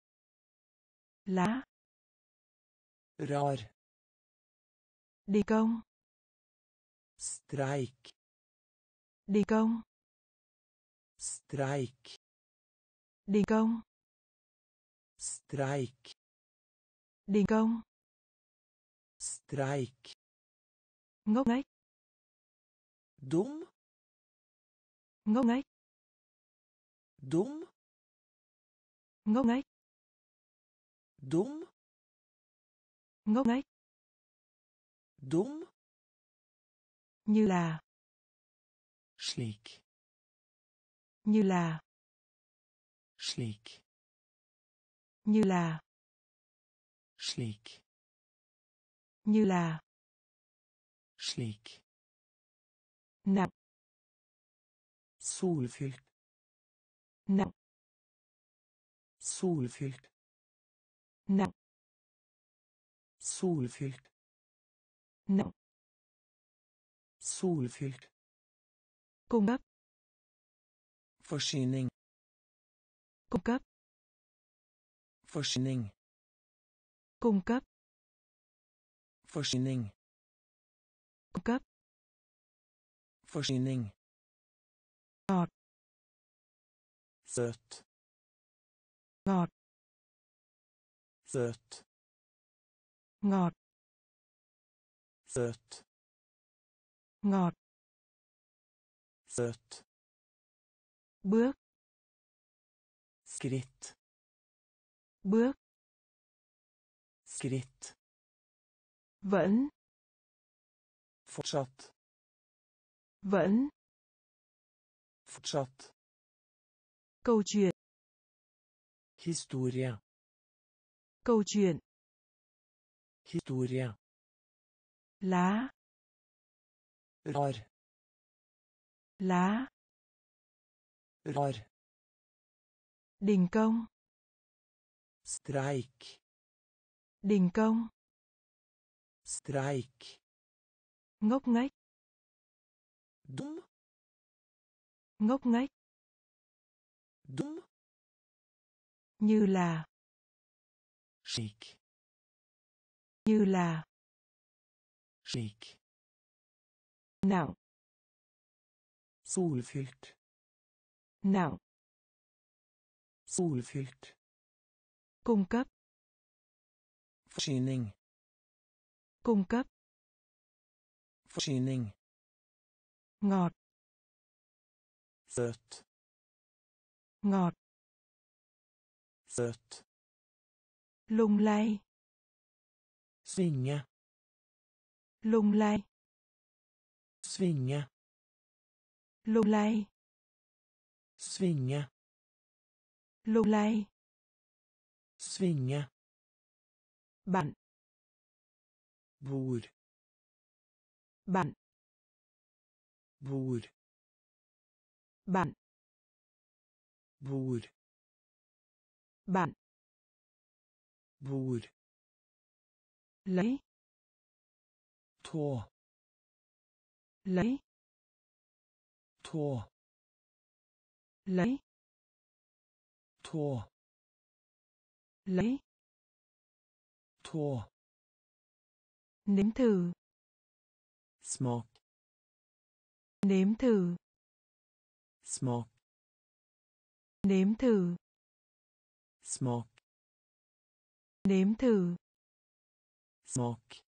Lá. Rar. Đi công. Streik. Đi công. Streik. Đi công. Streik. Đi công. Streik. Ngốc nghếch. Dum. Ngốc nghếch. Dum. Ngốc nghếch. Dum. Ngốc nghếch. Dum. Như là. Slik. Như là. Slik. Như là. Slik. Như là. Slik. Nặng. Solfylt. Nặng. Solfylt. nặng, Solfylt. nặng, Solfylt. cung cấp, Forsyning. cung cấp, Forsyning. cung cấp, Forsyning. cung cấp, Forsyning. ngọt, Søt. ngọt, Søt. ngọt, Søt. ngọt, Søt. bước, Skritt. bước, Skritt. vẫn, Fortsatt. vẫn, Fortsatt. câu chuyện, Historia. câu chuyện, Historia. lá, Rar. lá, Rar. đình công, Streik. đình công, Streik. ngốc nghếch, Dum. ngốc nghếch, Dum. như là, Slik. như là, Slik. nặng, Solfylt. nặng, Solfylt. cung cấp, Forsyning. cung cấp, Forsyning. ngọt, Søt. ngọt, Søt. lung lay, Svinge. lung lay, Svinge. lung lay, Svinge. lung lay, Svinge. bạn, Bord. bạn, Bord. bạn, Bord. bạn, Bord. lấy, Tå. lấy, Tå. lấy, Tå. lấy, Tå. nếm thử, Smak. nếm thử, Smak. nếm thử, Smak. nếm thử, Smak.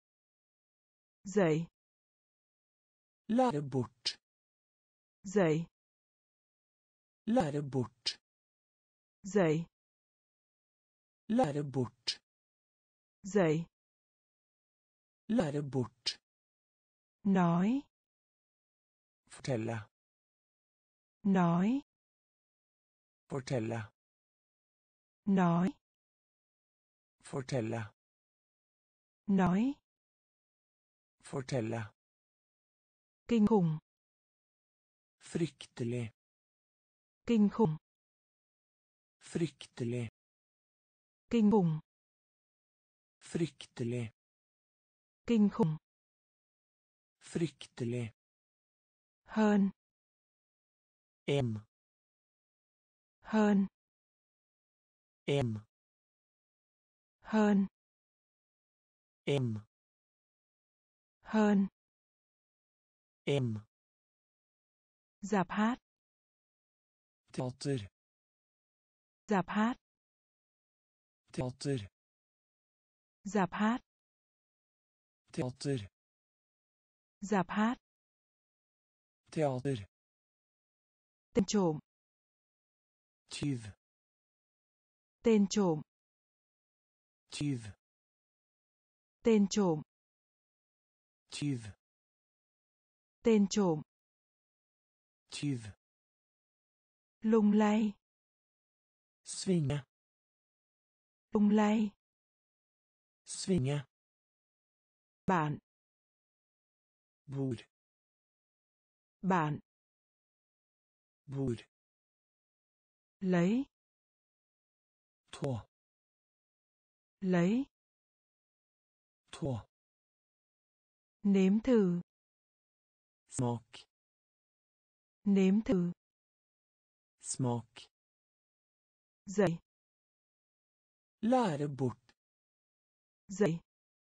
dậy, Lære bort. dậy, Lære bort. dậy, Lære bort. dậy, Lære bort. nói, Fortelle. nói, Fortelle. nói, Fortelle. nói, Fortelle. kinh khủng, Fryktelig. kinh khủng, Fryktelig. kinh khủng, Fryktelig. kinh khủng, Fryktelig. hơn, Em. hơn, Em. hơn, Em. hơn, Em. dạp hát, Teater. dạp hát, Teater. dạp hát, Teater. dạp hát, Teater. tên trộm, Tyv. tên trộm, Tyv. tên trộm, Tyv. tên trộm, Tyv. lung lay, Svinge. lung lay, Svinge. bạn, Bord. bạn, Bord. lấy, Tå. lấy, Två. nếm thử, Smak. nếm thử, Smak. dậy, Lära bort. dậy,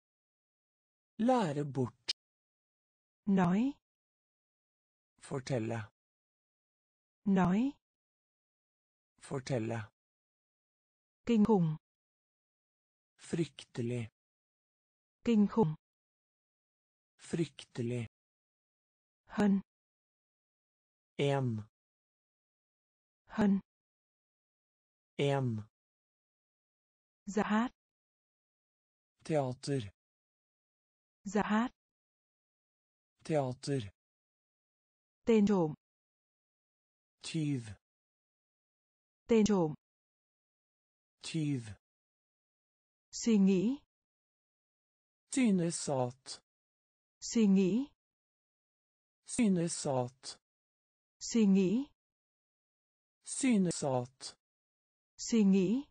Lära bort. nói, Fortälla. nói, Fortälla. kinh khủng, Fryktelig. kinh khủng, Fryktelig. hơn, En. hơn, En. ra hát, Teater. ra hát, Teater. tên trộm, Tyv. tên trộm, Tyv. suy nghĩ, Synes at. suy nghĩ, Synes at. suy nghĩ, Synes at. suy nghĩ,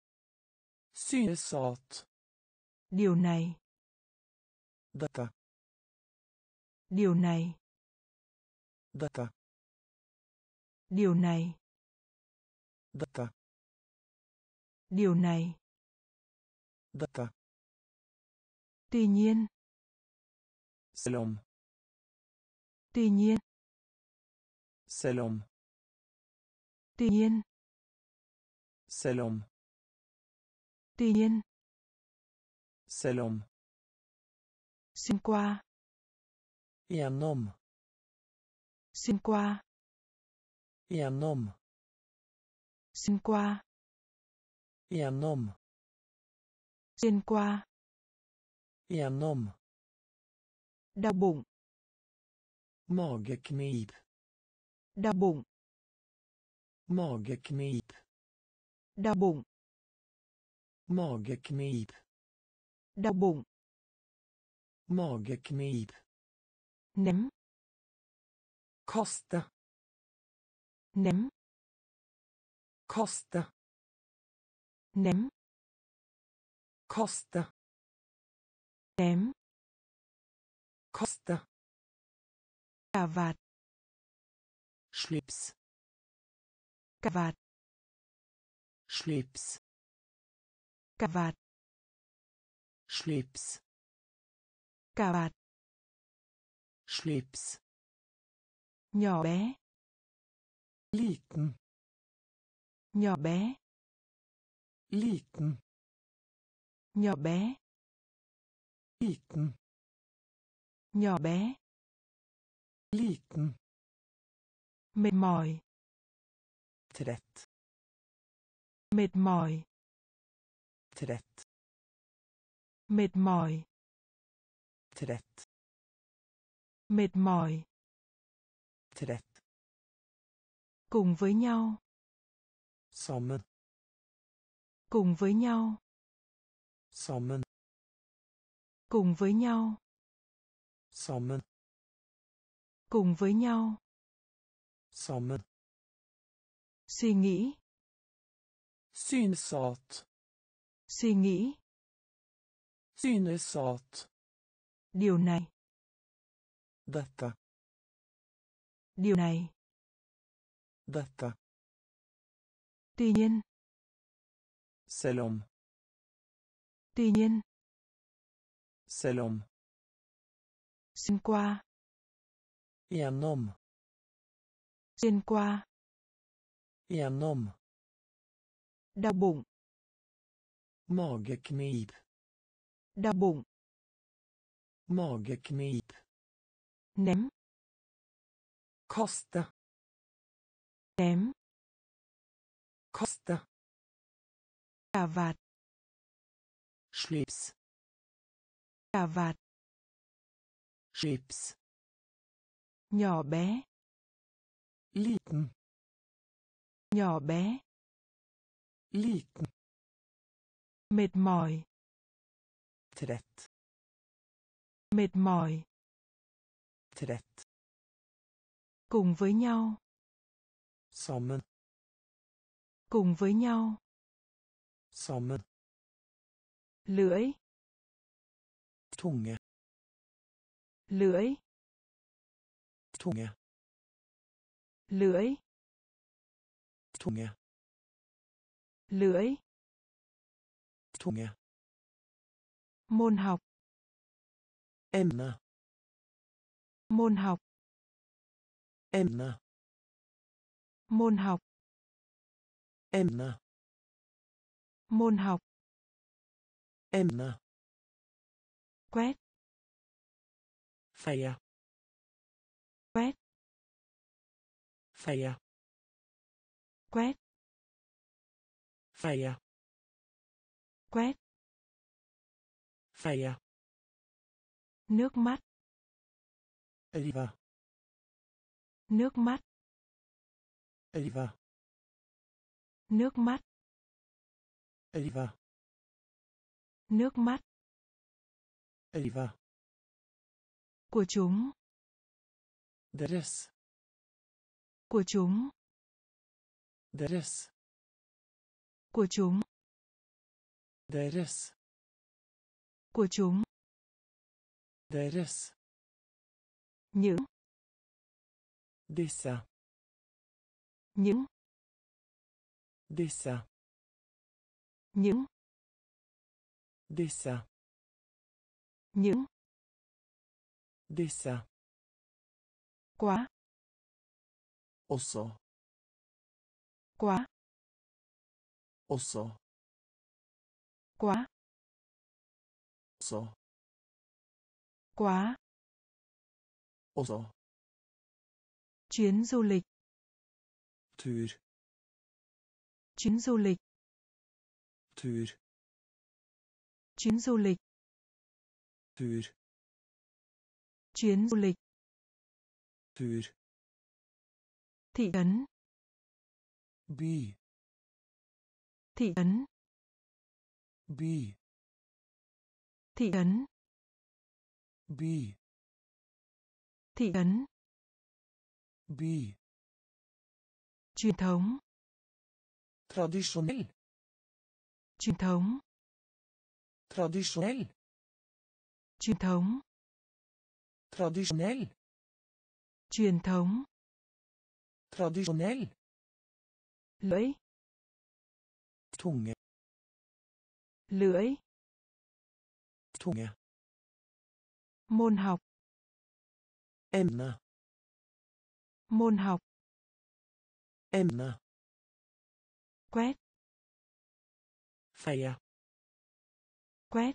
Synes at. điều này, Detta. điều này, Detta. điều này, Detta. điều này, Detta. tuy nhiên, Selv om. tuy nhiên, Selv om. tuy nhiên, Selv om. tuy nhiên, Selv om. xuyên qua, Gjennom. xuyên qua, Gjennom. xuyên qua, Gjennom. xuyên qua, Gjennom. đau bụng, Mageknip. đau bụng, Mageknip. đau bụng, Mageknip. đau bụng, Mageknip. ném, Kaste. ném, Kaste. ném, Kaste. ném, Kaste. cà vạt, Slips. cà vạt, Slips. cà vạt, Slips. cà vạt, Slips. nhỏ bé, Liten. nhỏ bé, Liten. nhỏ bé, Liten. nhỏ bé, Liten. mệt mỏi, Trett. mệt mỏi, Trett. mệt mỏi, Trett. mệt mỏi, Trett. cùng với nhau, Sammen. cùng với nhau, Sammen. cùng với nhau, Sammen. cùng với nhau, Sammen. suy nghĩ, Synes at. suy nghĩ, Synes at. điều này, Detta. điều này, Detta. tuy nhiên, Selv om. tuy nhiên, Selv om. xuyên qua, Gjennom. xuyên qua, Gjennom. đau bụng, Mageknip. đau bụng, Mageknip. ném, Kaste. ném, Kaste. cà vạt, Slips. cà vạt, Slips. nhỏ bé, Liten. nhỏ bé, Liten. mệt mỏi, Trett. mệt mỏi, Trett. cùng với nhau, Sammen. cùng với nhau, Sammen. lưỡi, tunge, lưỡi, tunge, lưỡi, tunge, lưỡi, tunge, môn học, ämne, môn học, ämne, môn học, ämne, môn học, ämne, quét, feja, quét, feja, quét, feja, quét, feja, nước mắt, riva, nước mắt, riva, nước mắt, riva, nước mắt, riva, của chúng, deres, của chúng, deres, của chúng, deres, của chúng, deres, những, dessa, những, dessa, những, dessa, những, dessa, quá, också, quá, också, quá, också, quá, också, chuyến du lịch, tur, chuyến du lịch, tur, chuyến du lịch, tur, chuyến du lịch, tur, thị trấn, by, thị trấn, by, thị trấn, by, thị trấn, by, truyền thống, traditionell, truyền thống, traditionell, truyền thống, traditionell, truyền thống, traditionell, lưỡi, tunge, lưỡi, tunge, môn học, ämne, môn học, ämne, quét, feja, quét,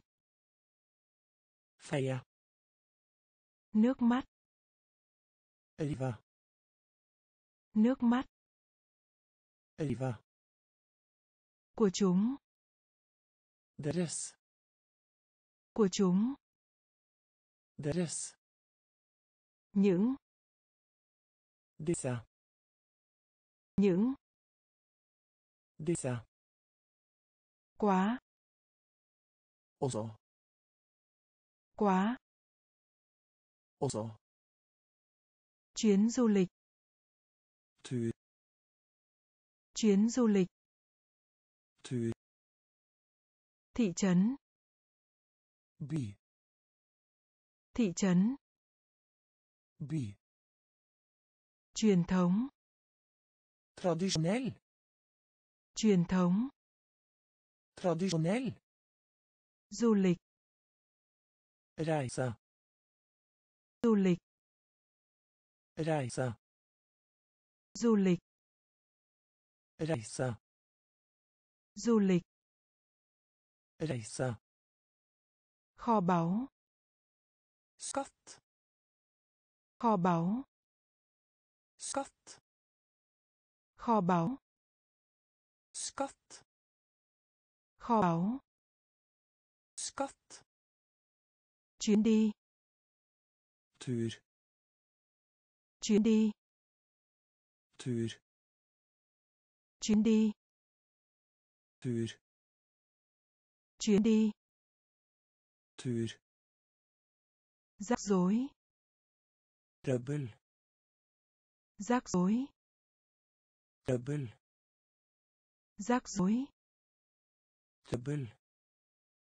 feja, nước mắt, riva, nước mắt, riva, của chúng, deres, của chúng, deres, những, dessa, những, dessa, quá, också, quá, också, chuyến du lịch, tur, chuyến du lịch, tur, thị trấn, by, thị trấn, by, truyền thống, traditionell, truyền thống, traditionell, du lịch, reise, du lịch, reise, du lịch, reise, du lịch, reise, kho báu, skatt, kho báu, skatt, kho báu, skatt, kho báu, skatt, chuyến đi, tur, chuyến đi, tur, chuyến đi, tur, chuyến đi, tur, rắc rối, trøbbel, rắc rối, trøbbel, rắc rối, trøbbel,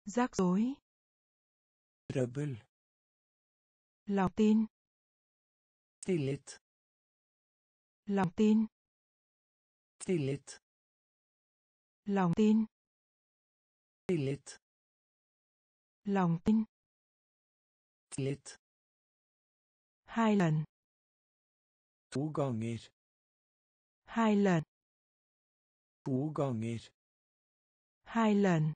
Rắc rối. Trøbbel. Lòng tin. Tillit. Lòng tin. Tillit. Lòng tin. Tillit. Lòng tin. Tillit. 2 lần. 2 ganger. 2 lần. 2 ganger. 2 lần.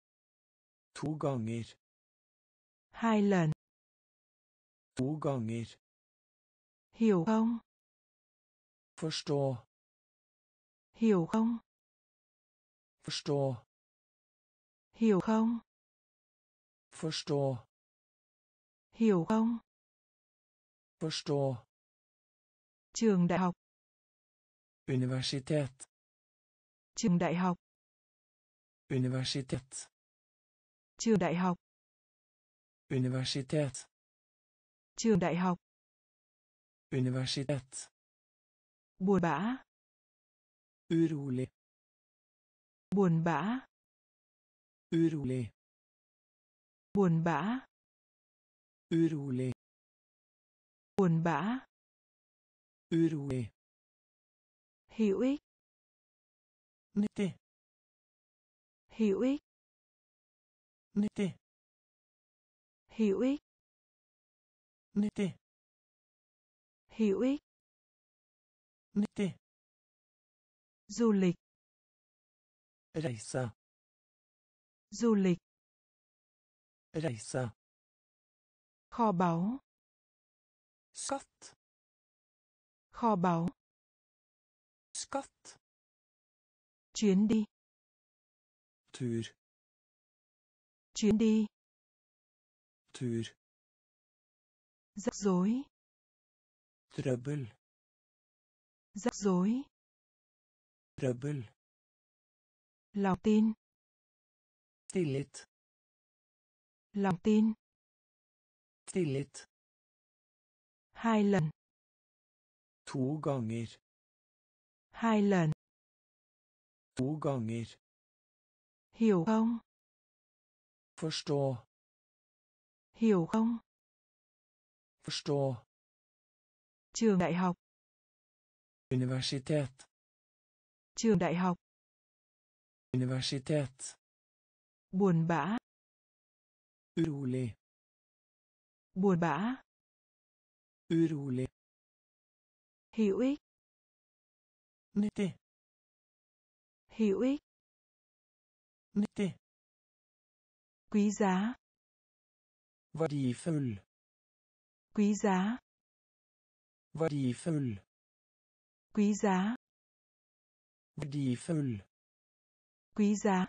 2 ganger. 2 lần. 2 ganger. Hiểu không? Forstå. Hiểu không? Forstå. Hiểu không? Forstå. Hiểu không? Forstå. Trường đại học. Universitet. Trường đại học. Universitet. Trường đại học. Universitet. Trường đại học. Universitet. Buồn bã. Urolig. Buồn bã. Urolig. Buồn bã. Urolig. Buồn bã. Urolig. Hữu ích. Nyttig. Hữu ích. Nyttig. Hữu ích. Nyttig. Hữu ích. Nyttig. Du lịch. Reise. Du lịch. Reise. Kho báu. Skatt. Kho báu. Skatt. Chuyến đi. Tur. Chuyến đi. Tur. Rắc rối. Trøbbel. Rắc rối. Trøbbel. Lòng tin. Tillit. Lòng tin. Tillit. 2 lần. 2 ganger. 2 lần. 2 ganger. Hiểu không? Forstå. Hiểu không? Forstå. Trường đại học. Universitet. Trường đại học. Universitet. Buồn bã. Urolig. Buồn bã. Urolig. Hữu ích. Nyttig. Hữu ích. Nyttig. Quý giá. Verdifull. Quý giá. Verdifull. Quý giá. Verdifull. Quý giá.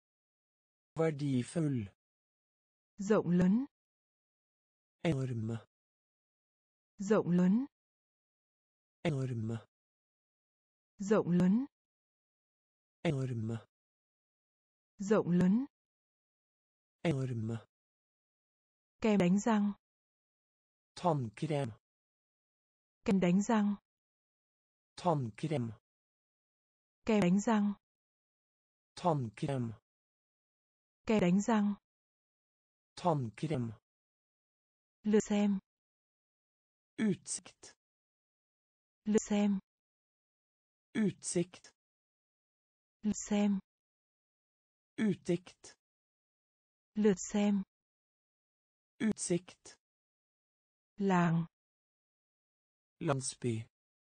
Verdifull. Rộng lớn. Enorme. Rộng lớn. Enorme. Rộng lớn. Enorme. Rộng lớn. Enorme. Kem đánh răng. Tannkrem. Kem đánh răng. Tannkrem. Kem đánh răng. Tannkrem. Kem đánh răng. Tannkrem. Lượt xem. Utsikt. Lượt xem. Utsikt. Lượt xem. Utsikt. Lượt xem. Utsikt. Làng. Landsby.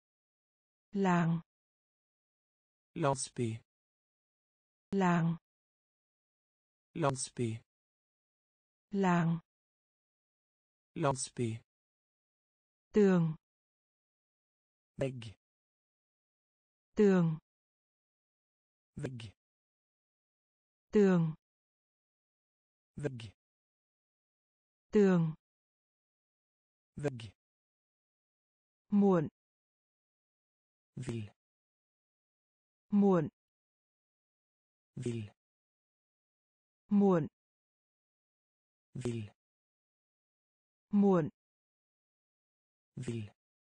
Làng. Landsby. Làng. Landsby. Làng. Landsby. Tường. Vegg. Tường. Vegg. Tường. Vegg. Tường. Vegg. Muộn. Vill. Muộn. Vill. Muộn. Vill. Muộn. Vill.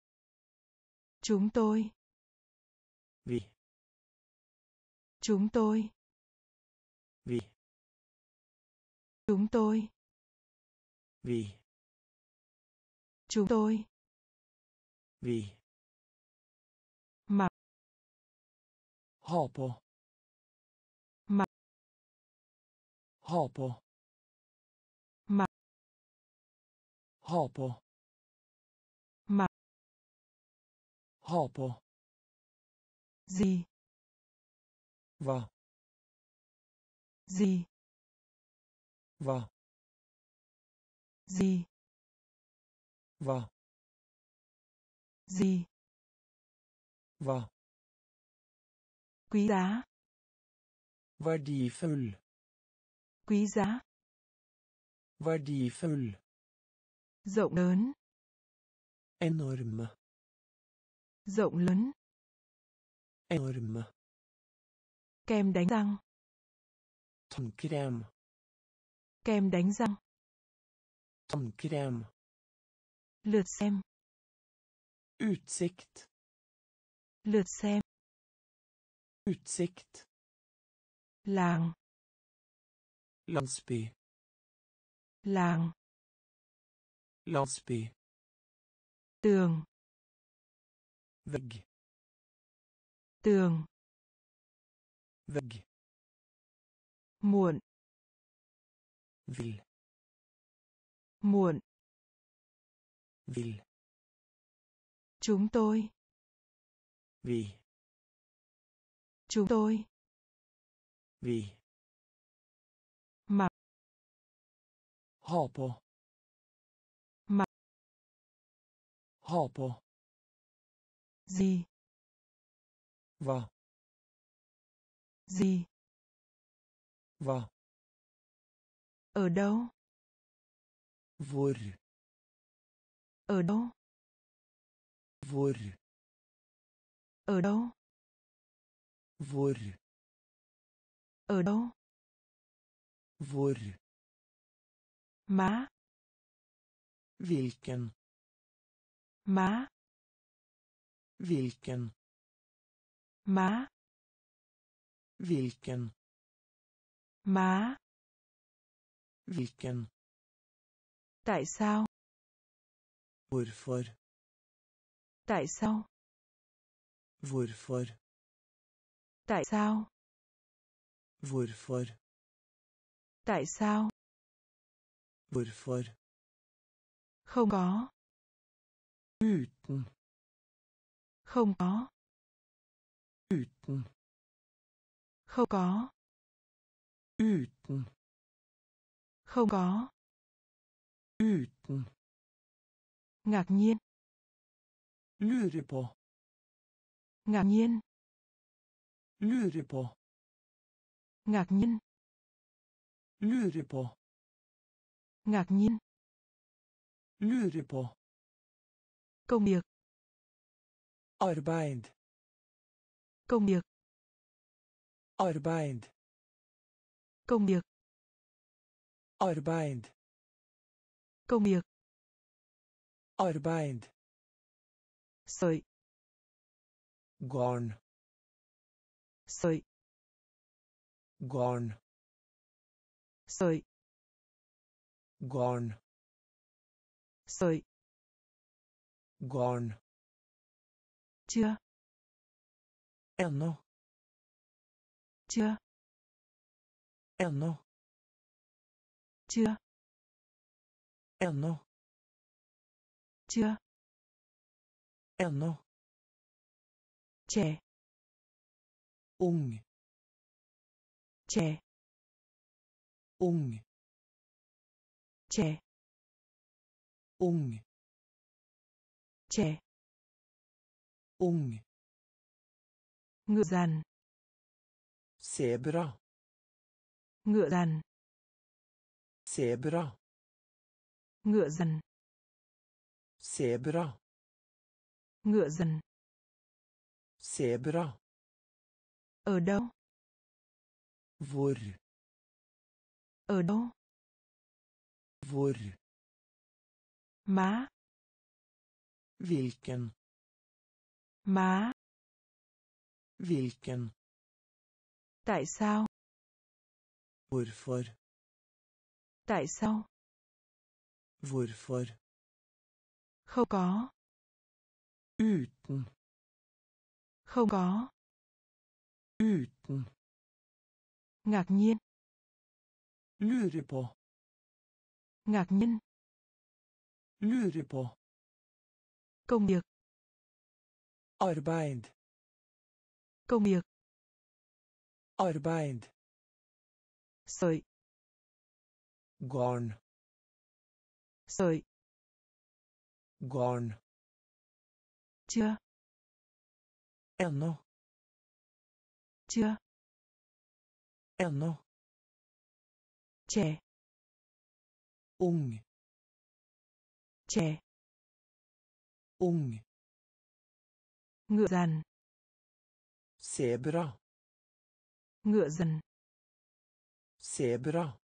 Chúng tôi. Vi. Chúng tôi. Vi. Chúng tôi. Vi. Chúng tôi. Vi. Mặc. Ha på. Mặc. Ha på. Mặc. Ha på. Mặc. Ha på. Gì. Hva. Gì. Hva. Gì. Hva. Gì. Hva. Quý giá. Verdifull. Quý giá. Verdifull. Rộng lớn. Enorme. Rộng lớn. Enorme. Kem đánh răng. Tannkrem. Kem đánh răng. Tannkrem. Lượt xem. Utsikt. Lượt xem. Utsikt. Làng. Landsby. Làng. Landsby. Tường. Vegg. Tường. Vegg. Muộn. Vil. Muộn. Vil. Chúng tôi. Vi. Chúng tôi. Vi. Mặc. Ha på. Mặc. Ha på. Gì. Hva. Gì. Hva. Ở đâu? Hvor. Ở đâu? Hvor. Ở đâu? Hvor. Ở đâu? Hvor. Má. Hvilken. Má. Hvilken. Má. Hvilken. Má. Hvilken. Tại sao? Hvorfor. Tại sao? Hvorfor. Tại sao? Hvorfor. Tại sao? Hvorfor. Không có. Uten. Không có. Uten. Không có. Uten. Không có. Uten. Ngạc nhiên. Lure på. Ngạc nhiên. Lure på. Ngạc nhiên. Lure på. Ngạc nhiên. Lure på. Công việc. Arbeid. Công việc. Arbeid. Công việc. Arbeid. Công việc. Arbeid. Sợi. Garn. Sợi. Garn. Sợi. Garn. Sợi. Garn. Chưa. Ennå. Chưa. Ennå. Chưa. Ennå. Chưa. Ennå. Trẻ. Ung. Trẻ. Ung. Trẻ. Ung. Trẻ. Ung. Ngựa dằn. Zebra. Ngựa dằn. Zebra. Ngựa dằn. Zebra. Ngựa dằn. Zebra. Ở đâu? Hvor. Ở đâu? Hvor. Má. Hvilken. Má. Hvilken. Tại sao? Hvorfor. Tại sao? Hvorfor? Không có. Uten. Không có. Uten. Ngạc nhiên. Lure på. Ngạc nhiên. Lure på. Công việc. Arbeid. Công việc. Arbeid. Sợi. Garn. Sợi. Garn. Chưa. Ennå. Chưa. Ennå. Trẻ. Ung. Trẻ. Ung. Ngựa dần. Zebra. Ngựa dần. Zebra.